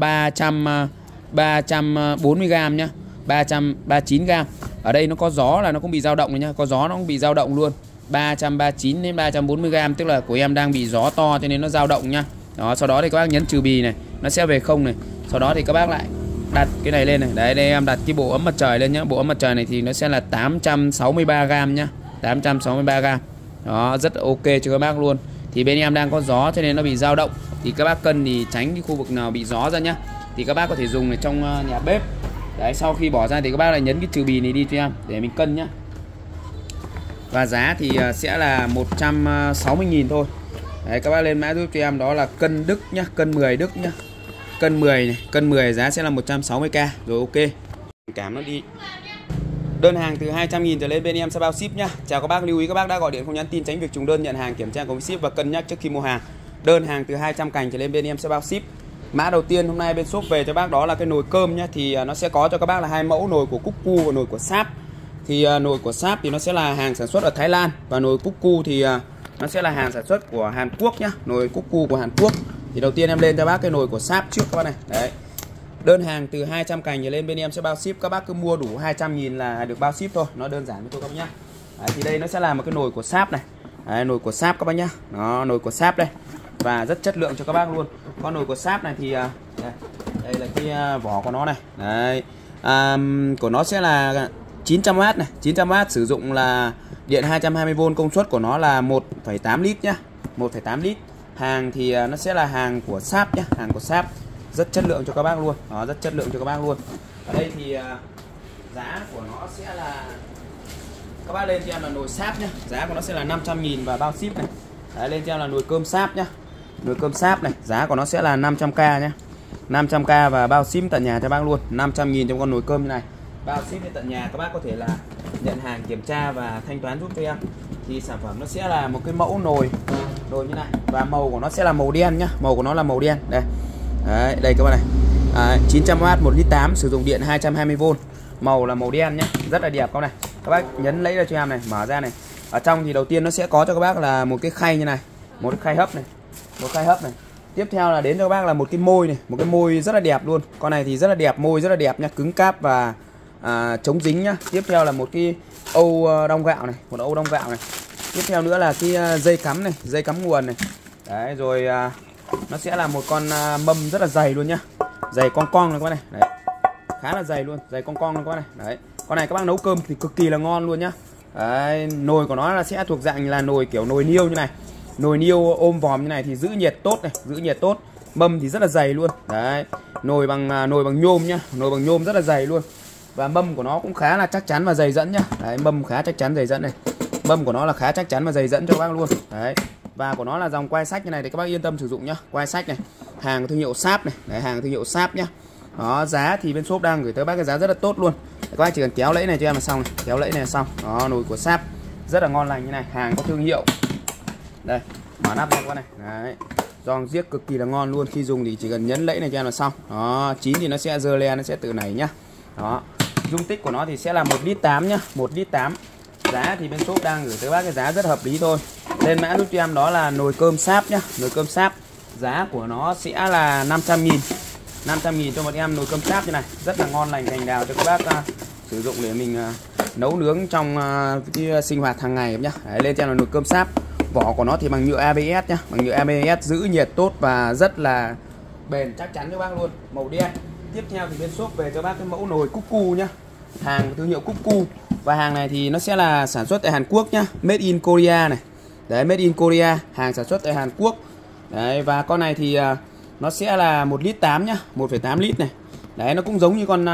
340g nhá. 339g. Ở đây nó có gió là nó cũng bị dao động này nhá, có gió nó cũng bị dao động luôn. 339 đến 340g, tức là của em đang bị gió to cho nên nó dao động nhá. Đó, sau đó thì các bác nhấn trừ bì này, nó sẽ về không này. Sau đó thì các bác lại đặt cái này lên này. Đấy, đây em đặt cái bộ ấm mặt trời lên nhá. Bộ ấm mặt trời này thì nó sẽ là 863g nhá. 863g. Đó, rất ok cho các bác luôn. Thì bên em đang có gió cho nên nó bị dao động. Thì các bác cân thì tránh cái khu vực nào bị gió ra nhá. Thì các bác có thể dùng ở trong nhà bếp. Đấy, sau khi bỏ ra thì các bác lại nhấn cái trừ bì này đi cho em để mình cân nhá. Và giá thì sẽ là 160.000 thôi. Đấy, các bác lên mã giúp cho em đó là cân Đức nhá, cân 10 Đức nhá. Cân 10 này, cân 10 giá sẽ là 160k rồi ok. Cảm nó đi. Đơn hàng từ 200.000 trở lên bên em sẽ bao ship nhá. Chào các bác, lưu ý các bác đã gọi điện không nhắn tin tránh việc trùng đơn, nhận hàng kiểm tra có ship và cân nhắc trước khi mua hàng. Đơn hàng từ 200 cành trở lên bên em sẽ bao ship. Mã đầu tiên hôm nay bên shop về cho bác đó là cái nồi cơm nhá, thì nó sẽ có cho các bác là 2 mẫu, nồi của Cuckoo và nồi của Sharp. Thì nồi của Sharp thì nó sẽ là hàng sản xuất ở Thái Lan và nồi Cuckoo thì nó sẽ là hàng sản xuất của Hàn Quốc nhá, nồi Cuckoo của Hàn Quốc. Thì đầu tiên em lên cho bác cái nồi của Sharp trước các bác này. Đấy. Đơn hàng từ 200 cành trở lên bên em sẽ bao ship, các bác cứ mua đủ 200.000 là được bao ship thôi, nó đơn giản với tôi các bác nhá. Đấy, thì đây nó sẽ là một cái nồi của Sharp này. Đấy, nồi của Sharp các bác nhá. Đó, nồi của Sharp đây. Và rất chất lượng cho các bác luôn. Con nồi của Sharp này thì đây là cái vỏ của nó này. Đấy. Của nó sẽ là 900W này, 900W, sử dụng là điện 220V, công suất của nó là 1,8 lít nhá. 1,8 lít. Hàng thì nó sẽ là hàng của Sharp nhá, hàng của Sharp. Rất chất lượng cho các bác luôn. Đó, rất chất lượng cho các bác luôn. Ở đây thì giá của nó sẽ là, các bác lên cho em là nồi Sharp nhá. Giá của nó sẽ là 500.000 và bao ship này. Đấy, lên cho em là nồi cơm Sharp nhá. Nồi cơm Sharp này, giá của nó sẽ là 500k nhá. 500k và bao ship tận nhà cho bác luôn. 500.000 trong con nồi cơm như này. Bao ship đến tận nhà, các bác có thể là nhận hàng, kiểm tra và thanh toán giúp cho em. Thì sản phẩm nó sẽ là một cái mẫu nồi như này, và màu của nó sẽ là màu đen nhá. Màu của nó là màu đen. Đây. Đấy, đây các bác này. 900W 1,8 lít, sử dụng điện 220V. Màu là màu đen nhá, rất là đẹp các này. Các bác nhấn lấy ra cho em này, mở ra này. Ở trong thì đầu tiên nó sẽ có cho các bác là một cái khay như này, một cái khay hấp này, một khay hấp này. Tiếp theo là đến cho các bác là một cái môi này, một cái môi rất là đẹp luôn. Con này thì rất là đẹp, môi rất là đẹp nha, cứng cáp và chống dính nhá. Tiếp theo là một cái âu đong gạo này, một âu đong gạo này. Tiếp theo nữa là cái dây cắm này, dây cắm nguồn này. Đấy, rồi nó sẽ là một con mâm rất là dày luôn nhá. Dày cong cong này các bác này. Đấy. Khá là dày luôn, dày cong cong luôn các bác này. Đấy. Con này các bác nấu cơm thì cực kỳ là ngon luôn nhá. Đấy, nồi của nó là sẽ thuộc dạng là nồi kiểu nồi niêu như này. Nồi niêu ôm vòm như này thì giữ nhiệt tốt này, giữ nhiệt tốt. Mâm thì rất là dày luôn. Đấy. Nồi bằng nhôm nhá, nồi bằng nhôm rất là dày luôn. Và mâm của nó cũng khá là chắc chắn và dày dẫn nhá. Đấy, mâm khá chắc chắn dày dẫn này. Mâm của nó là khá chắc chắn và dày dẫn cho các bác luôn. Đấy. Và của nó là dòng quai sách như này thì các bác yên tâm sử dụng nhá. Quai sách này, hàng thương hiệu Sáp này, đấy, hàng thương hiệu Sáp nhá. Đó, giá thì bên shop đang gửi tới bác cái giá rất là tốt luôn. Các bác chỉ cần kéo lẫy này cho em là xong này, kéo lẫy này là xong. Đó, nồi của Sáp rất là ngon lành như này, hàng có thương hiệu. Đây, mở nắp ra các bác này. Đấy. Giòn giết cực kỳ là ngon luôn, khi dùng thì chỉ cần nhấn lẫy này cho em là xong. Đó, chín thì nó sẽ dơ lên, nó sẽ tự nảy nhá. Đó. Dung tích của nó thì sẽ là 1,8 lít nhá, 1,8 lít. Giá thì bên shop đang gửi tới bác cái giá rất hợp lý thôi. Lên mã giúp cho em đó là nồi cơm Sáp nhá, nồi cơm Sáp. Giá của nó sẽ là 500.000. 500.000 cho một em nồi cơm Sáp như này, rất là ngon lành cành đào cho các bác sử dụng để mình nấu nướng trong cái sinh hoạt hàng ngày nhá. Đấy, lên cho em là nồi cơm Sáp. Vỏ của nó thì bằng nhựa ABS nhá, bằng nhựa ABS giữ nhiệt tốt và rất là bền chắc chắn cho bác luôn, màu đen. Tiếp theo thì bên shop về cho bác cái mẫu nồi Cuckoo nhá, hàng thương hiệu Cuckoo. Và hàng này thì nó sẽ là sản xuất tại Hàn Quốc nhá, made in Korea này. Đấy, made in Korea, hàng sản xuất tại Hàn Quốc. Đấy, và con này thì nó sẽ là 1,8 lít nhá, 1,8 lít này. Đấy, nó cũng giống như con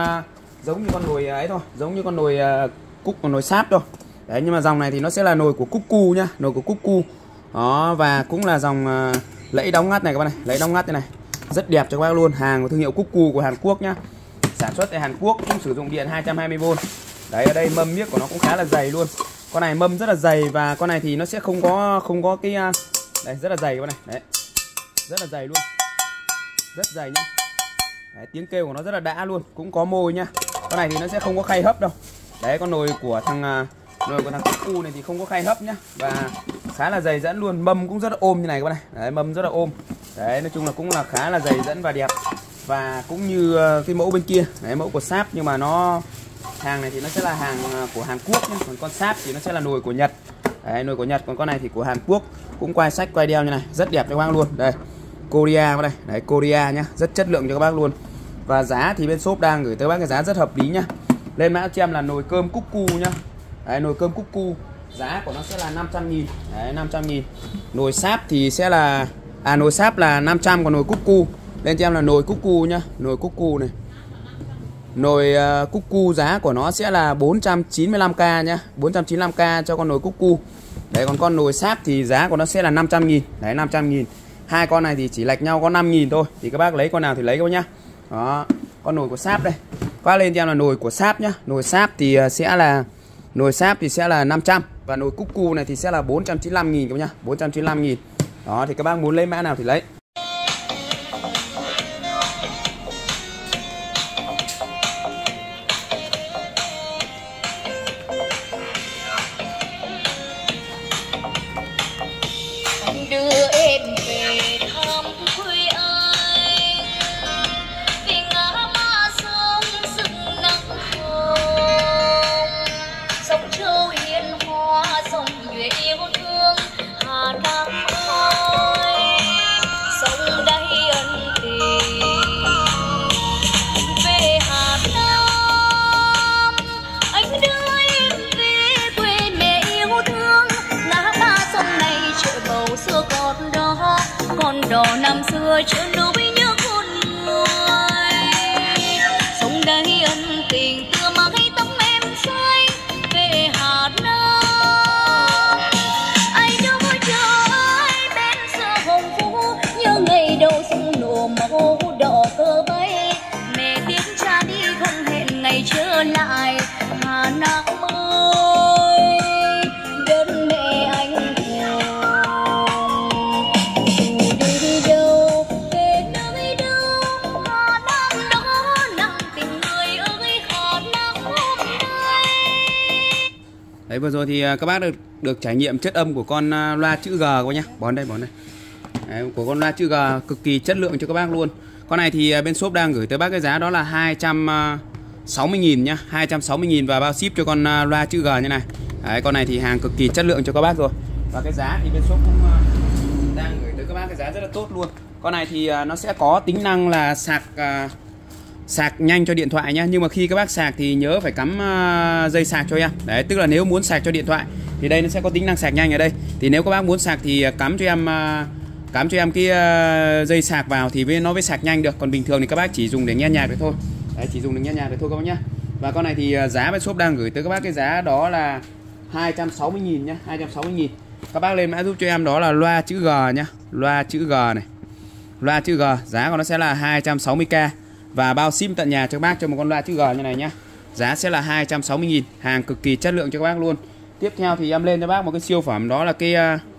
nồi ấy thôi, giống như con nồi Sáp thôi. Đấy, nhưng mà dòng này thì nó sẽ là nồi của Cuckoo nhá, nồi của Cuckoo. Đó, và cũng là dòng lẫy đóng ngắt này các bạn này, lẫy đóng ngắt thế này. Rất đẹp cho các bác luôn, hàng của thương hiệu Cuckoo của Hàn Quốc nhá. Sản xuất tại Hàn Quốc, cũng sử dụng điện 220V. Đấy, ở đây mâm miếc của nó cũng khá là dày luôn. Con này mâm rất là dày và con này thì nó sẽ không có cái đây, rất là dày các bạn này. Đấy. Rất là dày luôn. Rất dày nhá. Đấy, tiếng kêu của nó rất là đã luôn, cũng có môi nhá. Con này thì nó sẽ không có khay hấp đâu. Đấy, con nồi của thằng Cuckoo này thì không có khay hấp nhá, và khá là dày dẫn luôn, mâm cũng rất là ôm như này các bạn này. Đấy, mâm rất là ôm. Đấy, nói chung là cũng là khá là dày dẫn và đẹp. Và cũng như cái mẫu bên kia, đấy, mẫu của Sáp, nhưng mà hàng này thì nó sẽ là hàng của Hàn Quốc nhá, còn con Sáp thì nó sẽ là nồi của Nhật. Đấy, nồi của Nhật, còn con này thì của Hàn Quốc, cũng quai sách quai đeo như này, rất đẹp cho các bác luôn. Đây, Korea các đây, đấy, Korea nhá, rất chất lượng cho các bác luôn. Và giá thì bên shop đang gửi tới bác cái giá rất hợp lý nhá. Lên mã cho em là nồi cơm Cuckoo nhá. Đấy, nồi cơm Cuckoo, giá của nó sẽ là 500.000. Đấy, 500.000. Nồi Sáp thì sẽ là nồi Sáp là 500, còn nồi Cuckoo lên cho em là nồi Cuckoo nhá, nồi Cuckoo này. Nồi Cuckoo giá của nó sẽ là 495k nhá, 495k cho con nồi Cuckoo. Đấy, còn con nồi Sáp thì giá của nó sẽ là 500.000. Đấy, 500.000. Hai con này thì chỉ lệch nhau có 5.000 thôi, thì các bác lấy con nào thì lấy các bác nhá. Đó, con nồi của Sáp đây. Qua lên cho em là nồi của Sáp nhá. Nồi Sáp thì sẽ là 500, và nồi Cuckoo này thì sẽ là 495.000 các bác nhá, 495.000. Đó, thì các bác muốn lấy mã nào thì lấy. Đưa em về thăm quê anh, vì ngã ba sông rừng nắng hồng, sông Châu hiền hòa, sông Nhuệ yêu thương Hà Nam ơi, sông đây ân tình về Hà Nam. Anh đưa em về quê mẹ yêu thương, ngã ba sông này chợ bầu xưa còn đó, con đò năm xưa chợ núi nhớ con người. Sông đây ân tình tựa mái tóc em say về Hà Nam. Ai đâu chờ ai bên xưa hồng phú, như ngày đầu sông nổ màu đỏ cờ bay. Mẹ tiếng cha đi không hẹn ngày trở lại Hà Nam ơi, đất mẹ anh đi đâu về nơi đâu, Hà Nam đó nặng tình người ơi, Hà Nam hôm nay. Đấy, vừa rồi thì các bác được trải nghiệm chất âm của con loa chữ G các bác nhá. Bón đây. Đấy, của con loa chữ G cực kỳ chất lượng cho các bác luôn. Con này thì bên shop đang gửi tới bác cái giá đó là 260.000 nhá, 260.000 và bao ship cho con loa chữ G như này. Đấy, con này thì hàng cực kỳ chất lượng cho các bác rồi. Và cái giá thì bên shop cũng đang gửi tới các bác cái giá rất là tốt luôn. Con này thì nó sẽ có tính năng là sạc nhanh cho điện thoại nhá. Nhưng mà khi các bác sạc thì nhớ phải cắm dây sạc cho em. Đấy, tức là nếu muốn sạc cho điện thoại thì đây nó sẽ có tính năng sạc nhanh ở đây. Thì nếu các bác muốn sạc thì cắm cho em cái dây sạc vào thì nó mới sạc nhanh được. Còn bình thường thì các bác chỉ dùng để nghe nhạc được thôi. Đấy, chỉ dùng để nghe nhạc được thôi các bác nhá. Và con này thì giá bên shop đang gửi tới các bác cái giá đó là 260.000 nhá, 260.000. Các bác lên mã giúp cho em đó là loa chữ G nhá, loa chữ G này. Loa chữ G, giá của nó sẽ là 260k và bao ship tận nhà cho các bác cho một con loa chữ G như này nhá. Giá sẽ là 260.000, hàng cực kỳ chất lượng cho các bác luôn. Tiếp theo thì em lên cho bác một cái siêu phẩm đó là cái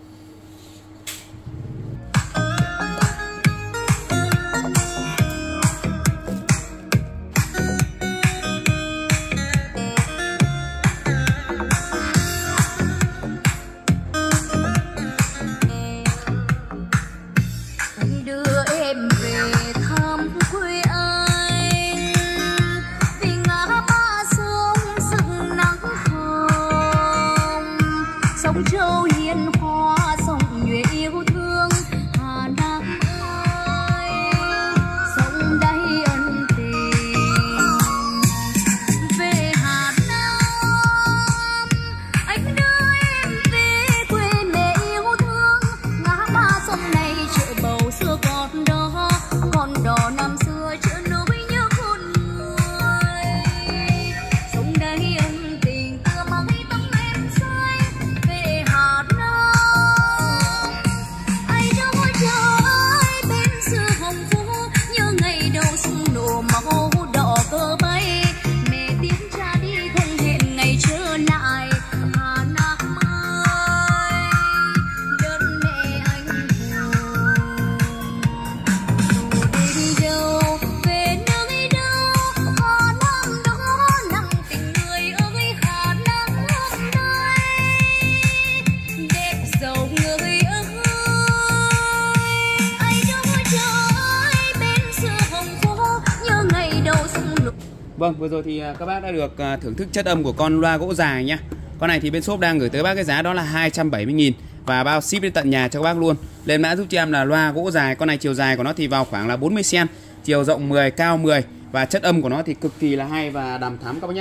Vâng, vừa rồi thì các bác đã được thưởng thức chất âm của con loa gỗ dài nhá. Con này thì bên shop đang gửi tới bác cái giá đó là 270.000 và bao ship đến tận nhà cho các bác luôn. Lên mã giúp cho em là loa gỗ dài. Con này chiều dài của nó thì vào khoảng là 40 cm, chiều rộng 10, cao 10 và chất âm của nó thì cực kỳ là hay và đàm thắm các bác nhá.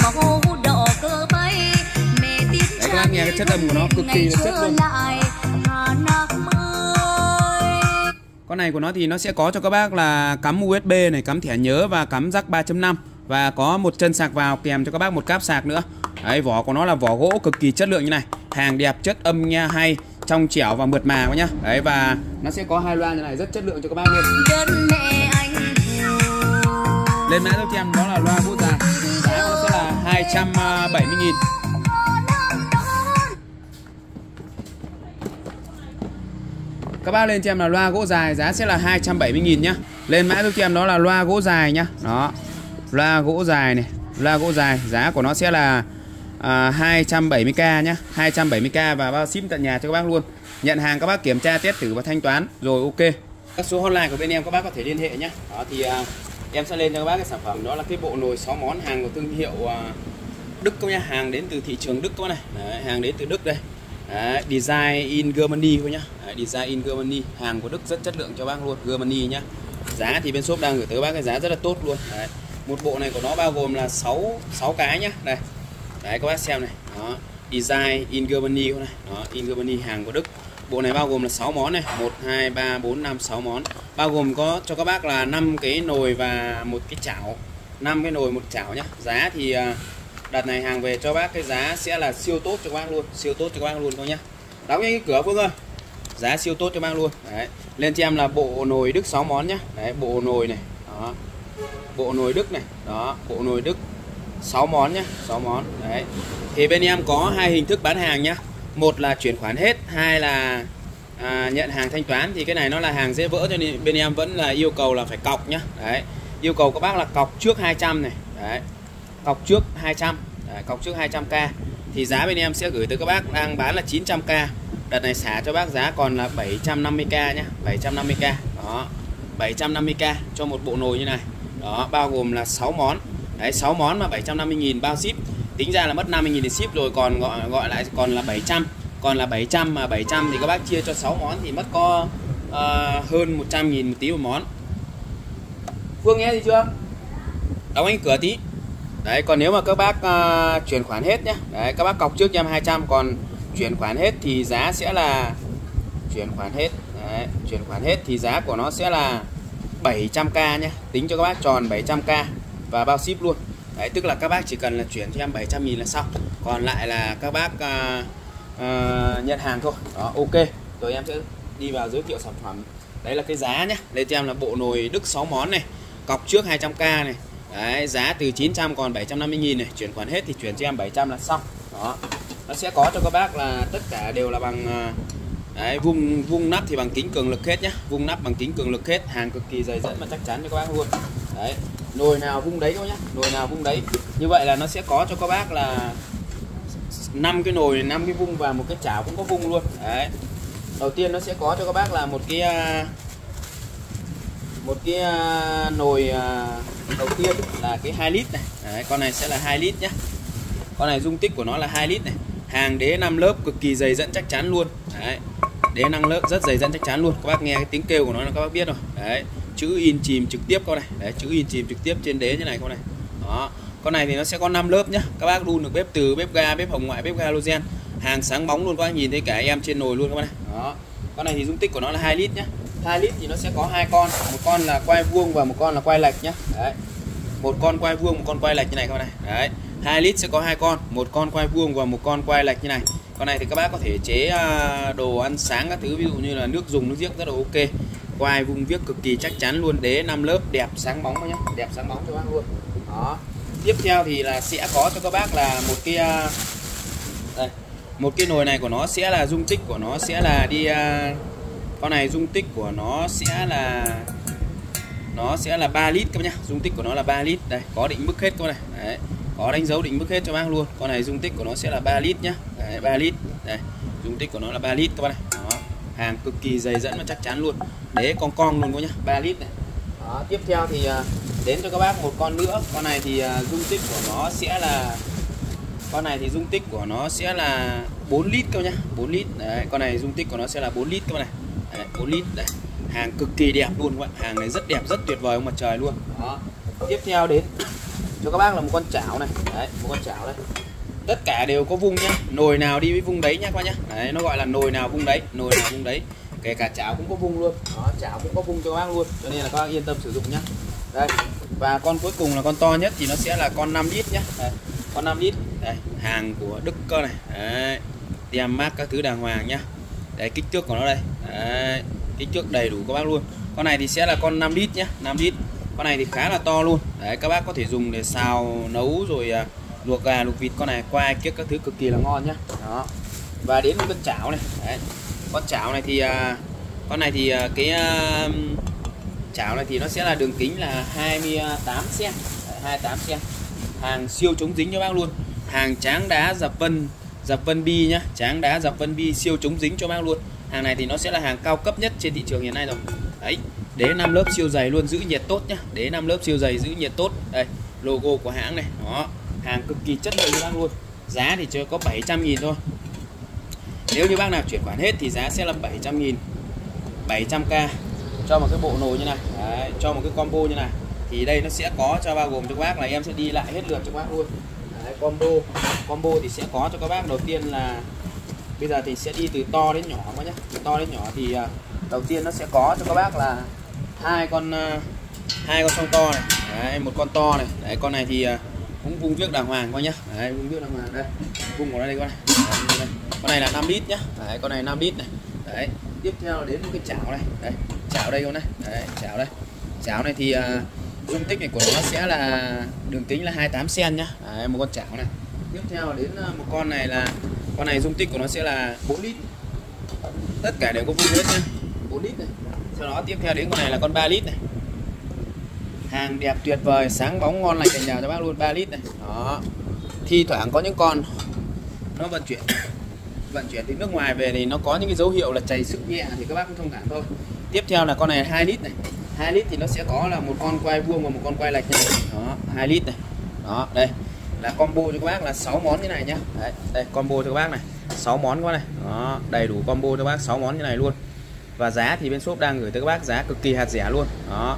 Đấy, các bác nghe cái chất âm của nó cực kỳ là chất luôn. Con này của nó thì nó sẽ có cho các bác là cắm USB này, cắm thẻ nhớ và cắm jack 3.5 và có một chân sạc vào kèm cho các bác một cáp sạc nữa. Đấy, vỏ của nó là vỏ gỗ cực kỳ chất lượng như này, hàng đẹp, chất âm nghe hay, trong trẻo và mượt mà các nhá. Đấy, và nó sẽ có hai loa như này rất chất lượng cho các bác luôn. Lên mã giúp cho em đó là loa gỗ dài, giá nó sẽ là 270.000. Các bác lên cho em là loa gỗ dài, giá sẽ là 270.000 nhá. Lên mã giúp cho em đó là loa gỗ dài nhá. Đó, loa gỗ dài này, loa gỗ dài, giá của nó sẽ là 270k nhá, 270k và bao ship tận nhà cho các bác luôn. Nhận hàng các bác kiểm tra test thử và thanh toán rồi ok. Các số hotline của bên em các bác có thể liên hệ nhé. Đó thì em sẽ lên cho các bác cái sản phẩm đó là cái bộ nồi 6 món hàng của thương hiệu Đức các nhá, hàng đến từ thị trường Đức các này. Đấy, hàng đến từ Đức đây. Đấy, design in Germany thôi nhá. Đấy, design in Germany, hàng của Đức rất chất lượng cho bác luôn, Germany nhá. Giá thì bên shop đang gửi tới các bác cái giá rất là tốt luôn. Đấy, một bộ này của nó bao gồm là 6 cái nhá. Đây. Đấy các bác xem này. Đó, design in Germany này. Đó, in Germany, hàng của Đức. Bộ này bao gồm là 6 món này, 1 2 3 4 5 6 món. Bao gồm có cho các bác là 5 cái nồi và một cái chảo. 5 cái nồi một chảo nhá. Giá thì đợt này hàng về cho bác cái giá sẽ là siêu tốt cho các bác luôn, siêu tốt cho các bác luôn thôi nhá. Đóng nhanh cái cửa Phương ơi. Giá siêu tốt cho bác luôn. Đấy. Lên cho em là bộ nồi Đức 6 món nhá. Đấy, bộ nồi này. Đó. Bộ nồi Đức này. Đó, bộ nồi Đức 6 món nhá, 6 món. Đấy. Thì bên em có hai hình thức bán hàng nhá. Một là chuyển khoản hết, hai là nhận hàng thanh toán. Thì cái này nó là hàng dễ vỡ cho nên bên em vẫn là yêu cầu là phải cọc nhá. Đấy. Yêu cầu các bác là cọc trước 200 này. Đấy. Cọc trước 200. Đấy, cọc trước 200k. Thì giá bên em sẽ gửi tới các bác đang bán là 900k. Đợt này xả cho bác giá còn là 750k nhá, 750k. Đó. 750k cho một bộ nồi như này. Đó, bao gồm là 6 món. Đấy, 6 món mà 750.000 bao ship. Tính ra là mất 50.000 để ship rồi, còn gọi lại còn là 700. Còn là 700 mà 700 thì các bác chia cho 6 món thì mất có hơn 100.000 một tí một món. Phương nghe gì chưa? Đóng anh cửa tí. Đấy, còn nếu mà các bác chuyển khoản hết nhá. Đấy, các bác cọc trước cho em 200, còn chuyển khoản hết thì giá sẽ là chuyển khoản hết. Đấy, chuyển khoản hết thì giá của nó sẽ là 700k nhé. Tính cho các bác tròn 700k và bao ship luôn. Đấy, tức là các bác chỉ cần là chuyển cho em 700.000 là xong. Còn lại là các bác nhận hàng thôi. Đó, ok. Rồi em sẽ đi vào giới thiệu sản phẩm. Đấy là cái giá nhé. Đây cho em là bộ nồi Đức 6 món này. Cọc trước 200k này. Đấy, giá từ 900 còn 750.000 này. Chuyển khoản hết thì chuyển cho em 700 là xong. Đó. Nó sẽ có cho các bác là tất cả đều là bằng đấy, vung nắp thì bằng kính cường lực hết nhá. Vung nắp bằng kính cường lực hết. Hàng cực kỳ dày dẫn và chắc chắn cho các bác luôn. Đấy, nồi nào vung đấy các bác nhá. Nồi nào vung đấy. Như vậy là nó sẽ có cho các bác là 5 cái nồi, 5 cái vung và một cái chảo cũng có vung luôn. Đấy. Đầu tiên nó sẽ có cho các bác là một cái nồi đầu tiên là cái 2 lít này. Đấy, con này sẽ là 2 lít nhá. Con này dung tích của nó là 2 lít này. Hàng đế 5 lớp cực kỳ dày dẫn chắc chắn luôn. Đấy. Đế 5 lớp rất dày dẫn chắc chắn luôn. Các bác nghe cái tiếng kêu của nó là các bác biết rồi. Đấy. Chữ in chìm trực tiếp con này. Đấy, chữ in chìm trực tiếp trên đế như này con này. Đó. Con này thì nó sẽ có 5 lớp nhá. Các bác đun được bếp từ, bếp ga, bếp hồng ngoại, bếp ga halogen. Hàng sáng bóng luôn, các bác nhìn thấy cả em trên nồi luôn các bác này. Đó. Con này thì dung tích của nó là 2 lít nhá. 2 lít thì nó sẽ có 2 con, một con là quay vuông và một con là quay lệch nhá. Đấy. Một con quay vuông, một con quay lệch như này các bác này. Đấy. 2 lít sẽ có 2 con, một con quay vuông và một con quay lệch như này. Con này thì các bác có thể chế đồ ăn sáng các thứ, ví dụ như là nước dùng, nước giếc rất là ok. Quay vuông viết cực kỳ chắc chắn luôn, đế 5 lớp đẹp sáng bóng nhá, đẹp sáng bóng cho các bác luôn. Đó. Tiếp theo thì là sẽ có cho các bác là một cái đây, một cái nồi này của nó sẽ là dung tích của nó sẽ là đi con này dung tích của nó sẽ là 3 lít các bác nhá. Dung tích của nó là 3 lít. Đây, có định mức hết các bác này. Đấy. Có đánh dấu định mức hết cho bác luôn. Con này dung tích của nó sẽ là 3 lít nhá. Đấy, 3 lít. Đây, dung tích của nó là 3 lít các bác này. Đó. Hàng cực kỳ dày dẫn và chắc chắn luôn. Đế cong luôn các nhá, 3 lít này. Đó, tiếp theo thì đến cho các bác một con nữa. Con này thì dung tích của nó sẽ là 4 lít các bác nhá, 4 lít. Đấy, con này dung tích của nó sẽ là 4 lít các bác này. Đấy, 4 lít. Đấy. Hàng cực kỳ đẹp luôn các bạn. Hàng này rất đẹp, rất tuyệt vời ông mặt trời luôn. Đó. Tiếp theo đến cho các bác là một con chảo này. Đấy, một con chảo đây. Tất cả đều có vung nhá. Nồi nào đi với vung đấy nhá các bác nhá. Đấy, nó gọi là nồi nào vung đấy, nồi nào vung đấy. Kể cả chảo cũng có vung luôn. Đó, chảo cũng có vung cho các bác luôn. Cho nên là các bác yên tâm sử dụng nhá. Đây. Và con cuối cùng là con to nhất thì nó sẽ là con 5 lít nhá. Đây, con 5 lít. Đây, hàng của Đức cơ này. Đấy. Tem mác các thứ đàng hoàng nhá. Đấy, kích thước của nó đây. Đấy, kích thước đầy đủ các bác luôn. Con này thì sẽ là con 5 lít nhá, 5 lít. Con này thì khá là to luôn. Đấy, các bác có thể dùng để xào nấu rồi luộc gà, luộc vịt. Con này quay kiếc các thứ cực kỳ là ngon nhá. Đó. Và đến với con chảo này. Đấy. Con chảo này thì con này thì cái chảo này thì nó sẽ là đường kính là 28 cm. 28 cm. Hàng siêu chống dính cho bác luôn. Hàng tráng đá dập vân bi nhá, tráng đá dập vân bi siêu chống dính cho bác luôn. Hàng này thì nó sẽ là hàng cao cấp nhất trên thị trường hiện nay rồi. Đấy, đế 5 lớp siêu dày luôn, giữ nhiệt tốt nhá. Đế 5 lớp siêu dày giữ nhiệt tốt. Đây, logo của hãng này. Đó, hàng cực kỳ chất lượng cho bác luôn. Giá thì chỉ có 700.000 thôi. Nếu như bác nào chuyển khoản hết thì giá sẽ là 700.000. 700k cho một cái bộ nồi như này. Đấy, cho một cái combo như này. Thì đây nó sẽ có cho bao gồm cho các bác là em sẽ đi lại hết lượt cho các bác luôn. Đấy, combo thì sẽ có cho các bác đầu tiên là bây giờ thì sẽ đi từ to đến nhỏ các nhé. Từ to đến nhỏ thì đầu tiên nó sẽ có cho các bác là hai con song to này. Đấy, một con to này. Đấy, con này thì cũng vung viếc đàng hoàng coi nhá. Đấy, vung viếc đàng hoàng đây. Vung của nó đây con này. Đấy, con này là 5 lít nhá. Đấy, con này 5 lít này. Đấy, tiếp theo là đến một cái chảo này. Đấy, chảo đây con này. Đấy, chảo đây. Chảo này thì dung tích này của nó sẽ là đường kính là 28 cm nhá. Đấy, một con chảo này. Tiếp theo đến một con này là con này dung tích của nó sẽ là 4 lít. Tất cả đều có vung hết nhá. 4 lít này. Sau đó tiếp theo đến con này là con 3 lít này. Hàng đẹp tuyệt vời, sáng bóng ngon lành cành nhào cho bác luôn, 3 lít này. Đó. Thi thoảng có những con nó vận chuyển từ nước ngoài về thì nó có những cái dấu hiệu là chảy sức nhẹ thì các bác cũng thông cảm thôi. Tiếp theo là con này 2 lít này. 2 lít thì nó sẽ có là một con quay vuông và một con quay lệch này. Đó, 2 lít này. Đó, đây là combo cho các bác là 6 món như này nhá. Đấy, đây combo cho các bác này, 6 món các bác này. Đó, đầy đủ combo cho các bác 6 món như này luôn. Và giá thì bên shop đang gửi tới các bác giá cực kỳ hạt rẻ luôn. Đó.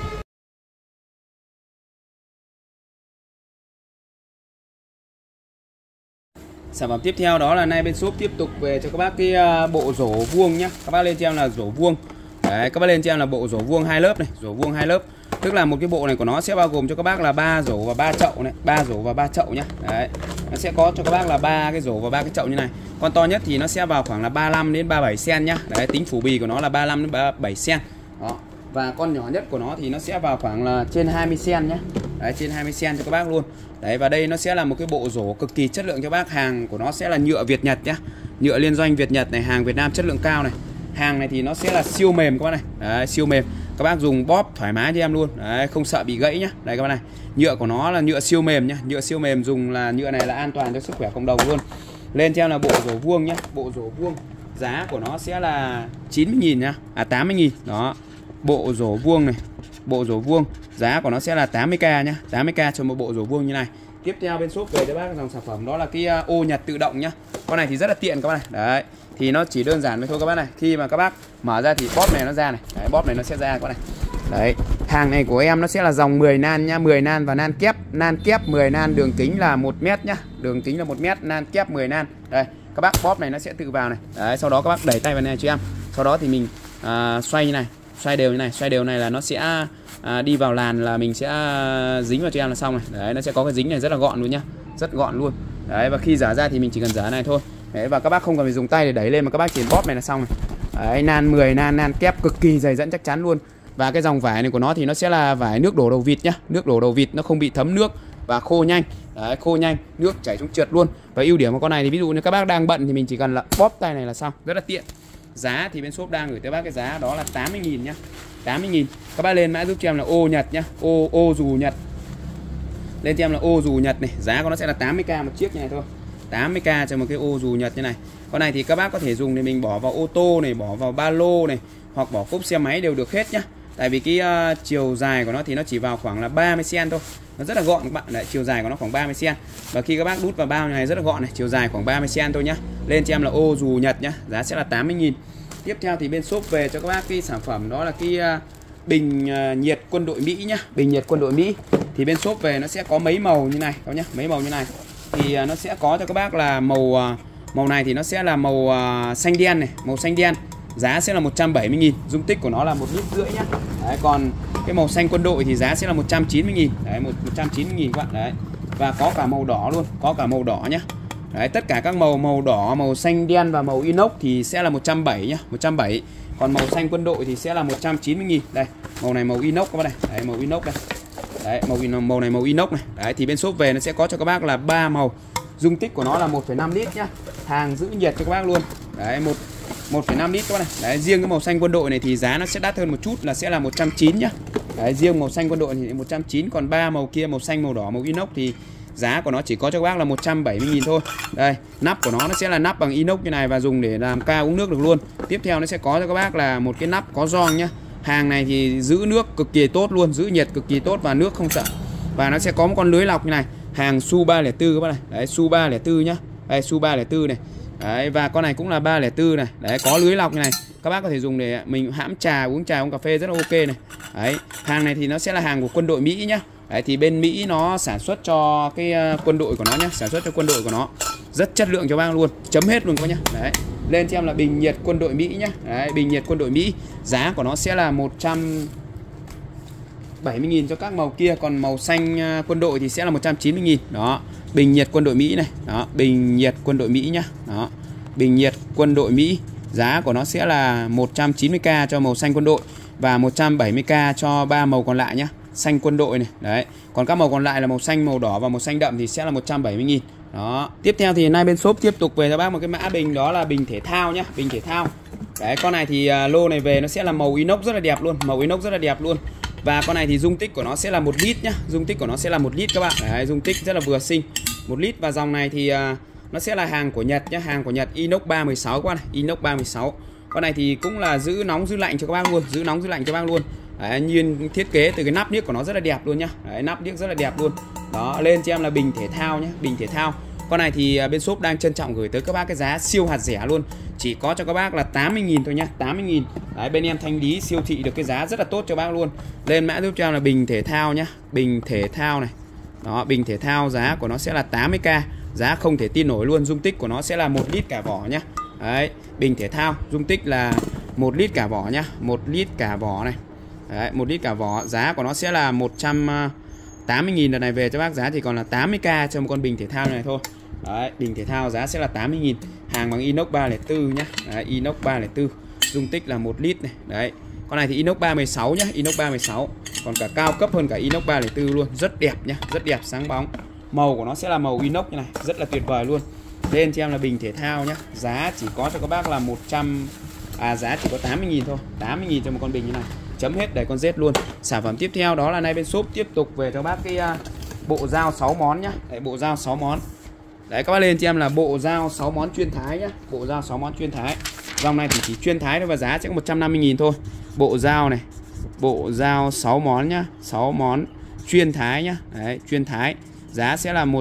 Sản phẩm tiếp theo đó là nay bên shop tiếp tục về cho các bác cái bộ rổ vuông nhá. Các bác lên cho em là rổ vuông. Đấy, các bác lên cho em là bộ rổ vuông 2 lớp này, rổ vuông 2 lớp. Tức là một cái bộ này của nó sẽ bao gồm cho các bác là 3 rổ và 3 chậu này, 3 rổ và 3 chậu nhá. Đấy. Nó sẽ có cho các bác là 3 cái rổ và 3 cái chậu như này. Con to nhất thì nó sẽ vào khoảng là 35 đến 37 cm nhá. Đấy, tính phủ bì của nó là 35 đến 37 cm. Đó. Và con nhỏ nhất của nó thì nó sẽ vào khoảng là trên 20 cm nhá. Đấy, trên 20 cm cho các bác luôn. Đấy, và đây nó sẽ là một cái bộ rổ cực kỳ chất lượng cho bác. Hàng của nó sẽ là nhựa Việt Nhật nhá. Nhựa liên doanh Việt Nhật này, hàng Việt Nam chất lượng cao này. Hàng này thì nó sẽ là siêu mềm các bác này. Đấy, siêu mềm. Các bác dùng bóp thoải mái cho em luôn. Đấy, không sợ bị gãy nhá. Đây các bác này. Nhựa của nó là nhựa siêu mềm nhá. Nhựa siêu mềm, dùng là nhựa này là an toàn cho sức khỏe cộng đồng luôn. Lên cho em là bộ rổ vuông nhá. Bộ rổ vuông. Giá của nó sẽ là 90.000 nhá. À 80.000. Đó. Bộ rổ vuông này. Bộ rổ vuông. Giá của nó sẽ là 80k nhá. 80k cho một bộ rổ vuông như này. Tiếp theo bên shop về cho bác dòng sản phẩm đó là cái ô nhặt tự động nhá. Con này thì rất là tiện các bác này. Đấy. Thì nó chỉ đơn giản vậy thôi các bác này. Khi mà các bác mở ra thì bóp này nó ra này. Đấy, bóp này nó sẽ ra các bác này. Đấy. Hàng này của em nó sẽ là dòng 10 nan nhá, 10 nan và nan kép. Nan kép 10 nan, đường kính là 1 m nhá. Đường kính là 1 m, nan kép 10 nan. Đây, các bác bóp này nó sẽ tự vào này. Đấy, sau đó các bác đẩy tay vào này cho em. Sau đó thì mình xoay như này, xoay đều như này, xoay đều này là nó sẽ đi vào làn là mình sẽ dính vào cho em là xong này. Đấy, nó sẽ có cái dính này rất là gọn luôn nhá. Rất gọn luôn. Đấy, và khi dở ra thì mình chỉ cần dở này thôi. Đấy, và các bác không cần phải dùng tay để đẩy lên mà các bác chỉ bóp này là xong này. Đấy, nan 10 nan, nan kép cực kỳ dày dẫn chắc chắn luôn. Và cái dòng vải này của nó thì nó sẽ là vải nước đổ đầu vịt nhá. Nước đổ đầu vịt nó không bị thấm nước và khô nhanh. Đấy, khô nhanh, nước chảy xuống trượt luôn. Và ưu điểm của con này thì ví dụ như các bác đang bận thì mình chỉ cần là bóp tay này là xong, rất là tiện. Giá thì bên shop đang gửi tới bác cái giá đó là 80.000 nhá. 80.000. Các bác lên mã giúp cho em là ô Nhật nhá. Ô dù Nhật. Lên cho em là ô dù Nhật này, giá của nó sẽ là 80k một chiếc như này thôi. 80k cho một cái ô dù Nhật như này. Con này thì các bác có thể dùng để mình bỏ vào ô tô này, bỏ vào ba lô này, hoặc bỏ cốp xe máy đều được hết nhá. Tại vì cái chiều dài của nó thì nó chỉ vào khoảng là 30 cm thôi. Nó rất là gọn các bạn. Đấy, chiều dài của nó khoảng 30 cm. Và khi các bác đút vào bao như này rất là gọn này, chiều dài khoảng 30 cm thôi nhá. Lên cho em là ô dù Nhật nhá, giá sẽ là 80.000. Tiếp theo thì bên shop về cho các bác cái sản phẩm đó là cái bình nhiệt quân đội Mỹ nhá. Bình nhiệt quân đội Mỹ. Thì bên shop về nó sẽ có mấy màu như này các nhá, mấy màu như này. Thì nó sẽ có cho các bác là màu này thì nó sẽ là màu xanh đen này, màu xanh đen. Giá sẽ là 170.000, dung tích của nó là 1,5 lít nhá. Đấy, còn cái màu xanh quân đội thì giá sẽ là 190.000. Đấy, 190.000 các bạn. Đấy. Và có cả màu đỏ luôn, có cả màu đỏ nhá. Đấy, tất cả các màu đỏ, màu xanh đen và màu inox thì sẽ là 170 nhá, 170. Còn màu xanh quân đội thì sẽ là 190.000. Đây, màu này màu inox các bạn này. Đấy, màu inox đây. Đấy, màu này màu inox này. Đấy, thì bên shop về nó sẽ có cho các bác là 3 màu. Dung tích của nó là 1,5 lít nhá. Hàng giữ nhiệt cho các bác luôn. Đấy, 1,5 lít các bác này. Đấy, riêng cái màu xanh quân đội này thì giá nó sẽ đắt hơn một chút là sẽ là 190 nhá. Đấy, riêng màu xanh quân đội thì 190, còn 3 màu kia màu xanh, màu đỏ, màu inox thì giá của nó chỉ có cho các bác là 170.000 thôi. Đây, nắp của nó sẽ là nắp bằng inox như này và dùng để làm ca uống nước được luôn. Tiếp theo nó sẽ có cho các bác là một cái nắp có gioăng nhá. Hàng này thì giữ nước cực kỳ tốt luôn, giữ nhiệt cực kỳ tốt và nước không sợ. Và nó sẽ có một con lưới lọc như này, hàng Su 304 các bác này. Đấy, Su 304 nhá. Đây, Su 304 này. Đấy, và con này cũng là 304 này. Đấy, có lưới lọc như này. Các bác có thể dùng để mình hãm trà, uống cà phê rất là ok này. Đấy, hàng này thì nó sẽ là hàng của quân đội Mỹ nhá. Đấy, thì bên Mỹ nó sản xuất cho cái quân đội của nó nhá, sản xuất cho quân đội của nó. Rất chất lượng cho bác luôn, chấm hết luôn các nhá. Đấy. Lên cho em là bình nhiệt quân đội Mỹ nhá. Đấy, bình nhiệt quân đội Mỹ, giá của nó sẽ là 170.000 cho các màu kia, còn màu xanh quân đội thì sẽ là 190.000. Đó, bình nhiệt quân đội Mỹ này. Đó, bình nhiệt quân đội Mỹ nhá. Đó. Bình nhiệt quân đội Mỹ, giá của nó sẽ là 190k cho màu xanh quân đội và 170k cho 3 màu còn lại nhá. Xanh quân đội này. Đấy. Còn các màu còn lại là màu xanh, màu đỏ và màu xanh đậm thì sẽ là 170.000. Đó. Tiếp theo thì nay bên shop tiếp tục về cho bác một cái mã bình đó là bình thể thao nhá, bình thể thao. Đấy, con này thì lô này về nó sẽ là màu inox rất là đẹp luôn, màu inox rất là đẹp luôn. Và con này thì dung tích của nó sẽ là 1 lít nhá, dung tích của nó sẽ là 1 lít các bạn. Đấy, dung tích rất là vừa xinh. 1 lít và dòng này thì nó sẽ là hàng của Nhật nhá, hàng của Nhật, inox 316 các bạn này, inox 316. Con này thì cũng là giữ nóng giữ lạnh cho các bác luôn, giữ nóng giữ lạnh cho các bác luôn. Đấy, nhiên thiết kế từ cái nắp niếc của nó rất là đẹp luôn nhá. Đấy, nắp niếc rất là đẹp luôn. Đó, lên cho em là bình thể thao nhé, bình thể thao. Con này thì bên shop đang trân trọng gửi tới các bác cái giá siêu hạt rẻ luôn. Chỉ có cho các bác là 80.000 thôi nhá, 80.000. Đấy, bên em thanh lý siêu thị được cái giá rất là tốt cho bác luôn. Lên mã giúp cho em là bình thể thao nhá, bình thể thao này. Đó, bình thể thao giá của nó sẽ là 80k. Giá không thể tin nổi luôn, dung tích của nó sẽ là 1 lít cả vỏ nhá. Đấy, bình thể thao, dung tích là 1 lít cả vỏ nhá, 1 lít cả vỏ này. Đấy, 1 lít cả vỏ, giá của nó sẽ là 180.000. Đợt này về cho bác giá thì còn là 80k cho một con bình thể thao này thôi. Đấy, bình thể thao giá sẽ là 80.000. Hàng bằng inox 304 nhá. Đấy, inox 304, dung tích là 1 lít này. Đấy, con này thì inox 316 nhá, inox 316. Còn cả cao cấp hơn cả inox 304 luôn, rất đẹp nhá, rất đẹp, sáng bóng. Màu của nó sẽ là màu inox như này, rất là tuyệt vời luôn. Lên cho em là bình thể thao nhá. Giá chỉ có cho các bác là giá chỉ có 80.000 thôi, 80.000 cho một con bình như này. Chấm hết để con Z luôn. Sản phẩm tiếp theo đó là nay bên shop tiếp tục về cho bác cái bộ dao 6 món nhá. Đấy, bộ dao 6 món. Đấy, các bác lên cho em là bộ dao 6 món chuyên thái nhá. Bộ dao 6 món chuyên thái. Dòng này thì chỉ chuyên thái thôi và giá sẽ có 150.000 thôi. Bộ dao này, bộ dao 6 món nhá, 6 món chuyên thái nhá. Đấy, chuyên thái. Giá sẽ là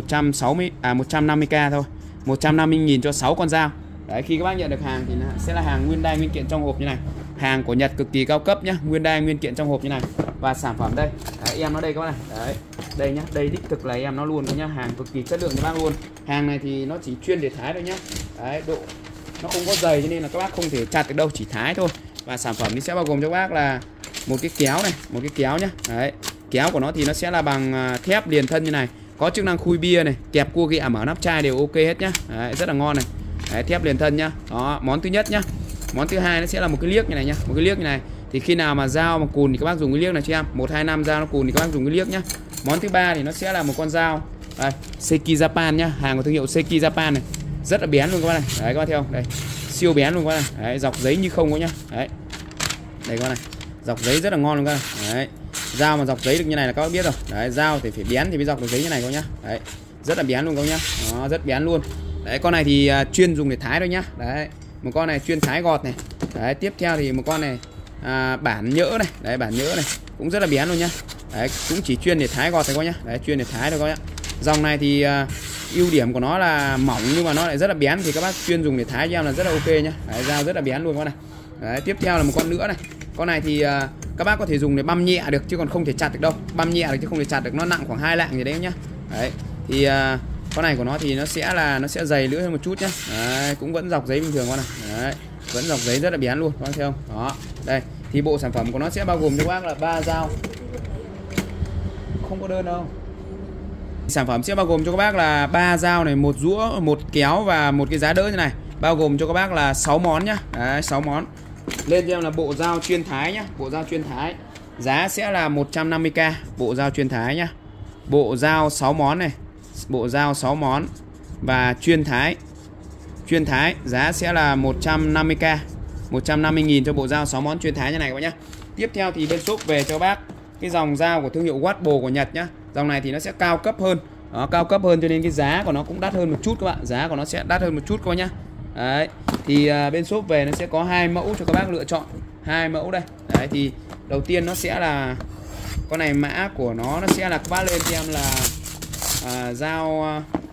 150k thôi. 150.000 cho 6 con dao. Đấy, khi các bác nhận được hàng thì sẽ là hàng nguyên đai nguyên kiện trong hộp như này. Hàng của Nhật cực kỳ cao cấp nhá, nguyên đai nguyên kiện trong hộp như này. Và sản phẩm đây, đấy, em nó đây các bác này. Đấy, đây nhá, đây đích thực là em nó luôn nhá, hàng cực kỳ chất lượng cho bác luôn. Hàng này thì nó chỉ chuyên để thái thôi nhá. Đấy, độ nó không có dày cho nên là các bác không thể chặt được đâu, chỉ thái thôi. Và sản phẩm thì sẽ bao gồm cho các bác là một cái kéo này, một cái kéo nhá. Đấy, kéo của nó thì nó sẽ là bằng thép liền thân như này, có chức năng khui bia này, kẹp cua ghẹ, mở nắp chai đều ok hết nhá. Đấy, rất là ngon này. Đấy, thép liền thân nhá. Đó, món thứ nhất nhá. Món thứ hai nó sẽ là một cái liếc như này nhá, một cái liếc như này. Thì khi nào mà dao mà cùn thì các bác dùng cái liếc này cho em. 1 2 5 dao nó cùn thì các bác dùng cái liếc nhá. Món thứ ba thì nó sẽ là một con dao đây, Seiki Japan nhá, hàng của thương hiệu Seiki Japan này. Rất là bén luôn các bác này. Đấy, các bác thấy không? Đây, siêu bén luôn các bác này. Đấy, dọc giấy như không có nhá. Đấy. Đây các bác này. Dọc giấy rất là ngon luôn các bác. Đấy. Dao mà dọc giấy được như này là các bác biết rồi. Đấy, dao thì phải bén thì mới dọc được giấy như này các bác nhá. Đấy. Rất là bén luôn các bác nhá. Đó, rất bén luôn. Đấy, con này thì chuyên dùng để thái thôi nhá. Đấy, một con này chuyên thái gọt này. Đấy, tiếp theo thì một con này bản nhỡ này. Đấy, bản nhỡ này cũng rất là bén luôn nhá. Đấy, cũng chỉ chuyên để thái gọt thôi các nhá. Đấy, chuyên để thái thôi các nhá. Dòng này thì ưu điểm của nó là mỏng nhưng mà nó lại rất là bén, thì các bác chuyên dùng để thái cho em là rất là ok nhá. Đấy, dao rất là bén luôn các này. Đấy, tiếp theo là một con nữa này. Con này thì các bác có thể dùng để băm nhẹ được chứ còn không thể chặt được đâu. Băm nhẹ được chứ không thể chặt được, nó nặng khoảng 2 lạng gì đấy nhá. Đấy, thì con này của nó thì nó sẽ dày lưỡi hơn một chút nhá. Đấy, cũng vẫn dọc giấy bình thường con này. Đấy, vẫn dọc giấy rất là bén luôn, các bác thấy không? Đó. Đây, thì bộ sản phẩm của nó sẽ bao gồm cho các bác là 3 dao. Không có đơn đâu. Sản phẩm sẽ bao gồm cho các bác là 3 dao này, 1 rũa, 1 kéo và một cái giá đỡ như này. Bao gồm cho các bác là 6 món nhá. Đấy, 6 món. Lên cho em là bộ dao chuyên thái nhá, bộ dao chuyên thái. Giá sẽ là 150k, bộ dao chuyên thái nhá. Bộ dao 6 món này. Bộ dao 6 món và chuyên thái. Chuyên thái giá sẽ là 150k, 150.000 cho bộ dao 6 món chuyên thái như này các bác nhá. Tiếp theo thì bên shop về cho bác cái dòng dao của thương hiệu Watbo của Nhật nhá. Dòng này thì nó sẽ cao cấp hơn. Đó, cao cấp hơn cho nên cái giá của nó cũng đắt hơn một chút các bạn. Giá của nó sẽ đắt hơn một chút các bác nhá. Đấy, thì bên shop về nó sẽ có 2 mẫu cho các bác lựa chọn. 2 mẫu đây. Đấy, thì đầu tiên nó sẽ là con này, mã của nó sẽ là các bác lên cho em là dao,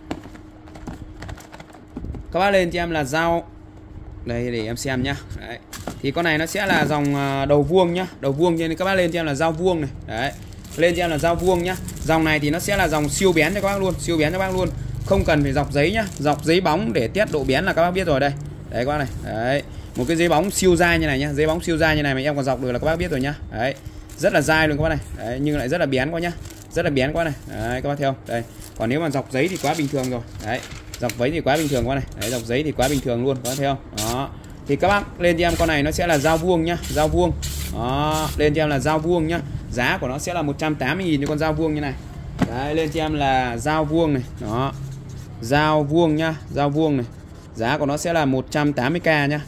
các bác lên cho em là dao đây để em xem nhá. Đấy, thì con này nó sẽ là dòng đầu vuông nhá, đầu vuông, cho nên các bác lên cho em là dao vuông này. Đấy, lên cho em là dao vuông nhá. Dòng này thì nó sẽ là dòng siêu bén cho các bác luôn, siêu bén cho các bác luôn, không cần phải dọc giấy nhá. Dọc giấy bóng để test độ bén là các bác biết rồi đây. Đấy các bác này. Đấy, một cái giấy bóng siêu dai như này nhá, giấy bóng siêu dai như này mà em còn dọc được là các bác biết rồi nhá. Đấy, rất là dai luôn các bác này. Đấy, nhưng lại rất là bén quá nhá, rất là bén quá này. Đấy, các bác thấy không? Đây, còn nếu mà dọc giấy thì quá bình thường rồi. Đấy, dọc giấy thì quá bình thường quá này. Đấy, dọc giấy thì quá bình thường luôn, các bác thấy không? Đó, thì các bác lên cho em con này nó sẽ là dao vuông nhá, dao vuông. Đó, lên cho em là dao vuông nhá. Giá của nó sẽ là 180.000 cho con dao vuông như này. Đấy, lên cho em là dao vuông này. Đó, dao vuông nhá, dao vuông này. Giá của nó sẽ là 180k nhá.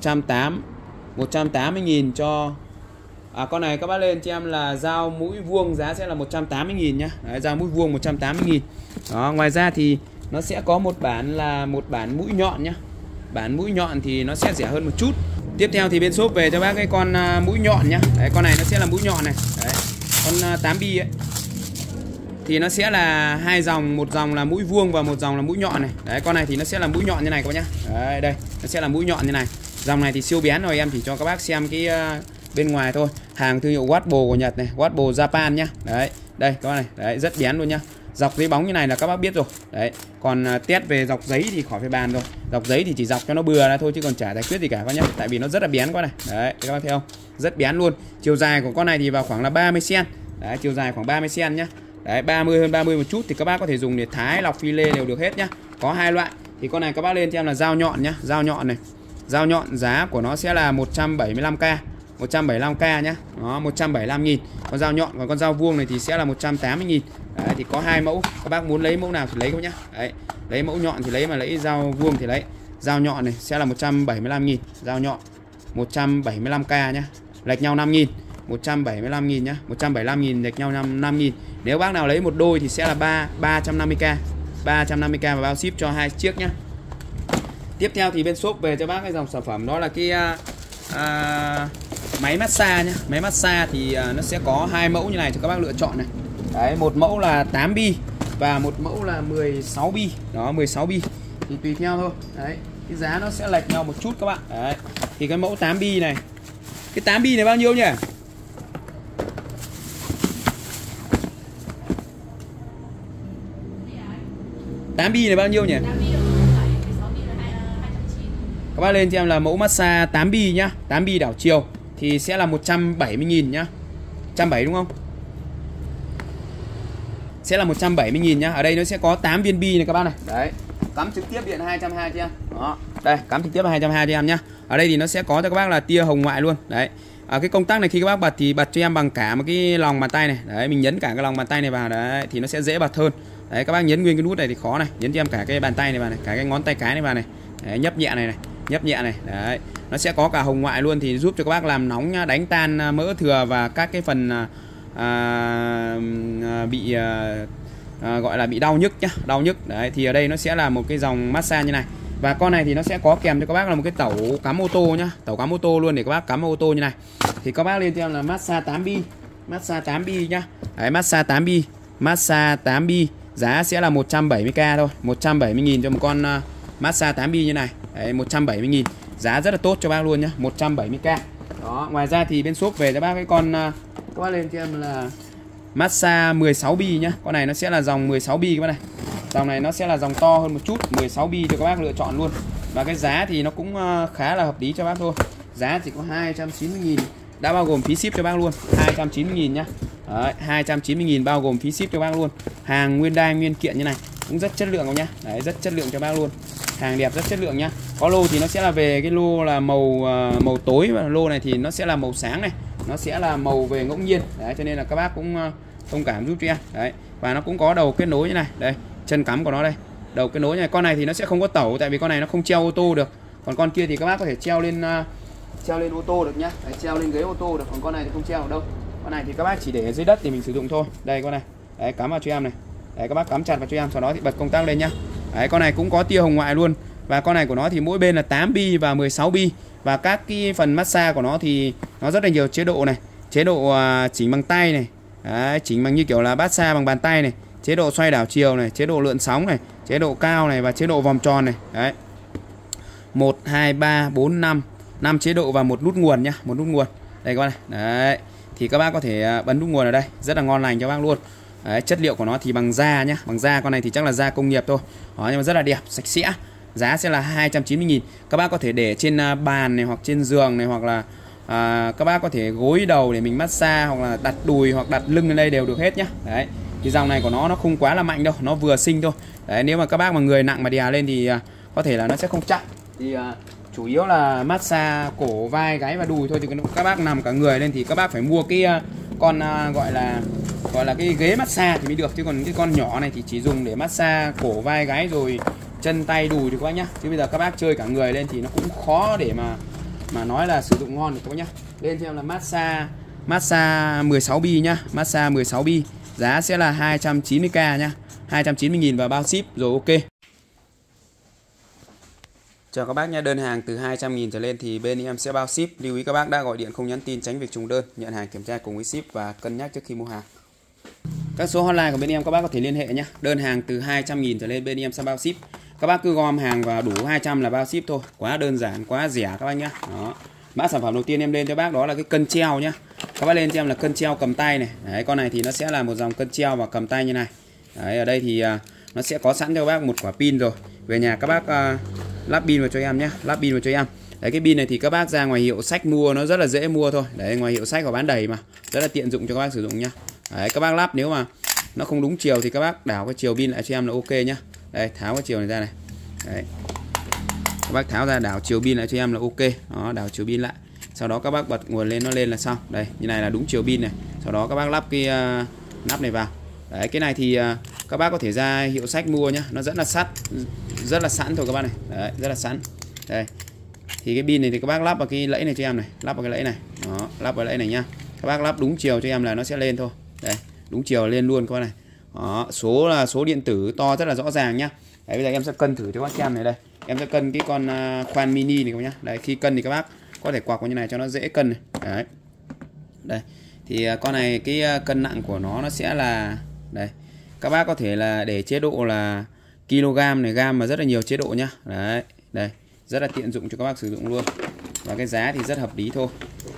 180.000 cho con này. Các bác lên cho em là dao mũi vuông, giá sẽ là 180.000 nhá. Đấy, dao mũi vuông 180.000. Đó, ngoài ra thì nó sẽ có một bản là một bản mũi nhọn nhá. Bản mũi nhọn thì nó sẽ rẻ hơn một chút. Tiếp theo thì bên shop về cho bác cái con mũi nhọn nhá. Đấy, con này nó sẽ là mũi nhọn này. Đấy, con 8 bi ấy thì nó sẽ là hai dòng, một dòng là mũi vuông và một dòng là mũi nhọn này. Đấy, con này thì nó sẽ là mũi nhọn như này các bác nhá. Đấy, đây, nó sẽ là mũi nhọn như này. Dòng này thì siêu bén rồi, em chỉ cho các bác xem cái bên ngoài thôi. Hàng thương hiệu Watbo của Nhật này, Watbo Japan nhá. Đấy, đây các bác này, đấy rất bén luôn nhá. Dọc giấy bóng như này là các bác biết rồi. Đấy, còn test về dọc giấy thì khỏi phải bàn rồi. Dọc giấy thì chỉ dọc cho nó bừa ra thôi chứ còn chả giải quyết gì cả các nhá. Tại vì nó rất là bén quá này. Đấy, các bác thấy không? Rất bén luôn. Chiều dài của con này thì vào khoảng là 30 cm. Đấy, chiều dài khoảng 30 cm nhá. Đấy, 30 hơn 30 một chút thì các bác có thể dùng để thái, lọc, phi lê đều được hết nhá. Có hai loại. Thì con này các bác lên cho em là dao nhọn nhá, dao nhọn này. Dao nhọn giá của nó sẽ là 175k. 175k nhá. Đó, 175.000. Con dao nhọn, còn con dao vuông này thì sẽ là 180.000. Đấy, thì có hai mẫu. Các bác muốn lấy mẫu nào thì lấy các nhá. Đấy, lấy mẫu nhọn thì lấy, mà lấy dao vuông thì lấy. Dao nhọn này sẽ là 175.000, dao nhọn 175k nhá. Lệch nhau 5.000. 175.000 nhá, 175.000 lệch nhau 5.000. Nếu bác nào lấy một đôi thì sẽ là 350k. 350k và bao ship cho hai chiếc nhá. Tiếp theo thì bên shop về cho bác cái dòng sản phẩm đó là cái máy massage nhá. Máy massage thì nó sẽ có hai mẫu như này cho các bác lựa chọn này. Đấy, một mẫu là 8 bi và một mẫu là 16 bi. Đó, 16 bi thì tùy theo thôi. Đấy, cái giá nó sẽ lệch nhau một chút các bạn. Đấy, thì cái mẫu 8 bi này, cái 8 bi này bao nhiêu nhỉ? Tám bi này bao nhiêu nhỉ? Các bác lên cho em là mẫu massage 8 bi nhá. 8 bi đảo chiều thì sẽ là 170.000 nhá. 170 đúng không? Sẽ là 170.000 nhá. Ở đây nó sẽ có 8 viên bi này các bác này. Đấy, cắm trực tiếp điện 220 cho em. Đó, đây, cắm trực tiếp 220 cho em nhá. Ở đây thì nó sẽ có cho các bác là tia hồng ngoại luôn. Đấy. Cái công tắc này khi các bác bật thì bật cho em bằng cả một cái lòng bàn tay này. Đấy, mình nhấn cả cái lòng bàn tay này vào đấy thì nó sẽ dễ bật hơn. Đấy, các bác nhấn nguyên cái nút này thì khó này, nhấn cho em cả cái bàn tay này vào này, cả cái ngón tay cái này vào này. Đấy, nhấp nhẹ này, nhấp nhẹ này. Đấy, nó sẽ có cả hồng ngoại luôn thì giúp cho các bác làm nóng nhá, đánh tan mỡ thừa và các cái phần bị gọi là bị đau nhức nhá, đau nhức. Đấy, thì ở đây nó sẽ là một cái dòng massage như này. Và con này thì nó sẽ có kèm cho các bác là một cái tẩu cắm ô tô nhá, tẩu cắm ô tô luôn để các bác cắm ô tô như này. Thì các bác lên cho em là massage 8 bi, massage 8 bi nhá. Đấy, massage 8 bi, massage 8 bi giá sẽ là 170k thôi, 170.000 cho một con massage 8 bi như này. Đấy, 170.000, giá rất là tốt cho bác luôn nhá, 170k. Đó, ngoài ra thì bên shop về cho bác cái con các bác lên cho em là massage 16 bi nhá. Con này nó sẽ là dòng 16 bi các bác này. Dòng này nó sẽ là dòng to hơn một chút, 16 bi cho các bác lựa chọn luôn. Và cái giá thì nó cũng khá là hợp lý cho bác thôi. Giá chỉ có 290.000, đã bao gồm phí ship cho bác luôn, 290.000 nhá. Đấy, 290.000 bao gồm phí ship cho bác luôn. Hàng nguyên đai nguyên kiện như này, cũng rất chất lượng không nhá. Đấy, rất chất lượng cho bác luôn. Hàng đẹp rất chất lượng nhá. Có lô thì nó sẽ là về cái lô là màu tối, và lô này thì nó sẽ là màu sáng này. Nó sẽ là màu về ngẫu nhiên. Đấy, cho nên là các bác cũng thông cảm giúp cho em. Đấy, và nó cũng có đầu kết nối như này. Đây, chân cắm của nó đây. Đầu kết nối này, con này thì nó sẽ không có tẩu tại vì con này nó không treo ô tô được. Còn con kia thì các bác có thể treo lên ô tô được nhá. Đấy, treo lên ghế ô tô được, còn con này thì không treo được đâu. Con này thì các bác chỉ để ở dưới đất thì mình sử dụng thôi. Đây con này. Đấy, cắm vào cho em này. Đấy, các bác cắm chặt vào cho em, sau đó thì bật công tắc lên nhá. Đấy, con này cũng có tia hồng ngoại luôn. Và con này của nó thì mỗi bên là 8 bi và 16 bi. Và các cái phần massage của nó thì nó rất là nhiều chế độ này. Chế độ chỉnh bằng tay này. Đấy, chỉnh bằng như kiểu là massage bằng bàn tay này. Chế độ xoay đảo chiều này, chế độ lượn sóng này, chế độ cao này và chế độ vòng tròn này. Đấy. 1 2 3 4 5 5 chế độ và một nút nguồn nhá, một nút nguồn. Đây các bạn này. Đấy. Thì các bác có thể bấm nút nguồn ở đây, rất là ngon lành cho bác luôn. Đấy, chất liệu của nó thì bằng da nhá, bằng da. Con này thì chắc là da công nghiệp thôi. Đó, nhưng mà rất là đẹp, sạch sẽ. Giá sẽ là 290.000. Các bác có thể để trên bàn này hoặc trên giường này, hoặc là các bác có thể gối đầu để mình massage, hoặc là đặt đùi hoặc đặt lưng lên đây đều được hết nhá. Đấy. Thì dòng này của nó không quá là mạnh đâu, nó vừa xinh thôi. Đấy, nếu mà các bác mà người nặng mà đè lên thì có thể là nó sẽ không chắc. Thì chủ yếu là massage cổ, vai, gáy và đùi thôi. Thì các bác nằm cả người lên thì các bác phải mua cái con gọi là cái ghế massage thì mới được. Chứ còn cái con nhỏ này thì chỉ dùng để massage cổ, vai, gáy rồi chân, tay, đùi thì các bác nhá. Chứ bây giờ các bác chơi cả người lên thì nó cũng khó để mà nói là sử dụng ngon được các bác nhá. Lên cho em là massage 16 bi nhá, massage 16 bi. Giá sẽ là 290k nhá, 290.000 và bao ship rồi, ok. Chào các bác nhé, đơn hàng từ 200.000 trở lên thì bên em sẽ bao ship. Lưu ý các bác đã gọi điện không nhắn tin tránh việc trùng đơn, nhận hàng kiểm tra cùng với ship và cân nhắc trước khi mua hàng. Các số hotline của bên em các bác có thể liên hệ nhé. Đơn hàng từ 200.000 trở lên bên em sẽ bao ship. Các bác cứ gom hàng vào đủ 200 là bao ship thôi. Quá đơn giản, quá rẻ các bác nhé. Đó. Mã sản phẩm đầu tiên em lên cho bác đó là cái cân treo nhá. Các bác lên cho em là cân treo cầm tay này. Đấy, con này thì nó sẽ là một dòng cân treo và cầm tay như này. Đấy, ở đây thì nó sẽ có sẵn cho các bác một quả pin rồi. Về nhà các bác lắp pin vào cho em nhé, lắp pin vào cho em. Đấy, cái pin này thì các bác ra ngoài hiệu sách mua nó rất là dễ mua thôi. Đấy, ngoài hiệu sách có bán đầy mà, rất là tiện dụng cho các bác sử dụng nhá. Đấy, các bác lắp nếu mà nó không đúng chiều thì các bác đảo cái chiều pin lại cho em là ok nhá. Đây, tháo cái chiều này ra này. Đấy, các bác tháo ra đảo chiều pin lại cho em là ok. Đó, đảo chiều pin lại. Sau đó các bác bật nguồn lên, nó lên là xong. Đây, như này là đúng chiều pin này. Sau đó các bác lắp cái nắp này vào. Đấy, cái này thì các bác có thể ra hiệu sách mua nhá, nó rất là sẵn thôi các bác này. Đấy, rất là sẵn. Đây. Thì cái pin này thì các bác lắp vào cái lẫy này cho em này, lắp vào cái lẫy này. Đó, lắp vào lẫy này nhá. Các bác lắp đúng chiều cho em là nó sẽ lên thôi. Đây, đúng chiều lên luôn các bác này. Đó, số là số điện tử to rất là rõ ràng nhá. Đấy, bây giờ em sẽ cân thử cho các bác xem này đây. Em sẽ cân cái con khoan mini này các bác nhá. Đấy, khi cân thì các bác có thể quạc vào như này cho nó dễ cân này. Đấy. Đây. Thì con này cái cân nặng của nó sẽ là đây. Các bác có thể là để chế độ là kg này, gam mà rất là nhiều chế độ nhá. Đấy, đây, rất là tiện dụng cho các bác sử dụng luôn. Và cái giá thì rất hợp lý thôi.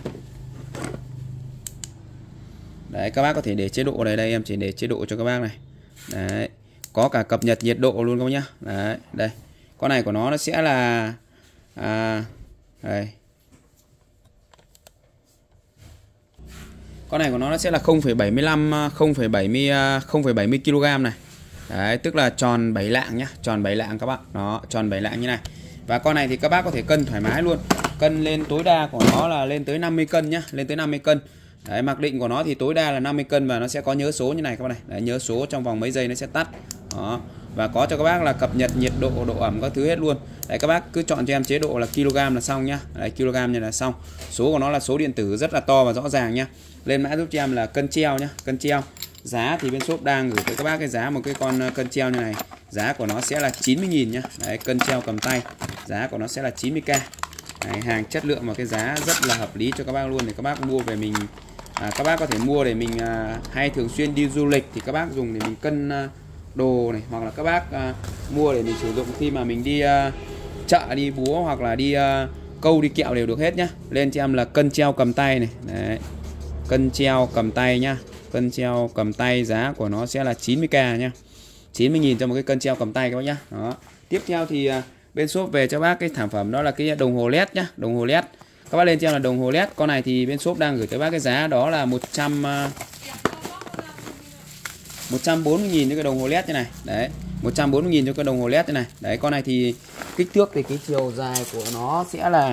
Đấy, các bác có thể để chế độ này, đây em chỉ để chế độ cho các bác này. Đấy, có cả cập nhật nhiệt độ luôn các bác nhá. Đấy, đây. Con này của nó sẽ là đây. Con này của nó sẽ là 0,70 kg này. Đấy, tức là tròn 7 lạng nhá, tròn 7 lạng các bạn. Đó, tròn 7 lạng như này. Và con này thì các bác có thể cân thoải mái luôn. Cân lên tối đa của nó là lên tới 50 cân nhá, lên tới 50 cân. Đấy, mặc định của nó thì tối đa là 50 cân và nó sẽ có nhớ số như này các bạn này. Đấy, nhớ số trong vòng mấy giây nó sẽ tắt. Đó. Và có cho các bác là cập nhật nhiệt độ, độ ẩm các thứ hết luôn. Đấy, các bác cứ chọn cho em chế độ là kg là xong nhá. Đấy, kg như là xong. Số của nó là số điện tử rất là to và rõ ràng nhá. Lên mã giúp cho em là cân treo nhá, cân treo. Giá thì bên shop đang gửi tới các bác cái giá một cái con cân treo như này. Giá của nó sẽ là 90.000 nhá. Đấy, cân treo cầm tay. Giá của nó sẽ là 90k. Đấy, hàng chất lượng và cái giá rất là hợp lý cho các bác luôn, để các bác mua về mình các bác có thể mua để mình hay thường xuyên đi du lịch thì các bác dùng để mình cân đồ này, hoặc là các bác mua để mình sử dụng khi mà mình đi chợ, đi búa hoặc là đi câu, đi kẹo đều được hết nhá. Lên cho em là cân treo cầm tay này. Đấy, cân treo cầm tay nhá. Cân treo cầm tay giá của nó sẽ là 90k nhá. 90.000 cho một cái cân treo cầm tay các bác nhá. Đó. Tiếp theo thì bên shop về cho bác cái sản phẩm đó là cái đồng hồ LED nhá, đồng hồ LED. Các bác lên cho em là đồng hồ LED. Con này thì bên shop đang gửi tới bác cái giá đó là 140.000 cho cái đồng hồ LED như này. Đấy, 140.000 cho cái đồng hồ LED như này. Đấy, con này thì kích thước thì cái chiều dài của nó sẽ là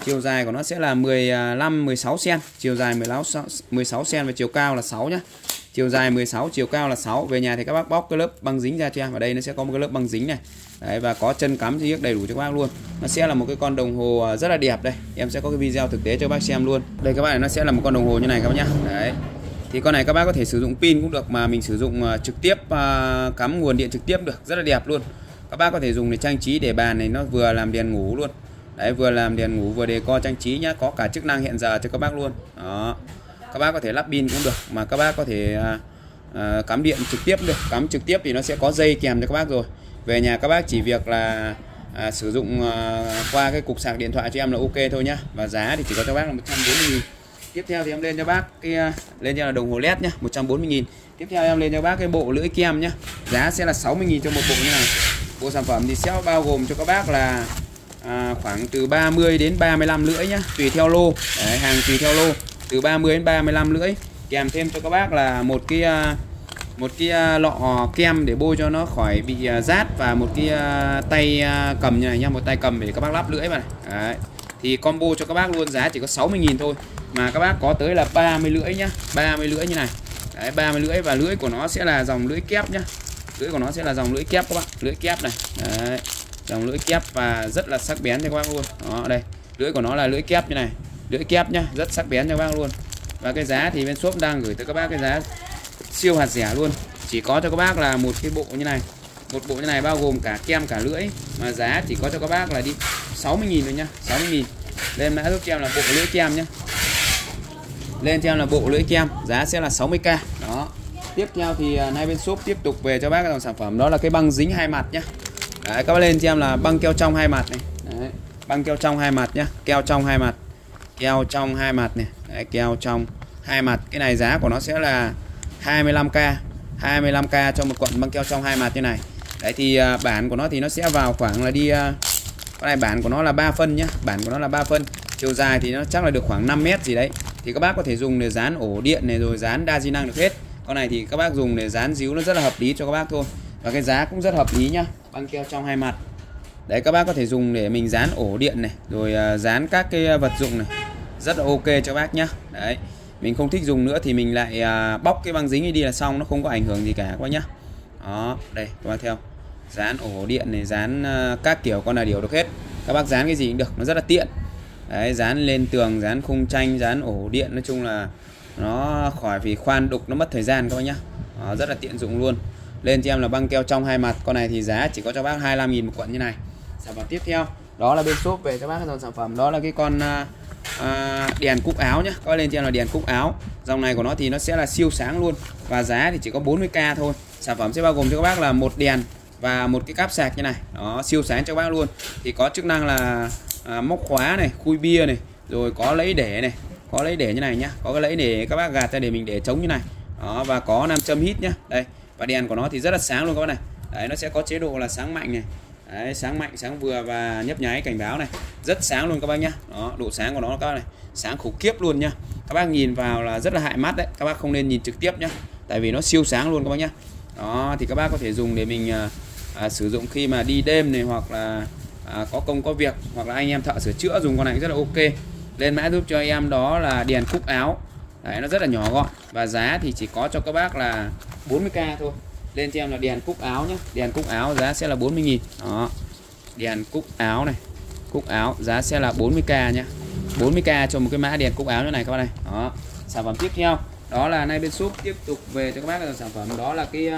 15-16 cm, chiều dài 16 cm và chiều cao là 6 nhá. Chiều dài 16, chiều cao là 6. Về nhà thì các bác bóc cái lớp băng dính ra cho em. Ở đây nó sẽ có một cái lớp băng dính này. Đấy, và có chân cắm chi tiết đầy đủ cho các bác luôn. Nó sẽ là một cái con đồng hồ rất là đẹp đây. Em sẽ có cái video thực tế cho các bác xem luôn. Đây các bạn, nó sẽ là một con đồng hồ như này các bác nhá. Đấy. Thì con này các bác có thể sử dụng pin cũng được, mà mình sử dụng trực tiếp cắm nguồn điện trực tiếp được, rất là đẹp luôn. Các bác có thể dùng để trang trí để bàn này, nó vừa làm đèn ngủ luôn. Đấy, vừa làm đèn ngủ vừa decor trang trí nhá, có cả chức năng hẹn giờ cho các bác luôn. Đó. Các bác có thể lắp pin cũng được, mà các bác có thể cắm điện trực tiếp được. Cắm trực tiếp thì nó sẽ có dây kèm cho các bác rồi. Về nhà các bác chỉ việc là sử dụng qua cái cục sạc điện thoại cho em là ok thôi nhá. Và giá thì chỉ có cho bác là 140.000. Tiếp theo thì em lên cho bác cái lên cho là đồng hồ LED nhá, 140.000. Tiếp theo em lên cho bác cái bộ lưỡi kem nhá. Giá sẽ là 60.000 cho một bộ như này. Bộ sản phẩm thì sẽ bao gồm cho các bác là khoảng từ 30 đến 35 lưỡi nhá, tùy theo lô. Đấy, hàng tùy theo lô, từ 30 đến 35 lưỡi. Kèm thêm cho các bác là một cái lọ kem để bôi cho nó khỏi bị rát, và một cái tay cầm như này nhá, một tay cầm để các bác lắp lưỡi vào này. Đấy. Thì combo cho các bác luôn, giá chỉ có 60.000 thôi. Mà các bác có tới là 30 lưỡi nhá, 30 lưỡi như này. Đấy, 30 lưỡi, và lưỡi của nó sẽ là dòng lưỡi kép nhá. Lưỡi của nó sẽ là dòng lưỡi kép các bạn, lưỡi kép này. Đấy. Dòng lưỡi kép và rất là sắc bén cho các bác luôn. Đó, đây. Lưỡi của nó là lưỡi kép như này. Lưỡi kép nhá, rất sắc bén cho các bác luôn. Và cái giá thì bên shop đang gửi tới các bác cái giá siêu hạt rẻ luôn. Chỉ có cho các bác là một cái bộ như này. Một bộ như này bao gồm cả kem cả lưỡi, mà giá chỉ có cho các bác là đi 60.000 rồi nhá, 60.000. Lên mã giúp cho em là bộ lưỡi kem nhá. Lên cho em là bộ lưỡi kem, giá sẽ là 60k. Đó. Tiếp theo thì nay bên shop tiếp tục về cho bác cái dòng sản phẩm đó là cái băng dính hai mặt nhá. Đấy, các bác lên cho em là băng keo trong hai mặt này. Đấy, băng keo trong hai mặt nhá, keo trong hai mặt. Keo trong hai mặt này. Đấy, keo trong hai mặt. Cái này giá của nó sẽ là 25k. 25k cho một cuộn băng keo trong hai mặt như này. Đấy thì bản của nó thì nó sẽ vào khoảng là đi cái này bản của nó là 3 phân nhá, bản của nó là 3 phân. Chiều dài thì nó chắc là được khoảng 5 mét gì đấy. Thì các bác có thể dùng để dán ổ điện này rồi dán đa di năng được hết. Con này thì các bác dùng để dán díu nó rất là hợp lý cho các bác thôi. Và cái giá cũng rất hợp lý nhá, băng keo trong hai mặt. Đấy, các bác có thể dùng để mình dán ổ điện này, rồi dán các cái vật dụng này. Rất là ok cho bác nhá. Đấy, mình không thích dùng nữa thì mình lại bóc cái băng dính đi là xong, nó không có ảnh hưởng gì cả các bác nhá. Đó, đây các bác theo. Dán ổ điện này, dán các kiểu con là điều được hết. Các bác dán cái gì cũng được, nó rất là tiện. Đấy, dán lên tường, dán khung tranh, dán ổ điện, nói chung là nó khỏi vì khoan đục, nó mất thời gian các bác nhá. Đó, rất là tiện dụng luôn. Lên cho em là băng keo trong hai mặt. Con này thì giá chỉ có cho bác 25.000 một cuộn như này. Sản phẩm tiếp theo đó là bên shop về cho bác cái dòng sản phẩm đó là cái con đèn cúc áo nhá. Có lên cho em là đèn cúc áo. Dòng này của nó thì nó sẽ là siêu sáng luôn. Và giá thì chỉ có 40k thôi. Sản phẩm sẽ bao gồm cho các bác là một đèn và một cái cáp sạc như này. Đó, siêu sáng cho các bác luôn. Thì có chức năng là móc khóa này, khui bia này, rồi có lẫy để này, có lẫy để như này nhá, có cái lẫy để các bác gạt ra để mình để trống như này. Đó, và có nam châm hít nhá. Đây, và đèn của nó thì rất là sáng luôn các bác này. Đấy, nó sẽ có chế độ là sáng mạnh này. Đấy, sáng mạnh, sáng vừa và nhấp nháy cảnh báo này. Rất sáng luôn các bác nhá. Đó, độ sáng của nó các bác này, sáng khủng khiếp luôn nhá. Các bác nhìn vào là rất là hại mắt đấy. Các bác không nên nhìn trực tiếp nhá. Tại vì nó siêu sáng luôn các bác nhá. Đó, thì các bác có thể dùng để mình sử dụng khi mà đi đêm này, hoặc là có công có việc, hoặc là anh em thợ sửa chữa dùng con này rất là ok. Lên mã giúp cho em đó là đèn cúc áo. Đấy, nó rất là nhỏ gọn và giá thì chỉ có cho các bác là 40k thôi. Lên cho em là đèn cúc áo nhé. Đèn cúc áo giá sẽ là 40.000. Đó, đèn cúc áo này, cúc áo giá sẽ là 40k nhé. 40k cho một cái mã đèn cúc áo như này các bác này. Đó, sản phẩm tiếp theo đó là nay bên shop tiếp tục về cho các bác là sản phẩm đó là cái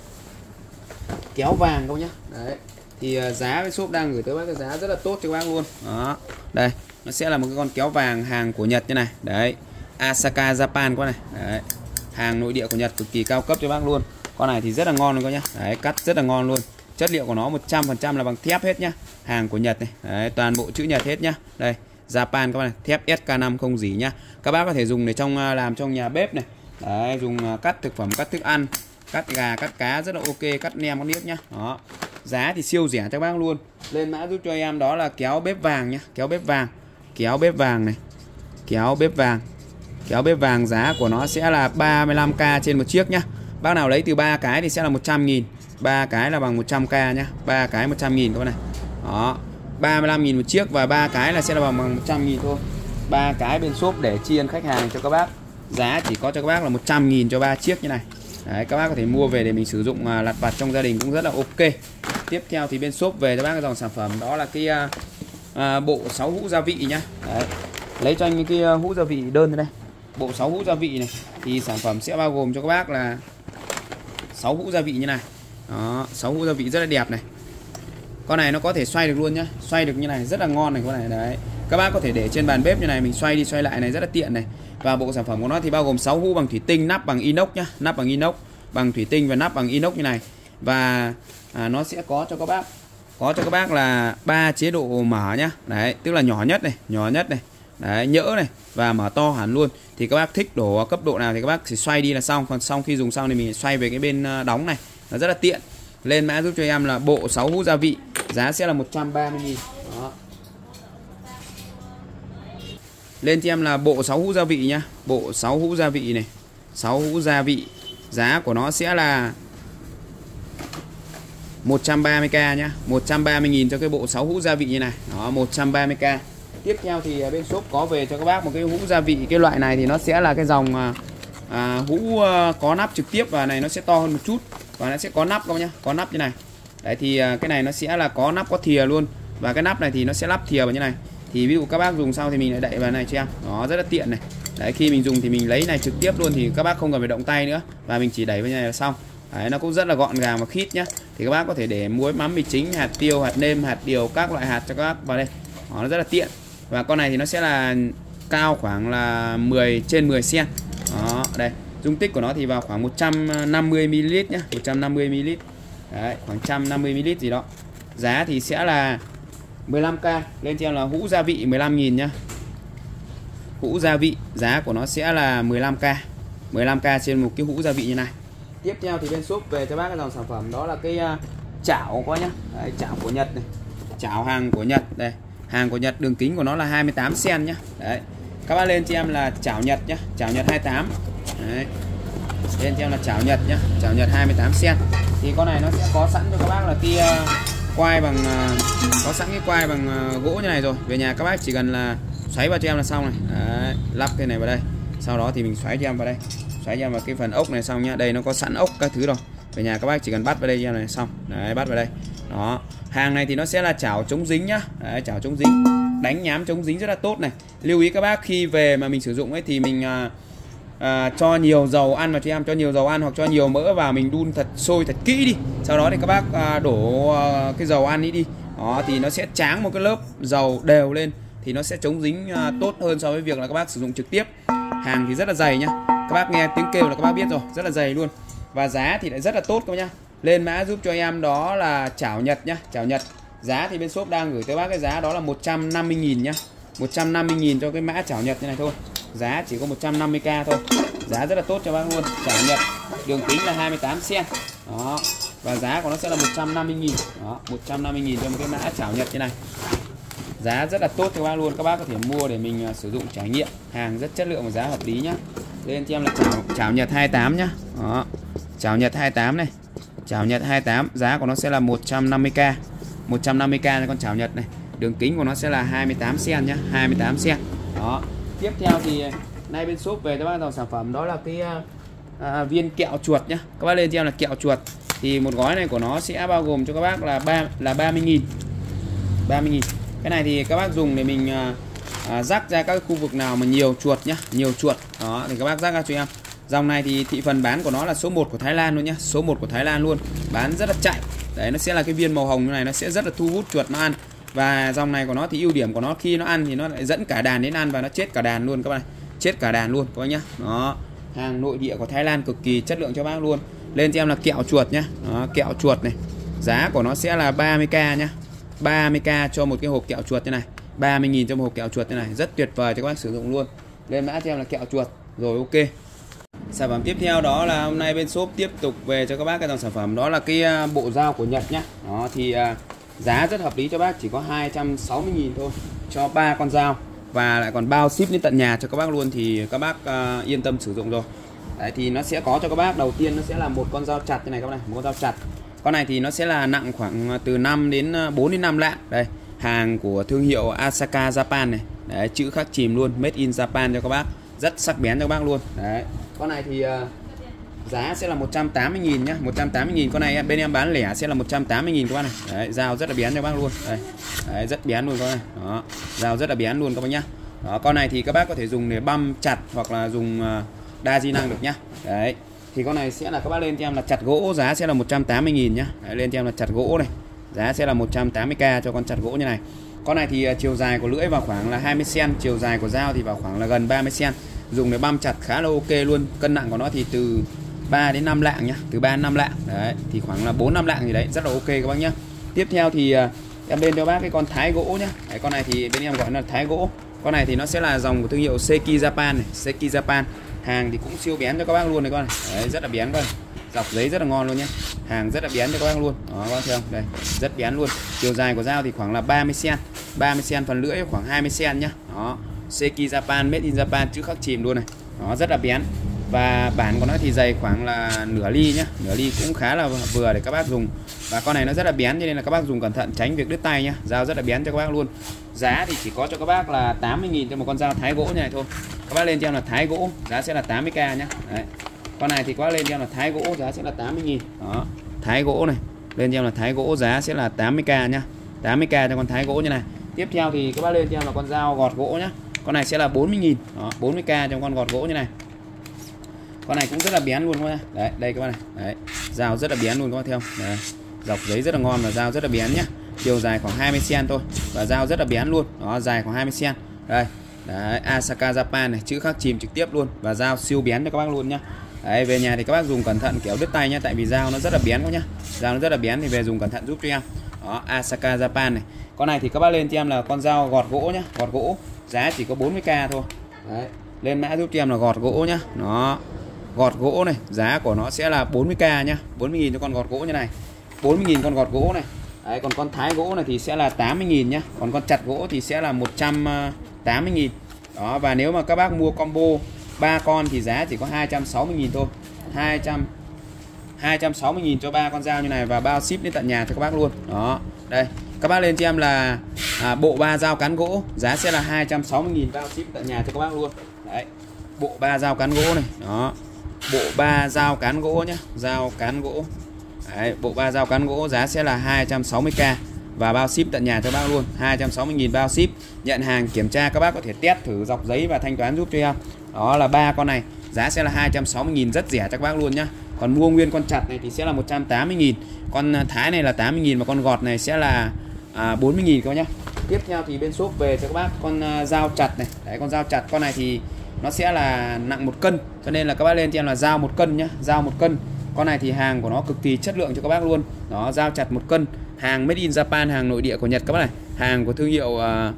kéo vàng các bác nhé. Đấy, thì giá bên shop đang gửi tới bác cái giá rất là tốt cho các bác luôn. Đó, đây nó sẽ là một cái con kéo vàng hàng của Nhật như này. Đấy, Asaka Japan con này. Đấy, hàng nội địa của Nhật cực kỳ cao cấp cho bác luôn. Con này thì rất là ngon luôn các nhá. Đấy, cắt rất là ngon luôn. Chất liệu của nó 100% là bằng thép hết nhá. Hàng của Nhật này. Đấy, toàn bộ chữ Nhật hết nhá. Đây, Japan các bạn này, thép SK5 không gì nhá. Các bác có thể dùng để làm trong nhà bếp này. Đấy, dùng cắt thực phẩm, cắt thức ăn, cắt gà, cắt cá rất là ok, cắt nem, cắt niếc nhá. Đó. Giá thì siêu rẻ cho các bác luôn. Lên mã giúp cho em đó là kéo bếp vàng nhá, kéo bếp vàng. Kéo bếp vàng này. Kéo bếp vàng. Kéo bếp vàng giá của nó sẽ là 35k trên một chiếc nhá. Bác nào lấy từ 3 cái thì sẽ là 100.000. 3 cái là bằng 100k nhá. 3 cái 100.000 các bạn này. Đó, 35.000 một chiếc và 3 cái là sẽ là bằng 100.000 thôi. 3 cái bên shop để tri ân khách hàng cho các bác. Giá chỉ có cho các bác là 100.000 cho 3 chiếc như này. Đấy, các bác có thể mua về để mình sử dụng lặt vặt trong gia đình cũng rất là ok. Tiếp theo thì bên shop về cho bác cái dòng sản phẩm đó là cái bộ 6 hũ gia vị nhá. Đấy, lấy cho anh cái hũ gia vị đơn đây. Bộ 6 hũ gia vị này thì sản phẩm sẽ bao gồm cho các bác là 6 hũ gia vị như này. Đó, 6 hũ gia vị rất là đẹp này. Con này nó có thể xoay được luôn nhá. Xoay được như này rất là ngon này con này. Đấy, các bác có thể để trên bàn bếp như này, mình xoay đi xoay lại này rất là tiện này. Và bộ sản phẩm của nó thì bao gồm 6 hũ bằng thủy tinh, nắp bằng inox nhá. Nắp bằng inox, bằng thủy tinh và nắp bằng inox như này. Và nó sẽ có cho các bác là 3 chế độ mở nhá. Đấy, tức là nhỏ nhất này, nhỏ nhất này. Đấy, nhỡ này và mở to hẳn luôn. Thì các bác thích đổ cấp độ nào thì các bác chỉ xoay đi là xong. Còn xong khi dùng xong thì mình xoay về cái bên đóng này. Nó rất là tiện. Lên mã giúp cho em là bộ 6 hũ gia vị. Giá sẽ là 130.000. Đó. Lên cho em là bộ 6 hũ gia vị nhá. Bộ 6 hũ gia vị này. 6 hũ gia vị. Giá của nó sẽ là 130k nhá. 130.000 cho cái bộ 6 hũ gia vị như này. Đó, 130k. Tiếp theo thì bên shop có về cho các bác một cái hũ gia vị. Cái loại này thì nó sẽ là cái dòng hũ có nắp trực tiếp. Và này nó sẽ to hơn một chút. Và nó sẽ có nắp các bác nhá. Có nắp như này. Đấy thì cái này nó sẽ là có nắp có thìa luôn. Và cái nắp này thì nó sẽ lắp thìa vào như này. Thì ví dụ các bác dùng sau thì mình lại đậy vào này cho em. Đó, rất là tiện này. Đấy, khi mình dùng thì mình lấy này trực tiếp luôn. Thì các bác không cần phải động tay nữa. Và mình chỉ đẩy vào như này là xong. Đấy, nó cũng rất là gọn gàng và khít nhá. Thì các bác có thể để muối, mắm, mì chính, hạt tiêu, hạt nêm, hạt điều, các loại hạt cho các bác vào đây. nó rất là tiện. Và con này thì nó sẽ là cao khoảng là 10 10 cm. Đó, đây, dung tích của nó thì vào khoảng 150 ml nhá, 150 ml. Đấy, khoảng 150 ml gì đó. Giá thì sẽ là 15k, lên cho em là hũ gia vị 15.000 nhá. Hũ gia vị giá của nó sẽ là 15k. 15k trên một cái hũ gia vị như này. Tiếp theo thì bên shop về cho bác cái dòng sản phẩm đó là cái chảo có nhá. Đấy, chảo của Nhật này. Chảo hàng của Nhật đây. Hàng của Nhật, đường kính của nó là 28 cm nhá. Đấy. Các bác lên cho em là chảo Nhật nhá, chảo Nhật 28. Đấy. Lên cho em là chảo Nhật nhá, chảo Nhật 28 cm. Thì con này nó sẽ có sẵn cho các bác là cái quai bằng có sẵn cái quai bằng gỗ như này rồi. Về nhà các bác chỉ cần là xoáy vào cho em là xong này. Đấy, lắp cái này vào đây. Sau đó thì mình xoáy cho em vào đây. Xoáy cho em vào cái phần ốc này xong nhá. Đây nó có sẵn ốc các thứ rồi. Về nhà các bác chỉ cần bắt vào đây cho em này xong. Đấy, bắt vào đây. Đó. Hàng này thì nó sẽ là chảo chống dính nhá. Đấy, chảo chống dính. Đánh nhám chống dính rất là tốt này. Lưu ý các bác khi về mà mình sử dụng ấy thì mình cho nhiều dầu ăn vào cho em, cho nhiều dầu ăn hoặc cho nhiều mỡ vào, mình đun thật sôi thật kỹ đi. Sau đó thì các bác đổ cái dầu ăn ấy đi. Đó thì nó sẽ tráng một cái lớp dầu đều lên thì nó sẽ chống dính tốt hơn so với việc là các bác sử dụng trực tiếp. Hàng thì rất là dày nhá. Các bác nghe tiếng kêu là các bác biết rồi, rất là dày luôn. Và giá thì lại rất là tốt các bác nhá. Lên mã giúp cho em đó là chảo Nhật nhá, chảo Nhật. Giá thì bên shop đang gửi tới bác cái giá đó là 150.000 nhá. 150.000 cho cái mã chảo Nhật như này thôi. Giá chỉ có 150k thôi. Giá rất là tốt cho bác luôn. Chảo Nhật, đường kính là 28 cm. Đó. Và giá của nó sẽ là 150.000. Đó, 150.000 cho một cái mã chảo Nhật như này. Giá rất là tốt cho bác luôn. Các bác có thể mua để mình sử dụng trải nghiệm. Hàng rất chất lượng và giá hợp lý nhá. Lên cho em là chảo Nhật 28 nhá. Đó. Chảo Nhật 28 này. Chảo Nhật 28, giá của nó sẽ là 150k. 150k cho con chảo Nhật này. Đường kính của nó sẽ là 28 cm nhá, 28 cm. Đó. Tiếp theo thì nay bên shop về cho bác dòng sản phẩm đó là cái viên kẹo chuột nhá. Các bác lên cho em là kẹo chuột. Thì một gói này của nó sẽ bao gồm cho các bác là 30.000. 30.000. Cái này thì các bác dùng để mình rắc ra các khu vực nào mà nhiều chuột nhá, nhiều chuột. Đó thì các bác rắc ra cho em. Dòng này thì thị phần bán của nó là số 1 của Thái Lan luôn nhá, số 1 của Thái Lan luôn. Bán rất là chạy. Đấy, nó sẽ là cái viên màu hồng như này, nó sẽ rất là thu hút chuột nó ăn. Và dòng này của nó thì ưu điểm của nó khi nó ăn thì nó lại dẫn cả đàn đến ăn và nó chết cả đàn luôn các bạn. Chết cả đàn luôn các bác nhá. Đó. Hàng nội địa của Thái Lan cực kỳ chất lượng cho bác luôn. Lên cho em là kẹo chuột nhá. Đó, kẹo chuột này. Giá của nó sẽ là 30k nhá. 30k cho một cái hộp kẹo chuột như này. 30.000 cho một hộp kẹo chuột như này, rất tuyệt vời cho các bác sử dụng luôn. Lên mã cho em là kẹo chuột. Rồi ok. Sản phẩm tiếp theo đó là hôm nay bên shop tiếp tục về cho các bác cái dòng sản phẩm đó là cái bộ dao của Nhật nhá. Đó thì giá rất hợp lý cho bác, chỉ có 260.000 thôi cho 3 con dao và lại còn bao ship đến tận nhà cho các bác luôn, thì các bác yên tâm sử dụng rồi. Đấy thì nó sẽ có cho các bác, đầu tiên nó sẽ là một con dao chặt như này các bác này, một con dao chặt. Con này thì nó sẽ là nặng khoảng từ 4 đến 5 lạng. Đây, hàng của thương hiệu Asaka Japan này. Đấy, chữ khắc chìm luôn, made in Japan cho các bác, rất sắc bén cho các bác luôn. Đấy. Con này thì giá sẽ là 180.000 nhá, 180.000. Con này bên em bán lẻ sẽ là 180.000 các bác này. Đấy, dao rất là bén cho các bác luôn. Đây. Đấy, rất bén luôn các bác này. Đó, dao rất là bén luôn các bác nhá. Đó, con này thì các bác có thể dùng để băm chặt hoặc là dùng đa di năng được nhá. Đấy. Thì con này sẽ là các bác lên cho em là chặt gỗ, giá sẽ là 180.000 nhá. Đấy, lên cho em là chặt gỗ này. Giá sẽ là 180k cho con chặt gỗ như này. Con này thì chiều dài của lưỡi vào khoảng là 20 cm, chiều dài của dao thì vào khoảng là gần 30 cm. Dùng để băm chặt khá là ok luôn. Cân nặng của nó thì từ 3 đến 5 lạng nhá, từ 3 đến 5 lạng. Đấy, thì khoảng là 4-5 lạng gì đấy, rất là ok các bác nhá. Tiếp theo thì em lên cho bác cái con thái gỗ nhá. Đấy, con này thì bên em gọi là thái gỗ. Con này thì nó sẽ là dòng của thương hiệu Seki Japan này, Seki Japan. Hàng thì cũng siêu bén cho các bác luôn này con này. Đấy, rất là bén con. Dọc giấy rất là ngon luôn nhé. Hàng rất là bén cho các bác luôn. Đó các bác thấy không? Đây, rất bén luôn. Chiều dài của dao thì khoảng là 30 cm. 30 cm, phần lưỡi khoảng 20 cm nhá. Đó. Seki Japan, made in Japan, chữ khắc chìm luôn này. Đó, rất là bén. Và bản của nó thì dày khoảng là nửa ly nhá. Nửa ly cũng khá là vừa để các bác dùng. Và con này nó rất là bén cho nên là các bác dùng cẩn thận tránh việc đứt tay nhá. Dao rất là bén cho các bác luôn. Giá thì chỉ có cho các bác là 80.000 cho một con dao thái gỗ như này thôi. Các bác lên cho em là thái gỗ, giá sẽ là 80k nhá. Đấy. Con này thì các bác lên cho em là thái gỗ, giá sẽ là 80.000. Đó, thái gỗ này. Lên cho em là thái gỗ, giá sẽ là 80k nhá. 80k cho con thái gỗ như này. Tiếp theo thì các bác lên cho em là con dao gọt gỗ nhá. Con này sẽ là 40.000. Đó, 40k cho con gọt gỗ như này. Con này cũng rất là bén luôn các bác. Đấy, đây các bác này. Đấy, dao rất là bén luôn các bác thấy không? Đấy. Dọc giấy rất là ngon và dao rất là bén nhá. chiều dài khoảng 20 cm thôi và dao rất là bén luôn. Đó, dài khoảng 20 cm. Đây. Đấy, Asaka Japan này, chữ khắc chìm trực tiếp luôn và dao siêu bén cho các bác luôn nhá. Đấy, về nhà thì các bác dùng cẩn thận kéo đứt tay nhá, tại vì dao nó rất là bén các nhá. Dao nó rất là bén thì về dùng cẩn thận giúp cho em. Đó, Asaka Japan này. Con này thì các bác lên cho em là con dao gọt gỗ nhá, gọt gỗ, giá chỉ có 40k thôi. Đấy, lên mã giúp cho em là gọt gỗ nhá. Nó gọt gỗ này, giá của nó sẽ là 40k nhá, 40.000 cho con gọt gỗ như này. 40.000 con gọt gỗ này. Đấy, còn con thái gỗ này thì sẽ là 80.000 nhá, còn con chặt gỗ thì sẽ là 180.000. Đó, và nếu mà các bác mua combo 3 con thì giá chỉ có 260.000 thôi. 260.000 cho 3 con dao như này và bao ship đến tận nhà cho các bác luôn. Đó. Đây, các bác lên cho em là bộ 3 dao cán gỗ, giá sẽ là 260.000 bao ship tận nhà cho các bác luôn. Đấy. Bộ 3 dao cán gỗ này. Đó. Bộ 3 dao cán gỗ nhá, dao cán gỗ. Đấy, bộ 3 dao cán gỗ giá sẽ là 260k và bao ship tận nhà cho bác luôn. 260.000 bao ship. Nhận hàng kiểm tra các bác có thể test thử dọc giấy và thanh toán giúp cho em. Đó là 3 con này, giá sẽ là 260.000, rất rẻ cho các bác luôn nhá. Còn mua nguyên con chặt này thì sẽ là 180.000, con thái này là 80.000 và con gọt này sẽ là 40.000 các bác nhá. Tiếp theo thì bên shop về cho các bác con dao chặt này. Đấy, con dao chặt con này thì nó sẽ là nặng 1 cân, cho nên là các bác lên cho em là dao 1 cân nhá, dao 1 cân. Con này thì hàng của nó cực kỳ chất lượng cho các bác luôn. Đó, dao chặt 1 cân, hàng made in Japan, hàng nội địa của Nhật các bác này, hàng của thương hiệu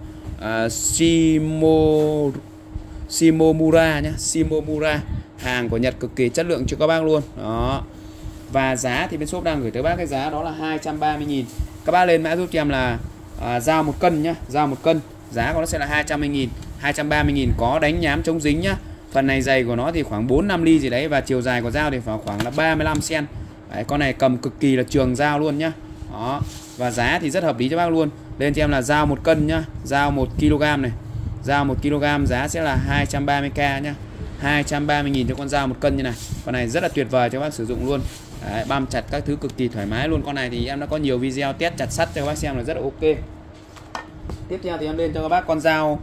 Shimomura nhá, Shimomura, hàng của Nhật cực kỳ chất lượng cho các bác luôn. Đó. Và giá thì bên shop đang gửi tới bác cái giá đó là 230.000. Các bác lên mã giúp cho em là dao 1 cân nhá, dao 1 cân, giá của nó sẽ là 220.000, 230.000, có đánh nhám chống dính nhá. Phần này dày của nó thì khoảng 4-5 ly gì đấy và chiều dài của dao thì khoảng là 35 cm. Đấy, con này cầm cực kỳ là trường dao luôn nhá. Đó. Và giá thì rất hợp lý cho bác luôn. Lên cho em là dao 1 cân nhá, dao 1 kg này. Dao 1 kg giá sẽ là 230k nhá. 230.000 cho con dao 1 cân như này. Con này rất là tuyệt vời cho bác sử dụng luôn. Đấy, băm chặt các thứ cực kỳ thoải mái luôn. Con này thì em đã có nhiều video test chặt sắt cho các bác xem là rất là ok. Tiếp theo thì em lên cho các bác con dao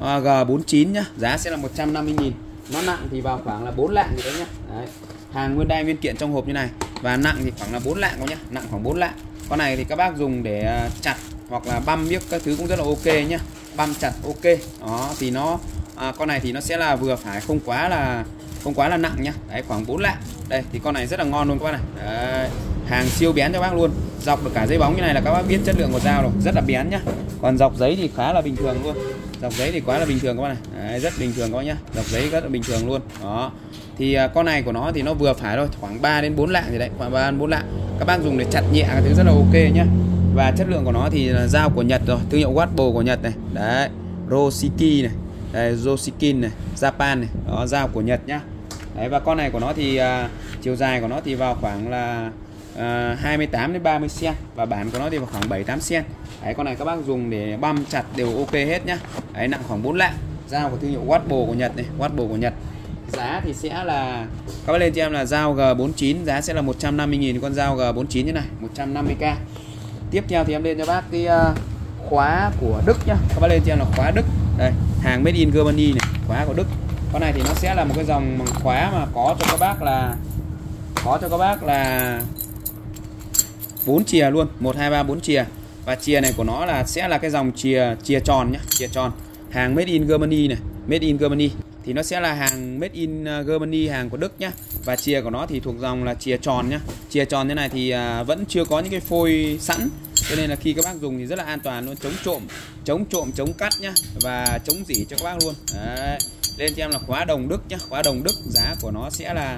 G49 nhá, giá sẽ là 150.000. Nó nặng thì vào khoảng là 4 lạng gì đấy nhá. Đấy. Hàng nguyên đai nguyên kiện trong hộp như này và nặng thì khoảng là 4 lạng nhá, nặng khoảng 4 lạng. Con này thì các bác dùng để chặt hoặc là băm miếc các thứ cũng rất là ok nhá. Băm chặt ok. Đó thì nó con này thì nó sẽ là vừa phải, không quá là nặng nhá. Đấy, khoảng 4 lạng. Đây thì con này rất là ngon luôn các bác này. Đấy. Hàng siêu bén cho bác luôn. Dọc được cả giấy bóng như này là các bác biết chất lượng của dao rồi, rất là bén nhá. Còn dọc giấy thì khá là bình thường luôn. Dọc giấy thì quá là bình thường các bác này. Đấy, rất bình thường các bác nhá. Dọc giấy rất là bình thường luôn. Đó. Thì con này của nó thì nó vừa phải thôi, khoảng 3 đến 4 lạng gì đấy, khoảng 3 đến 4 lạng. Các bác dùng để chặt nhẹ cái thứ rất là ok nhá. Và chất lượng của nó thì là dao của Nhật rồi, thương hiệu Watbo của Nhật này. Đấy, Roshiki này. Đây, Joshikin này, Japan này. Đó, dao của Nhật nhá. Đấy, và con này của nó thì chiều dài của nó thì vào khoảng là 28 đến 30 cm và bản của nó thì vào khoảng 7-8 cm. Đấy, con này các bác dùng để băm chặt đều ok hết nhá. Đấy, nặng khoảng 4 lạng. Dao của thương hiệu Watbo của Nhật này, Watbo của Nhật. Giá thì sẽ là các bác lên cho em là dao G49, giá sẽ là 150.000 con dao G49 như này, 150k. Tiếp theo thì em lên cho bác cái khóa của Đức nhá. Các bác lên cho em là khóa Đức. Đây, hàng made in Germany này, khóa của Đức. Con này thì nó sẽ là một cái dòng khóa mà có cho các bác là 4 chìa luôn, 1 2 3 4 chìa. Và chìa này của nó là sẽ là cái dòng chìa tròn nhá, chìa tròn. Hàng made in Germany này, made in Germany. Thì nó sẽ là hàng made in Germany, hàng của Đức nhá. Và chìa của nó thì thuộc dòng là chìa tròn nhá. Chìa tròn như này thì vẫn chưa có những cái phôi sẵn, cho nên là khi các bác dùng thì rất là an toàn luôn, chống trộm, chống cắt nhá, và chống rỉ cho các bác luôn. Đấy. Lên cho em là khóa đồng Đức nhá, khóa đồng Đức, giá của nó sẽ là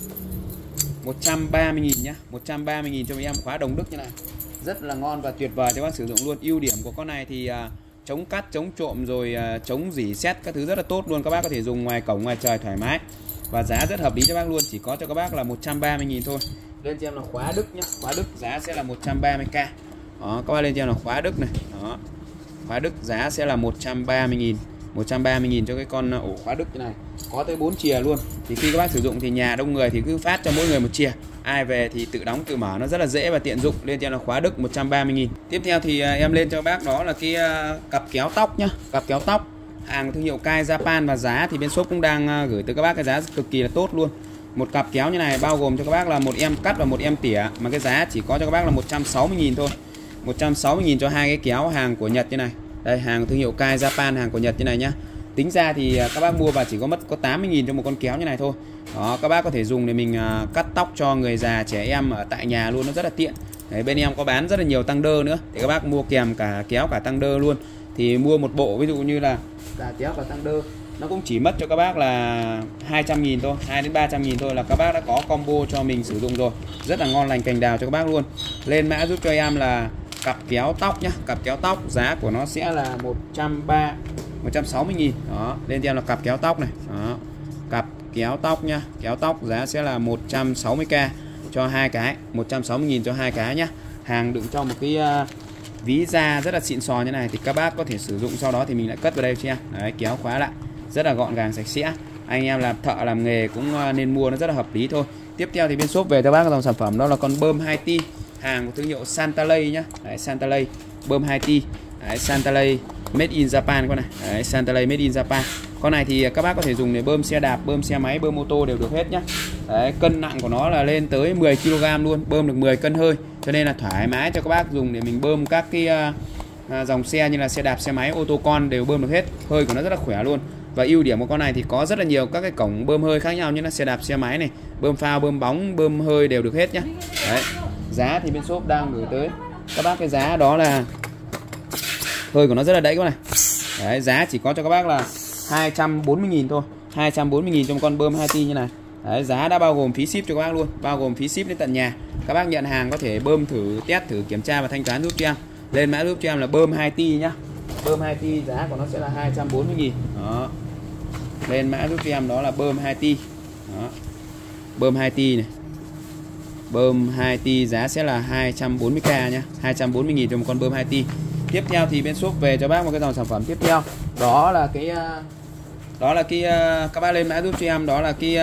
130.000 nhá, 130.000 cho mấy em khóa đồng Đức như này. Rất là ngon và tuyệt vời cho các bác sử dụng luôn. Ưu điểm của con này thì chống cắt, chống trộm rồi chống rỉ sét các thứ rất là tốt luôn. Các bác có thể dùng ngoài cổng ngoài trời thoải mái. Và giá rất hợp lý cho bác luôn, chỉ có cho các bác là 130.000 thôi. Lên cho em là khóa Đức nhá, khóa Đức giá sẽ là 130k. Đó, các bác lên cho em là khóa Đức này. Đó. Khóa Đức giá sẽ là 130.000. 130.000 cho cái con ổ khóa Đức như này. Có tới 4 chìa luôn. Thì khi các bác sử dụng thì nhà đông người thì cứ phát cho mỗi người một chìa. Ai về thì tự đóng tự mở, nó rất là dễ và tiện dụng. Lên cho em là khóa Đức 130.000. Tiếp theo thì em lên cho bác đó là cái cặp kéo tóc nhá, cặp kéo tóc. Hàng thương hiệu Kai Japan và giá thì bên shop cũng đang gửi tới các bác cái giá cực kỳ là tốt luôn. Một cặp kéo như này bao gồm cho các bác là một em cắt và một em tỉa, mà cái giá chỉ có cho các bác là 160.000 thôi. 160.000 cho hai cái kéo hàng của Nhật như này. Đây, hàng thương hiệu Kai Japan, hàng của Nhật như này nhá. Tính ra thì các bác mua vào chỉ có mất có 80.000 cho một con kéo như này thôi. Đó, các bác có thể dùng để mình cắt tóc cho người già, trẻ em ở tại nhà luôn, nó rất là tiện. Đấy, bên em có bán rất là nhiều tăng đơ nữa, thì các bác mua kèm cả kéo cả tăng đơ luôn. Thì mua một bộ ví dụ như là cả kéo cả tăng đơ nó cũng chỉ mất cho các bác là 200.000 thôi, 2 đến 300.000 thôi là các bác đã có combo cho mình sử dụng rồi. Rất là ngon lành cành đào cho các bác luôn. Lên mã giúp cho em là cặp kéo tóc nhá, cặp kéo tóc giá của nó sẽ là 160.000. Đó, lên cho em là cặp kéo tóc này. Đó, cặp kéo tóc nhá, kéo tóc giá sẽ là 160k cho hai cái, 160.000 cho hai cái nhá. Hàng đựng trong một cái ví da rất là xịn sò như này thì các bác có thể sử dụng, sau đó thì mình lại cất vào đây cho em. Đấy, kéo khóa lại rất là gọn gàng sạch sẽ. Anh em làm thợ làm nghề cũng nên mua, nó rất là hợp lý thôi. Tiếp theo thì bên shop về cho bác dòng sản phẩm đó là con bơm 2T, hàng của thương hiệu Santalay nhá. Đấy, Santalay bơm 2T. Đấy, Santalay made in Japan con này. Đấy, Santalay made in Japan. Con này thì các bác có thể dùng để bơm xe đạp, bơm xe máy, bơm ô tô đều được hết nhá. Đấy, cân nặng của nó là lên tới 10 kg luôn, bơm được 10 cân hơi. Cho nên là thoải mái cho các bác dùng để mình bơm các cái dòng xe như là xe đạp, xe máy, ô tô con đều bơm được hết. Hơi của nó rất là khỏe luôn. Và ưu điểm của con này thì có rất là nhiều các cái cổng bơm hơi khác nhau, như là xe đạp, xe máy này, bơm phao, bơm bóng, bơm hơi đều được hết nhá. Đấy, giá thì bên shop đang gửi tới các bác cái giá đó là hơi của nó rất là đẩy con này. Đấy, giá chỉ có cho các bác là 240.000 thôi, 240.000 cho một con bơm 2T như này. Đấy, giá đã bao gồm phí ship cho các bác luôn, bao gồm phí ship đến tận nhà. Các bác nhận hàng có thể bơm thử, test thử, kiểm tra và thanh toán giúp cho em. Lên mã giúp cho em là bơm 2T nhá. Bơm 2T giá của nó sẽ là 240.000. Đó. Lên mã giúp cho em đó là bơm 2T. Đó. Bơm 2T này. Bơm 2T giá sẽ là 240k nhá, 240.000 cho một con bơm 2T. Tiếp theo thì bên shop về cho bác một cái dòng sản phẩm tiếp theo. Đó là cái các bác lên mã giúp cho em đó là cái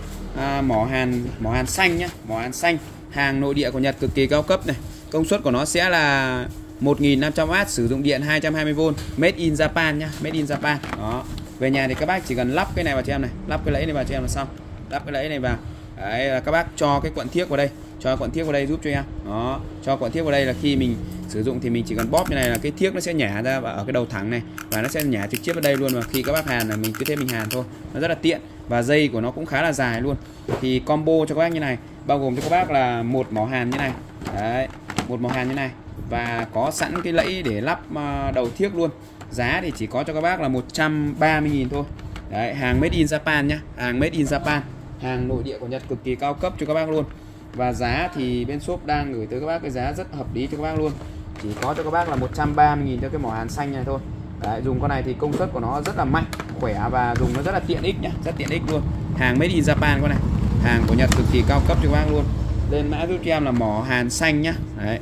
mỏ hàn xanh nhá, mỏ hàn xanh, hàng nội địa của Nhật cực kỳ cao cấp này. Công suất của nó sẽ là 1500W, sử dụng điện 220V, made in Japan nhá, made in Japan. Đó. Về nhà thì các bác chỉ cần lắp cái này vào cho em này, lắp cái lẫy này vào cho em là xong. Lắp cái lẫy này vào. Đấy, là các bác cho cái cuộn thiếc vào đây, cho cuộn thiếc vào đây giúp cho em. Đó, cho cuộn thiếc vào đây là khi mình sử dụng thì mình chỉ cần bóp như này là cái thiếc nó sẽ nhả ra ở cái đầu thẳng này và nó sẽ nhả trực tiếp vào đây luôn. Và khi các bác hàn là mình cứ thế mình hàn thôi, nó rất là tiện và dây của nó cũng khá là dài luôn. Thì combo cho các bác như này bao gồm cho các bác là một mỏ hàn như này. Đấy, một mỏ hàn như này và có sẵn cái lẫy để lắp đầu thiếc luôn. Giá thì chỉ có cho các bác là 130.000 thôi. Đấy, hàng made in Japan nhá, hàng made in Japan, hàng nội địa của Nhật cực kỳ cao cấp cho các bác luôn. Và giá thì bên shop đang gửi tới các bác cái giá rất hợp lý cho các bác luôn. Chỉ có cho các bác là 130.000 cho cái mỏ hàn xanh này thôi. Đấy, dùng con này thì công suất của nó rất là mạnh, khỏe và dùng nó rất là tiện ích nhá, rất tiện ích luôn. Hàng made in Japan con này, hàng của Nhật cực kỳ cao cấp cho các bác luôn. Lên mã giúp cho em là mỏ hàn xanh nhá. Đấy,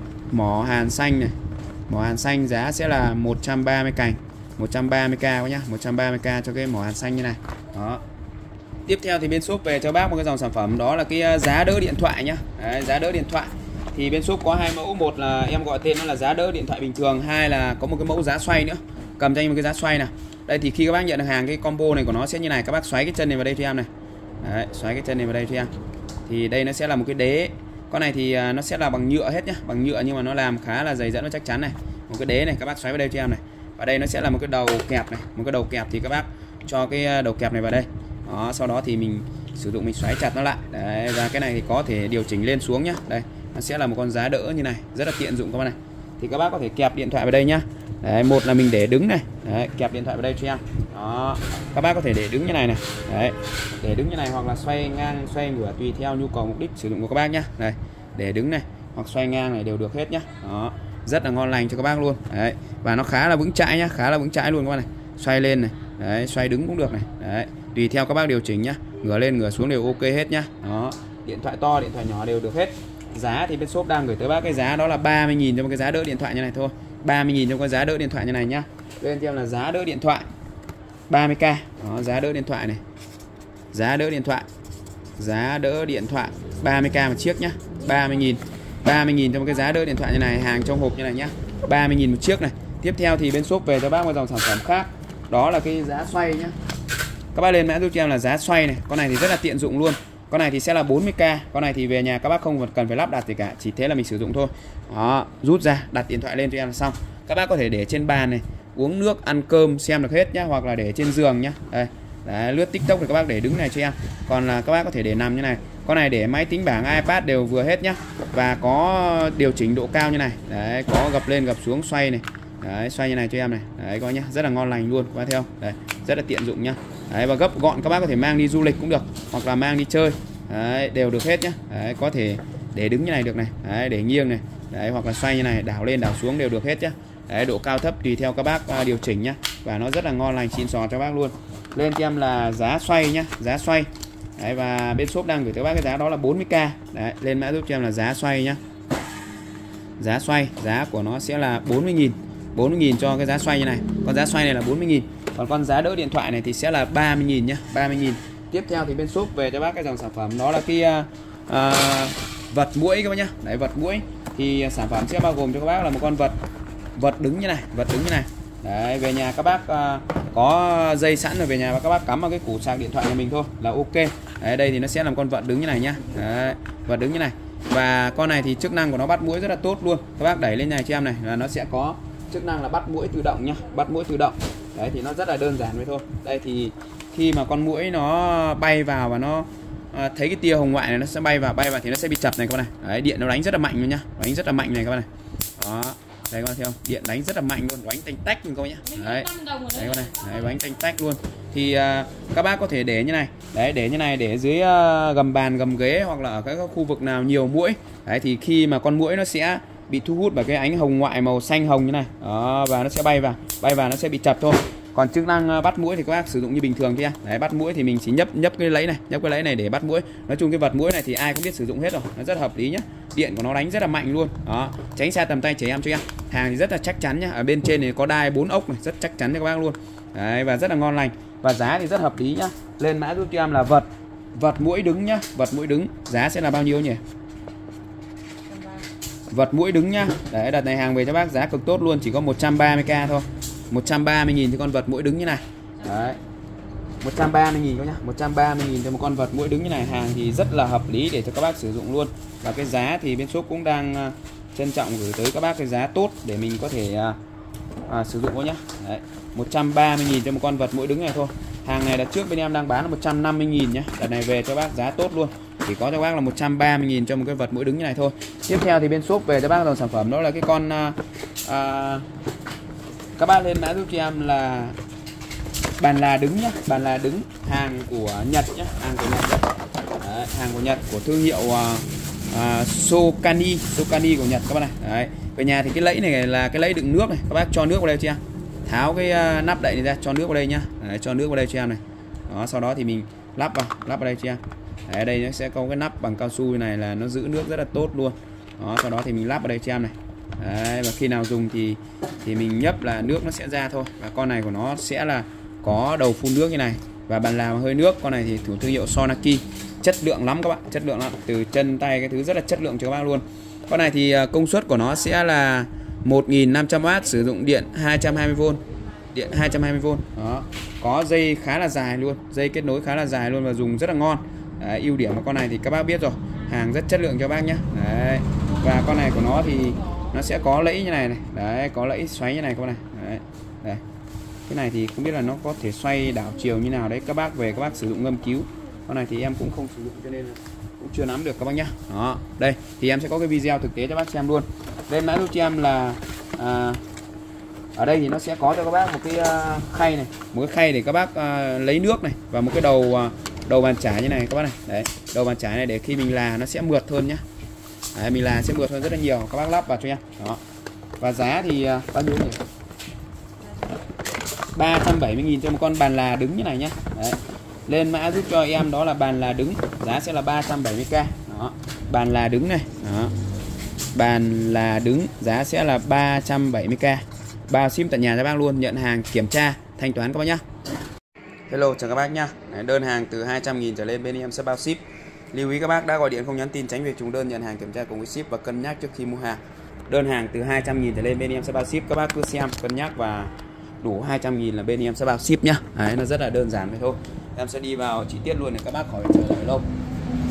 mỏ hàn xanh này, mỏ hàn xanh giá sẽ là 130 cành, 130k quá nhá, 130k cho cái mỏ hàn xanh như này. Đó. Tiếp theo thì bên shop về cho bác một cái dòng sản phẩm đó là cái giá đỡ điện thoại nhá. Đấy, giá đỡ điện thoại thì bên shop có hai mẫu, một là em gọi tên nó là giá đỡ điện thoại bình thường, hai là có một cái mẫu giá xoay nữa. Cầm cho anh một cái giá xoay nào. Đây thì khi các bác nhận được hàng, cái combo này của nó sẽ như này, các bác xoáy cái chân này vào đây cho em này. Đấy, xoáy cái chân này vào đây cho em. Thì đây nó sẽ là một cái đế. Con này thì nó sẽ là bằng nhựa hết nhá, bằng nhựa nhưng mà nó làm khá là dày dẫn và chắc chắn này. Một cái đế này các bác xoáy vào đây cho em này. Và đây nó sẽ là một cái đầu kẹp này, một cái đầu kẹp thì các bác cho cái đầu kẹp này vào đây. Đó, sau đó thì mình sử dụng mình xoáy chặt nó lại. Đấy, và cái này thì có thể điều chỉnh lên xuống nhá. Đây, nó sẽ là một con giá đỡ như này, rất là tiện dụng các bạn này. Thì các bác có thể kẹp điện thoại vào đây nhá. Đấy, một là mình để đứng này. Đấy, kẹp điện thoại vào đây cho em. Đó, các bác có thể để đứng như này này. Đấy, để đứng như này hoặc là xoay ngang, xoay ngửa tùy theo nhu cầu mục đích sử dụng của các bác nhá. Đây, để đứng này hoặc xoay ngang này đều được hết nhá. Đó, rất là ngon lành cho các bác luôn. Đấy, và nó khá là vững chãi nhá, khá là vững chãi luôn các bác này. Xoay lên này, đấy, xoay đứng cũng được này. Đấy, tùy theo các bác điều chỉnh nhá, ngửa lên ngửa xuống đều ok hết nhá. Đó, điện thoại to điện thoại nhỏ đều được hết. Giá thì bên shop đang gửi tới bác cái giá đó là 30.000 cho một cái giá đỡ điện thoại như này thôi, 30.000 cho cái giá đỡ điện thoại như này nhá. Bên em là giá đỡ điện thoại 30k. Đó, giá đỡ điện thoại này, giá đỡ điện thoại, giá đỡ điện thoại 30k một chiếc nhá, 30.000, 30.000 cho một cái giá đỡ điện thoại như này, hàng trong hộp như này nhá, 30.000 một chiếc này. Tiếp theo thì bên shop về cho bác một dòng sản phẩm khác, đó là cái giá xoay nhá. Các bác lên mã giúp cho em là giá xoay này, con này thì rất là tiện dụng luôn. Con này thì sẽ là 40k. Con này thì về nhà các bác không cần phải lắp đặt gì cả, chỉ thế là mình sử dụng thôi. Đó, rút ra, đặt điện thoại lên cho em là xong. Các bác có thể để trên bàn này, uống nước, ăn cơm xem được hết nhá, hoặc là để trên giường nhá. Đây. Đấy, lướt TikTok thì các bác để đứng này cho em. Còn là các bác có thể để nằm như này. Con này để máy tính bảng, iPad đều vừa hết nhá. Và có điều chỉnh độ cao như này. Đấy, có gập lên gập xuống xoay này. Đấy, xoay như này cho em này. Đấy, coi nhá, rất là ngon lành luôn, các bác thấy không? Đấy, rất là tiện dụng nhá. Đấy, và gấp gọn các bác có thể mang đi du lịch cũng được, hoặc là mang đi chơi. Đấy, đều được hết nhá. Đấy, có thể để đứng như này được này. Đấy, để nghiêng này. Đấy, hoặc là xoay như này, đảo lên đảo xuống đều được hết nhá. Đấy, độ cao thấp tùy theo các bác điều chỉnh nhá. Và nó rất là ngon lành, xịn sò cho bác luôn. Lên cho em là giá xoay nhá, giá xoay. Đấy, và bên shop đang gửi tới bác cái giá đó là 40k. Đấy, lên mã giúp cho em là giá xoay nhá. Giá xoay, giá của nó sẽ là 40.000. 40.000 cho cái giá xoay như này. Con giá xoay này là 40.000. Còn con giá đỡ điện thoại này thì sẽ là 30.000 nhá, 30.000. Tiếp theo thì bên shop về cho bác cái dòng sản phẩm đó là cái vật muỗi các bác nhá. Đấy, vật muỗi thì sản phẩm sẽ bao gồm cho các bác là một con vật đứng như này, vật đứng như này. Đấy, về nhà các bác có dây sẵn rồi, về nhà và các bác cắm vào cái củ sạc điện thoại của mình thôi là ok. Đấy, đây thì nó sẽ làm con vật đứng như này nhá. Đấy, vật đứng như này. Và con này thì chức năng của nó bắt muỗi rất là tốt luôn. Các bác đẩy lên này cho em này là nó sẽ có chức năng là bắt muỗi tự động nhá, bắt muỗi tự động. Đấy thì nó rất là đơn giản vậy thôi. Đây thì khi mà con muỗi nó bay vào và nó thấy cái tia hồng ngoại này, nó sẽ bay vào thì nó sẽ bị chập này các bạn này. Đấy, điện nó đánh rất là mạnh luôn nhá, đánh rất là mạnh này các bạn này. Đó, đây các bạn thấy không, điện đánh rất là mạnh luôn, đánh tanh tách luôn các bạn nhá. Đấy, đấy các bạn này, đấy, đánh tanh tách luôn. Thì các bác có thể để như này, đấy, để như này để dưới gầm bàn gầm ghế, hoặc là ở các khu vực nào nhiều muỗi. Đấy thì khi mà con muỗi nó sẽ bị thu hút bởi cái ánh hồng ngoại màu xanh hồng như này. Đó, và nó sẽ bay vào nó sẽ bị chập thôi. Còn chức năng bắt muỗi thì các bác sử dụng như bình thường kia. Đấy, bắt muỗi thì mình chỉ nhấp cái lẫy này để bắt muỗi. Nói chung cái vật muỗi này thì ai cũng biết sử dụng hết rồi, nó rất hợp lý nhá. Điện của nó đánh rất là mạnh luôn. Đó, tránh xa tầm tay trẻ em cho em. Hàng thì rất là chắc chắn nhá. Ở bên trên này có đai 4 ốc này, rất chắc chắn cho các bác luôn. Đấy, và rất là ngon lành. Và giá thì rất hợp lý nhá. Lên mã giúp cho em là vật muỗi đứng nhá, vật muỗi đứng. Giá sẽ là bao nhiêu nhỉ? Vật muỗi đứng nhá. Đấy, đợt này hàng về cho bác giá cực tốt luôn, chỉ có 130k thôi. 130.000 cho con vật muỗi đứng như này. Đấy, 130.000 các nhá, 130.000 cho một con vật muỗi đứng như này. Hàng thì rất là hợp lý để cho các bác sử dụng luôn. Và cái giá thì bên shop cũng đang trân trọng gửi tới các bác cái giá tốt để mình có thể sử dụng thôi nhá. Đấy, 130.000 cho một con vật muỗi đứng này thôi. Hàng này đợt trước bên em đang bán là 150.000 nhá. Đợt này về cho bác giá tốt luôn, chỉ có cho bác là 130.000 cho một cái vật muỗi đứng như này thôi. Tiếp theo thì bên shop về cho bác dòng sản phẩm đó là cái con các bác lên mã giúp cho em là bàn là đứng nhá, bàn là đứng, hàng của Nhật nhá, hàng của Nhật đấy. Đấy, hàng của Nhật của thương hiệu Sokani của Nhật các bác này. Đấy, về nhà thì cái lẫy này là cái lẫy đựng nước này, các bác cho nước vào đây chưa? Tháo cái nắp đậy này ra, cho nước vào đây nhá. Đấy, cho nước vào đây cho em này. Đó, sau đó thì mình lắp vào đây cho em. Đấy, đây nó sẽ có cái nắp bằng cao su này là nó giữ nước rất là tốt luôn. Đó, sau đó thì mình lắp vào đây cho em này. Đấy, và khi nào dùng thì mình nhấp là nước nó sẽ ra thôi. Và con này của nó sẽ là có đầu phun nước như này và bàn làm hơi nước. Con này thì thủ thương hiệu Sonaki, chất lượng lắm các bạn, chất lượng lắm, từ chân tay cái thứ rất là chất lượng cho các bác luôn. Con này thì công suất của nó sẽ là 1500W, sử dụng điện 220V, điện 220V. Đó, có dây khá là dài luôn, dây kết nối khá là dài luôn và dùng rất là ngon. Đấy, ưu điểm của con này thì các bác biết rồi, hàng rất chất lượng cho bác nhé. Đấy, và con này của nó thì nó sẽ có lẫy như này này. Đấy, có lẫy xoáy như này các bác này. Đấy, đây. Cái này thì không biết là nó có thể xoay đảo chiều như nào đấy, các bác về các bác sử dụng ngâm cứu. Con này thì em cũng không sử dụng cho nên là cũng chưa nắm được các bác nhá. Đó, đây thì em sẽ có cái video thực tế cho bác xem luôn. Đây mã giúp cho em là ở đây thì nó sẽ có cho các bác một cái khay này, một cái khay để các bác lấy nước này, và một cái đầu bàn chải như này các bác này. Đấy, đầu bàn chải này để khi mình là nó sẽ mượt hơn nhá. Đấy, mình là sẽ mượt hơn rất là nhiều, các bác lắp vào cho em. Đó, và giá thì bao nhiêu nhỉ? 370.000 cho một con bàn là đứng như này nhá. Đấy, lên mã giúp cho em đó là bàn là đứng, giá sẽ là 370k. Đó, bàn là đứng này. Đó, bàn là đứng, giá sẽ là 370k, bao ship tận nhà cho bác luôn, nhận hàng kiểm tra thanh toán các bác nhá. Hello, chào các bác nhá. Đấy, đơn hàng từ 200.000 trở lên bên em sẽ bao ship. Lưu ý các bác đã gọi điện không nhắn tin, tránh việc trùng đơn, nhận hàng kiểm tra cùng với ship và cân nhắc trước khi mua hàng. Đơn hàng từ 200.000 trở lên bên em sẽ bao ship, các bác cứ xem cân nhắc và đủ 200.000 là bên em sẽ bao ship nhá. Đấy, nó rất là đơn giản vậy thôi. Em sẽ đi vào chi tiết luôn để các bác khỏi chờ đợi lâu.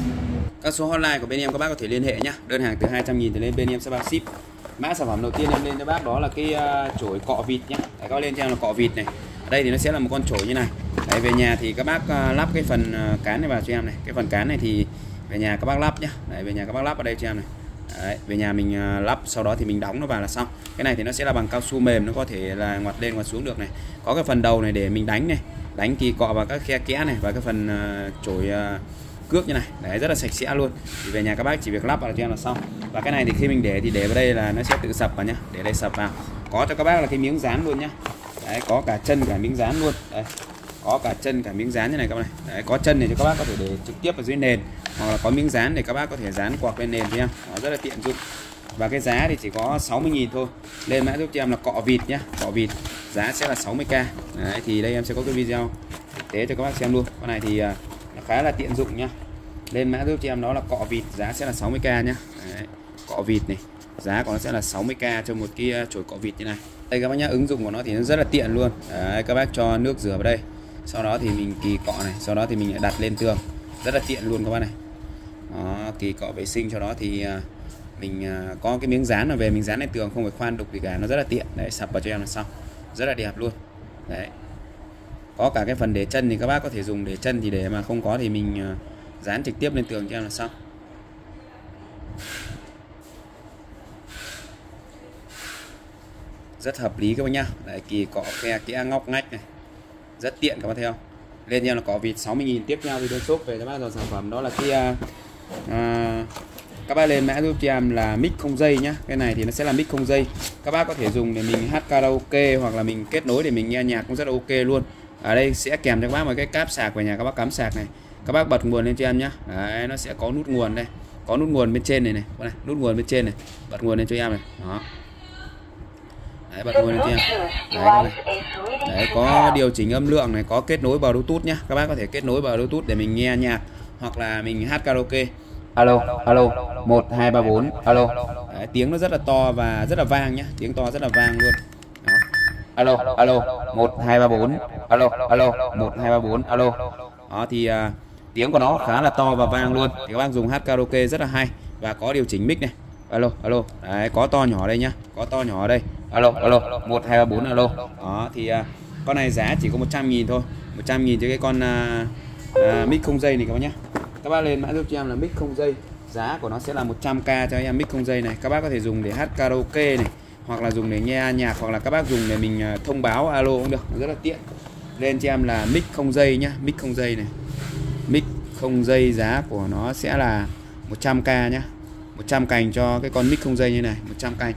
Các số hotline của bên em các bác có thể liên hệ nhá. Đơn hàng từ 200.000 trở lên bên em sẽ bao ship. Mã sản phẩm đầu tiên em lên cho bác đó là cái chổi cọ vịt nhá. Đấy, các bác lên cho em là cọ vịt này. Ở đây thì nó sẽ là một con chổi như này. Đấy, về nhà thì các bác lắp cái phần cán này vào cho em này. Cái phần cán này thì về nhà các bác lắp nhá. Đấy, về nhà các bác lắp ở đây cho em này. Đấy, về nhà mình lắp, sau đó thì mình đóng nó vào là xong. Cái này thì nó sẽ là bằng cao su mềm, nó có thể là ngoặt lên ngoặt xuống được này. Có cái phần đầu này để mình đánh này, đánh kỳ cọ vào các khe kẽ này, và cái phần chổi cước như này. Đấy, rất là sạch sẽ luôn. Thì về nhà các bác chỉ việc lắp vào cho em là xong. Và cái này thì khi mình để thì để vào đây là nó sẽ tự sập vào nhá. Để đây sập vào. Có cho các bác là cái miếng dán luôn nhá. Đấy, có cả chân cả miếng dán luôn. Đây, có cả chân cả miếng dán như này các bạn này. Đấy, có chân này cho các bác có thể để trực tiếp ở dưới nền, hoặc là có miếng dán để các bác có thể dán quạt lên nền cho em. Đó, rất là tiện dụng. Và cái giá thì chỉ có 60.000 thôi. Lên mã giúp cho em là cọ vịt nhá, cọ vịt. Giá sẽ là 60k. Đấy, thì đây em sẽ có cái video thực tế cho các bác xem luôn. Con này thì nó khá là tiện dụng nhá. Lên mã giúp cho em đó là cọ vịt, giá sẽ là 60k nhá. Đấy, cọ vịt này, giá của nó sẽ là 60k cho một cái chổi cọ vịt như này. Đây các bác nhá, ứng dụng của nó thì nó rất là tiện luôn. Đấy, các bác cho nước rửa vào đây, sau đó thì mình kỳ cọ này, sau đó thì mình lại đặt lên tường, rất là tiện luôn các bác này. Đó, kỳ cọ vệ sinh, sau đó thì mình có cái miếng dán mà về mình dán lên tường, không phải khoan đục gì cả, nó rất là tiện. Đấy, sập vào cho em là xong, rất là đẹp luôn. Đấy, có cả cái phần để chân thì các bác có thể dùng để chân, thì để mà không có thì mình dán trực tiếp lên tường cho em là xong. Rất hợp lý các bác nhá. Đấy, kỳ cọ khe kẽ ngóc ngách này, rất tiện các bác thấy không. Lên cho em là cọ vịt 60.000. Tiếp theo thì đơn shop về cho bác dòng sản phẩm đó là cái các bác lên mã giúp cho em là mic không dây nhá. Cái này thì nó sẽ là mic không dây, các bác có thể dùng để mình hát karaoke, hoặc là mình kết nối để mình nghe nhạc cũng rất là ok luôn. Ở đây sẽ kèm cho các bác một cái cáp sạc về nhà, các bác cắm sạc này, các bác bật nguồn lên cho em nhá. Đấy, nó sẽ có nút nguồn đây, có nút nguồn bên trên này này, nút nguồn bên trên này, bật nguồn lên cho em này. Đó. Đấy, bật nguồn lên cho em. Đấy, có điều chỉnh âm lượng này, có kết nối vào Bluetooth nhá. Các bác có thể kết nối vào Bluetooth để mình nghe nhạc, hoặc là mình hát karaoke. Alo, alo, 1 2 3 4, alo. Đấy, tiếng nó rất là to và rất là vang nhá, tiếng to rất là vang luôn. Đó. Alo, alo, 1 2 3 4, alo, alo, 1 2 3 4, alo. Đó thì tiếng của nó khá là to và vang luôn. Thì các bác dùng hát karaoke rất là hay, và có điều chỉnh mic này. Alo, alo. Đấy, có to nhỏ đây nhá, có to nhỏ ở đây. Alo, alo, 1 2 3 4, alo. Đó thì con này giá chỉ có 100.000 thôi, 100.000 cho cái con mic không dây này các bác nhá. Các bác lên mã giúp cho em là mic không dây, giá của nó sẽ là 100k cho em mic không dây này. Các bác có thể dùng để hát karaoke này, hoặc là dùng để nghe nhạc, hoặc là các bác dùng để mình thông báo alo cũng được, rất là tiện. Lên cho em là mic không dây nhá, mic không dây này, mic không dây, giá của nó sẽ là 100k nhá, 100 cành cho cái con mic không dây như này, 100 cành.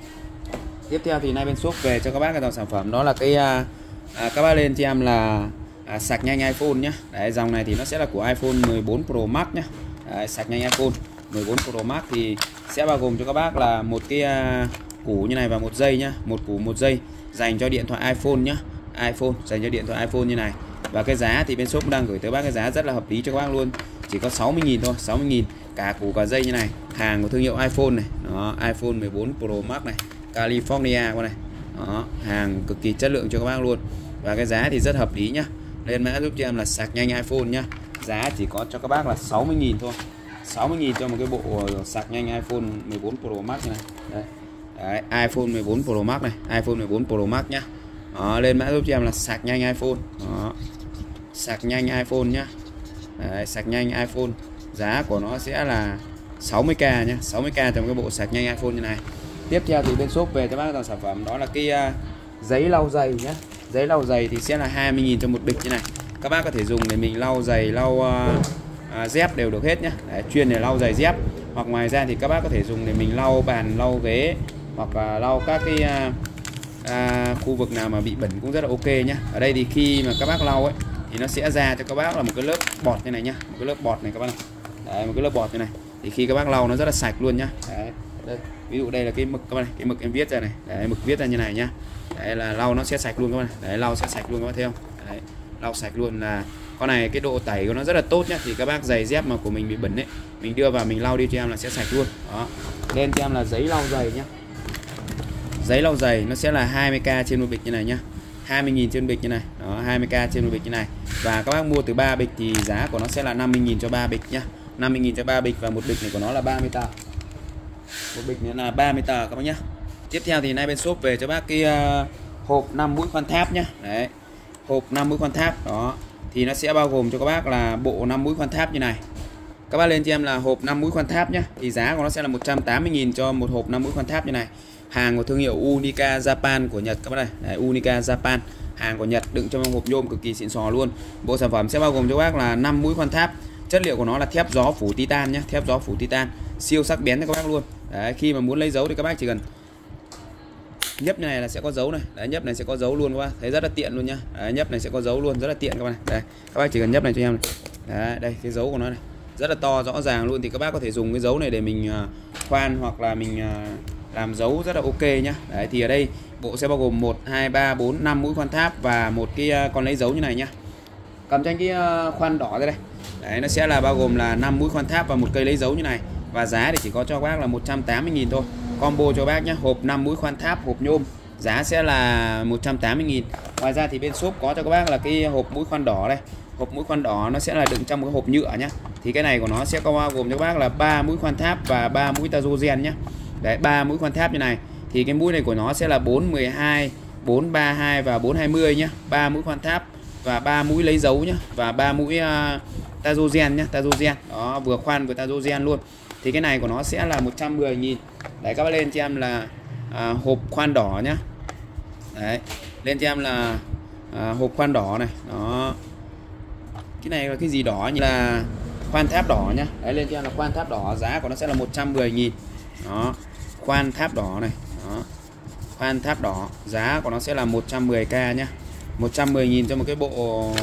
Tiếp theo thì nay bên shop về cho các bác cái dòng sản phẩm đó là cái các bác lên cho em là sạc nhanh iPhone nhá. Đấy, dòng này thì nó sẽ là của iPhone 14 Pro Max nhá. Đấy, sạc nhanh iPhone 14 Pro Max thì sẽ bao gồm cho các bác là một cái củ như này và một dây nhá, một củ một dây dành cho điện thoại iPhone nhá, iPhone dành cho điện thoại iPhone như này. Và cái giá thì bên shop đang gửi tới bác cái giá rất là hợp lý cho các bác luôn, chỉ có 60.000 thôi, 60.000 cả củ cả dây như này, hàng của thương hiệu iPhone này. Đó, iPhone 14 Pro Max này, California con này. Đó, hàng cực kỳ chất lượng cho các bác luôn, và cái giá thì rất hợp lý nhá. Lên mã giúp cho em là sạc nhanh iPhone nhá, giá chỉ có cho các bác là 60.000 thôi, 60.000 cho một cái bộ sạc nhanh iPhone 14 Pro Max này. Đây. Đấy, iPhone 14 Pro Max này, iPhone 14 Pro Max nhá. Đó, lên mã giúp cho em là sạc nhanh iPhone. Đó, sạc nhanh iPhone nhá. Đấy, sạc nhanh iPhone, giá của nó sẽ là 60k nhá, 60k trong cái bộ sạc nhanh iPhone như này. Tiếp theo thì bên shop về cho bác dòng sản phẩm đó là cái giấy lau giày nhá. Giấy lau giày thì sẽ là 20.000 cho một bịch như này. Các bác có thể dùng để mình lau giày, lau dép đều được hết nhá. Đấy, chuyên để lau giày dép, hoặc ngoài ra thì các bác có thể dùng để mình lau bàn, lau ghế, hoặc là lau các cái khu vực nào mà bị bẩn cũng rất là ok nhá. Ở đây thì khi mà các bác lau ấy thì nó sẽ ra cho các bác là một cái lớp bọt như này nhá, một cái lớp bọt này các bác này. Đấy, một cái lớp bọt như này thì khi các bác lau nó rất là sạch luôn nhá. Đấy, đây, ví dụ đây là cái mực các bác này, cái mực em viết ra này. Đấy, mực viết ra như này nhá. Đấy là lau nó sẽ sạch luôn các bác này. Đấy, lau sẽ sạch luôn các bác thấy không? Đấy, lau sạch luôn. Là con này cái độ tẩy của nó rất là tốt nhá. Thì các bác giày dép mà của mình bị bẩn ấy, mình đưa vào mình lau đi cho em là sẽ sạch luôn. Đó. Lên cho em là giấy lau giày nhá. Giấy lau giày nó sẽ là 20k trên một bịch như này nhá. 20.000 trên bịch như này. Đó, 20k trên một bịch như này. Và các bác mua từ 3 bịch thì giá của nó sẽ là 50.000 cho 3 bịch nhá. 50.000 cho 3 bịch, và một bịch này của nó là 30 tờ. Một bịch nữa là 30 tờ các bác nhá. Tiếp theo thì nay bên shop về cho bác cái hộp 5 mũi khoan tháp nhá. Đấy. Hộp 5 mũi khoan tháp đó. Thì nó sẽ bao gồm cho các bác là bộ 5 mũi khoan tháp như này. Các bác lên cho em là hộp 5 mũi khoan tháp nhá. Thì giá của nó sẽ là 180.000 cho một hộp 5 mũi khoan tháp như này. Hàng của thương hiệu Unica Japan của Nhật các bác này. Đấy, Unica Japan, hàng của Nhật, đựng trong hộp nhôm cực kỳ xịn sò luôn. Bộ sản phẩm sẽ bao gồm cho các bác là 5 mũi khoan tháp. Chất liệu của nó là thép gió phủ titan nhá, thép gió phủ titan, siêu sắc bén cho các bác luôn. Đấy, khi mà muốn lấy dấu thì các bác chỉ cần nhấp này là sẽ có dấu này. Đấy, nhấp này sẽ có dấu luôn các bác, thấy rất là tiện luôn nhá. Đấy, nhấp này sẽ có dấu luôn, rất là tiện các bạn. Đây, các bác chỉ cần nhấp này cho em này. Đấy, đây cái dấu của nó này, rất là to rõ ràng luôn. Thì các bác có thể dùng cái dấu này để mình khoan hoặc là mình làm dấu rất là ok nhá. Đấy, thì ở đây bộ sẽ bao gồm 1, 2, 3, 4, 5 mũi khoan tháp và một cái con lấy dấu như này nhá. Cầm cho anh cái khoan đỏ ra đây. Đấy, nó sẽ là bao gồm là 5 mũi khoan tháp và một cây lấy dấu như này. Và giá thì chỉ có cho bác là 180.000 thôi. Combo cho bác nhé, hộp 5 mũi khoan tháp, hộp nhôm, giá sẽ là 180.000. Ngoài ra thì bên shop có cho các bác là cái hộp mũi khoan đỏ đây. Hộp mũi khoan đỏ nó sẽ là đựng trong một cái hộp nhựa nhá. Thì cái này của nó sẽ có bao gồm cho các bác là 3 mũi khoan tháp và 3 mũi tazogen nhá. Đấy, 3 mũi khoan tháp như này. Thì cái mũi này của nó sẽ là 412, 432 và 420 nhá. 3 mũi khoan tháp và 3 mũi lấy dấu nhá, và 3 mũi tazogen nhá, tazogen. Đó, vừa khoan vừa tazogen luôn. Thì cái này của nó sẽ là 110.000. Đấy, các bác lên cho em là hộp khoan đỏ nhá. Đấy, lên cho em là hộp khoan đỏ này. Đó. Cái này là cái gì đỏ như là khoan tháp đỏ nhá. Đấy, lên cho em là khoan tháp đỏ, giá của nó sẽ là 110.000. Đó, khoan tháp đỏ này. Đó, khoan tháp đỏ, giá của nó sẽ là 110k nhá. 110.000 cho một cái bộ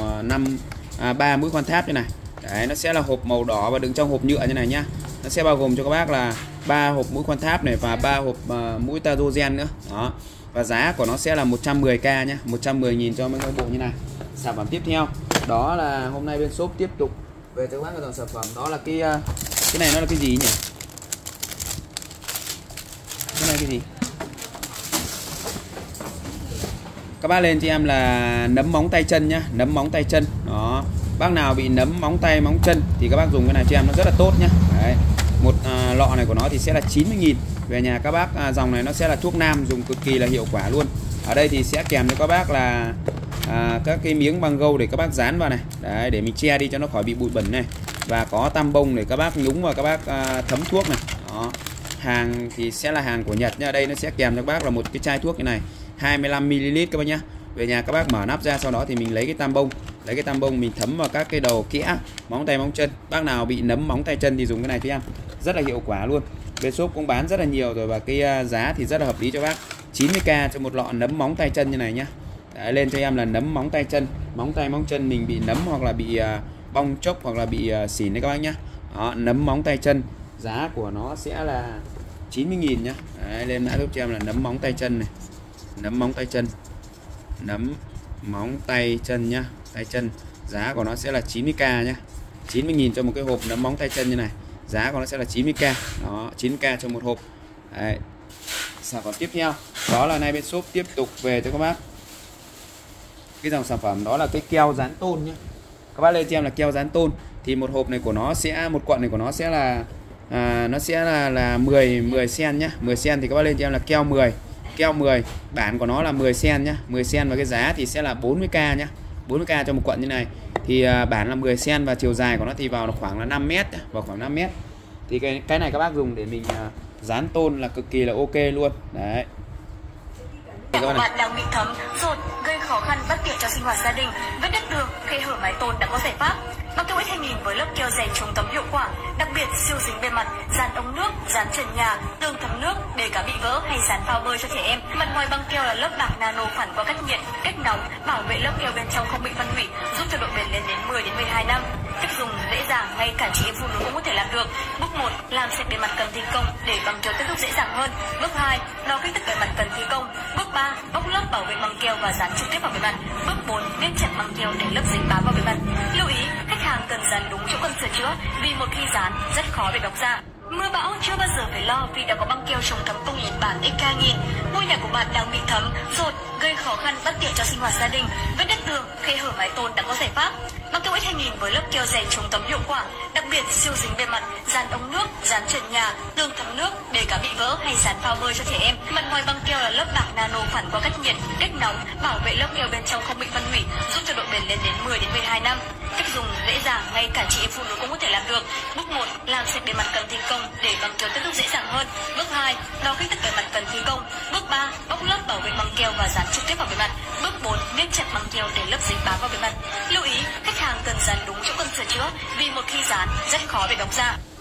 3 mũi khoan tháp như này. Đấy, nó sẽ là hộp màu đỏ và đựng trong hộp nhựa như này nhá. Nó sẽ bao gồm cho các bác là 3 hộp mũi khoan tháp này và 3 hộp mũi tazogen nữa. Đó. Và giá của nó sẽ là 110k nhá, 110.000 cho mấy cái bộ như này. Sản phẩm tiếp theo đó là hôm nay bên shop tiếp tục về cho các bác cái dòng sản phẩm, đó là cái này nó là cái gì nhỉ? Cái này cái gì? Các bác lên cho em là nấm móng tay chân nhá, nấm móng tay chân. Đó. Bác nào bị nấm móng tay móng chân thì các bác dùng cái này cho em nó rất là tốt nhá. Đấy. Một lọ này của nó thì sẽ là 90.000. Về nhà các bác dòng này nó sẽ là thuốc nam, dùng cực kỳ là hiệu quả luôn. Ở đây thì sẽ kèm cho các bác là các cái miếng băng gâu để các bác dán vào này. Đấy, để mình che đi cho nó khỏi bị bụi bẩn này. Và có tăm bông để các bác nhúng vào, các bác thấm thuốc này. Đó. Hàng thì sẽ là hàng của Nhật nha. Đây nó sẽ kèm cho các bác là một cái chai thuốc như này, 25ml các bác nhá. Về nhà các bác mở nắp ra, sau đó thì mình lấy cái tam bông, mình thấm vào các cái đầu kẽ móng tay móng chân. Bác nào bị nấm móng tay chân thì dùng cái này cho em, rất là hiệu quả luôn. Bên shop cũng bán rất là nhiều rồi và cái giá thì rất là hợp lý cho bác, 90k cho một lọ nấm móng tay chân như này nhá. Đấy, lên cho em là nấm móng tay chân, móng tay móng chân mình bị nấm hoặc là bị bong chốc hoặc là bị xỉn đấy các bác nhá. Đó, nấm móng tay chân, giá của nó sẽ là 90.000 nhá. Đấy, lên mã giúp cho em là nấm móng tay chân này, nấm móng tay chân, nấm móng tay chân nhá, tay chân, giá của nó sẽ là 90k nhá, 90.000 cho một cái hộp nấm móng tay chân như này, giá của nó sẽ là 90k. Đó, 9k cho một hộp. Đấy. Sản phẩm tiếp theo đó là nay bên shop tiếp tục về cho các bác cái dòng sản phẩm, đó là cái keo dán tôn nhé. Các bác lên cho em là keo dán tôn. Thì một hộp này của nó sẽ, một cuộn này của nó sẽ là nó sẽ là 10 sen nhá, 10 sen. Thì các bác lên cho em là keo 10, keo 10, bản của nó là 10 sen nhá, 10 sen. Và cái giá thì sẽ là 40k nhá, 40k cho một cuộn như này. Thì bản là 10 sen và chiều dài của nó thì vào khoảng là 5 mét, vào khoảng 5 mét. Thì cái này các bác dùng để mình dán tôn là cực kỳ là ok luôn. Đấy. Của bạn đang bị thấm, rột, gây khó khăn bất tiện cho sinh hoạt gia đình, vết đứt đường, khe hở mái tôn đã có giải pháp. Băng keo X2000 với lớp keo dày chống thấm hiệu quả, đặc biệt siêu dính bề mặt, dán ống nước, dán trần nhà, tường thấm nước để cá bị vỡ hay dán phao bơi cho trẻ em. Mặt ngoài băng keo là lớp bạc nano phản qua cách nhiệt, cách nóng, bảo vệ lớp keo bên trong không bị phân hủy, giúp cho độ bền lên đến 10 đến 12 năm. Cách dùng dễ dàng, ngay cả chị em phụ nữ cũng có thể làm được. Bước 1, làm sạch bề mặt cần thi công để băng keo tiếp xúc dễ dàng hơn. Bước 2, đo kích thước bề mặt cần thi công. Bước 3, bóc lớp bảo vệ băng keo và dán trực tiếp vào bề mặt. Bước 4, nếp chặt băng keo để lớp dính bám vào bề mặt. Lưu ý, khách hàng cần dán đúng chỗ cần sửa chữa, vì một khi dán rất khó để bọc ra. Mưa bão chưa bao giờ phải lo vì đã có băng keo chống thấm công nghiệp bản XK1000. Ngôi nhà của bạn đang bị thấm, rột, gây khó khăn bất tiện cho sinh hoạt gia đình, vết đứt tường, khe hở mái tôn đã có giải pháp. Băng keo X2000 với lớp keo dày chống thấm hiệu quả, đặc biệt siêu dính bề mặt, dán ống nước, dán trần nhà, tường thấm nước để cả bị vỡ hay dán phao bơi cho trẻ em. Mặt ngoài băng keo là lớp bạc nano phản qua cách nhiệt, cách nóng, bảo vệ lớp keo bên trong không bị phân hủy, giúp cho độ bền lên đến 10 đến 12 năm. Cách dùng dễ dàng, ngay cả chị em phụ nữ cũng có thể làm được. Bước 1, làm sạch bề mặt cần thi công để băng keo tiếp tục dễ dàng hơn. Bước 2, đo kích thước bề mặt cần thi công. Bước 3, bóc lớp bảo vệ băng keo và dán trực tiếp vào bề mặt. Bước 4, niêm chặt băng keo để lớp dính bám vào bề mặt. Lưu ý, khách hàng cần dán đúng chỗ cần sửa chữa vì một khi dán rất khó để đóng ra.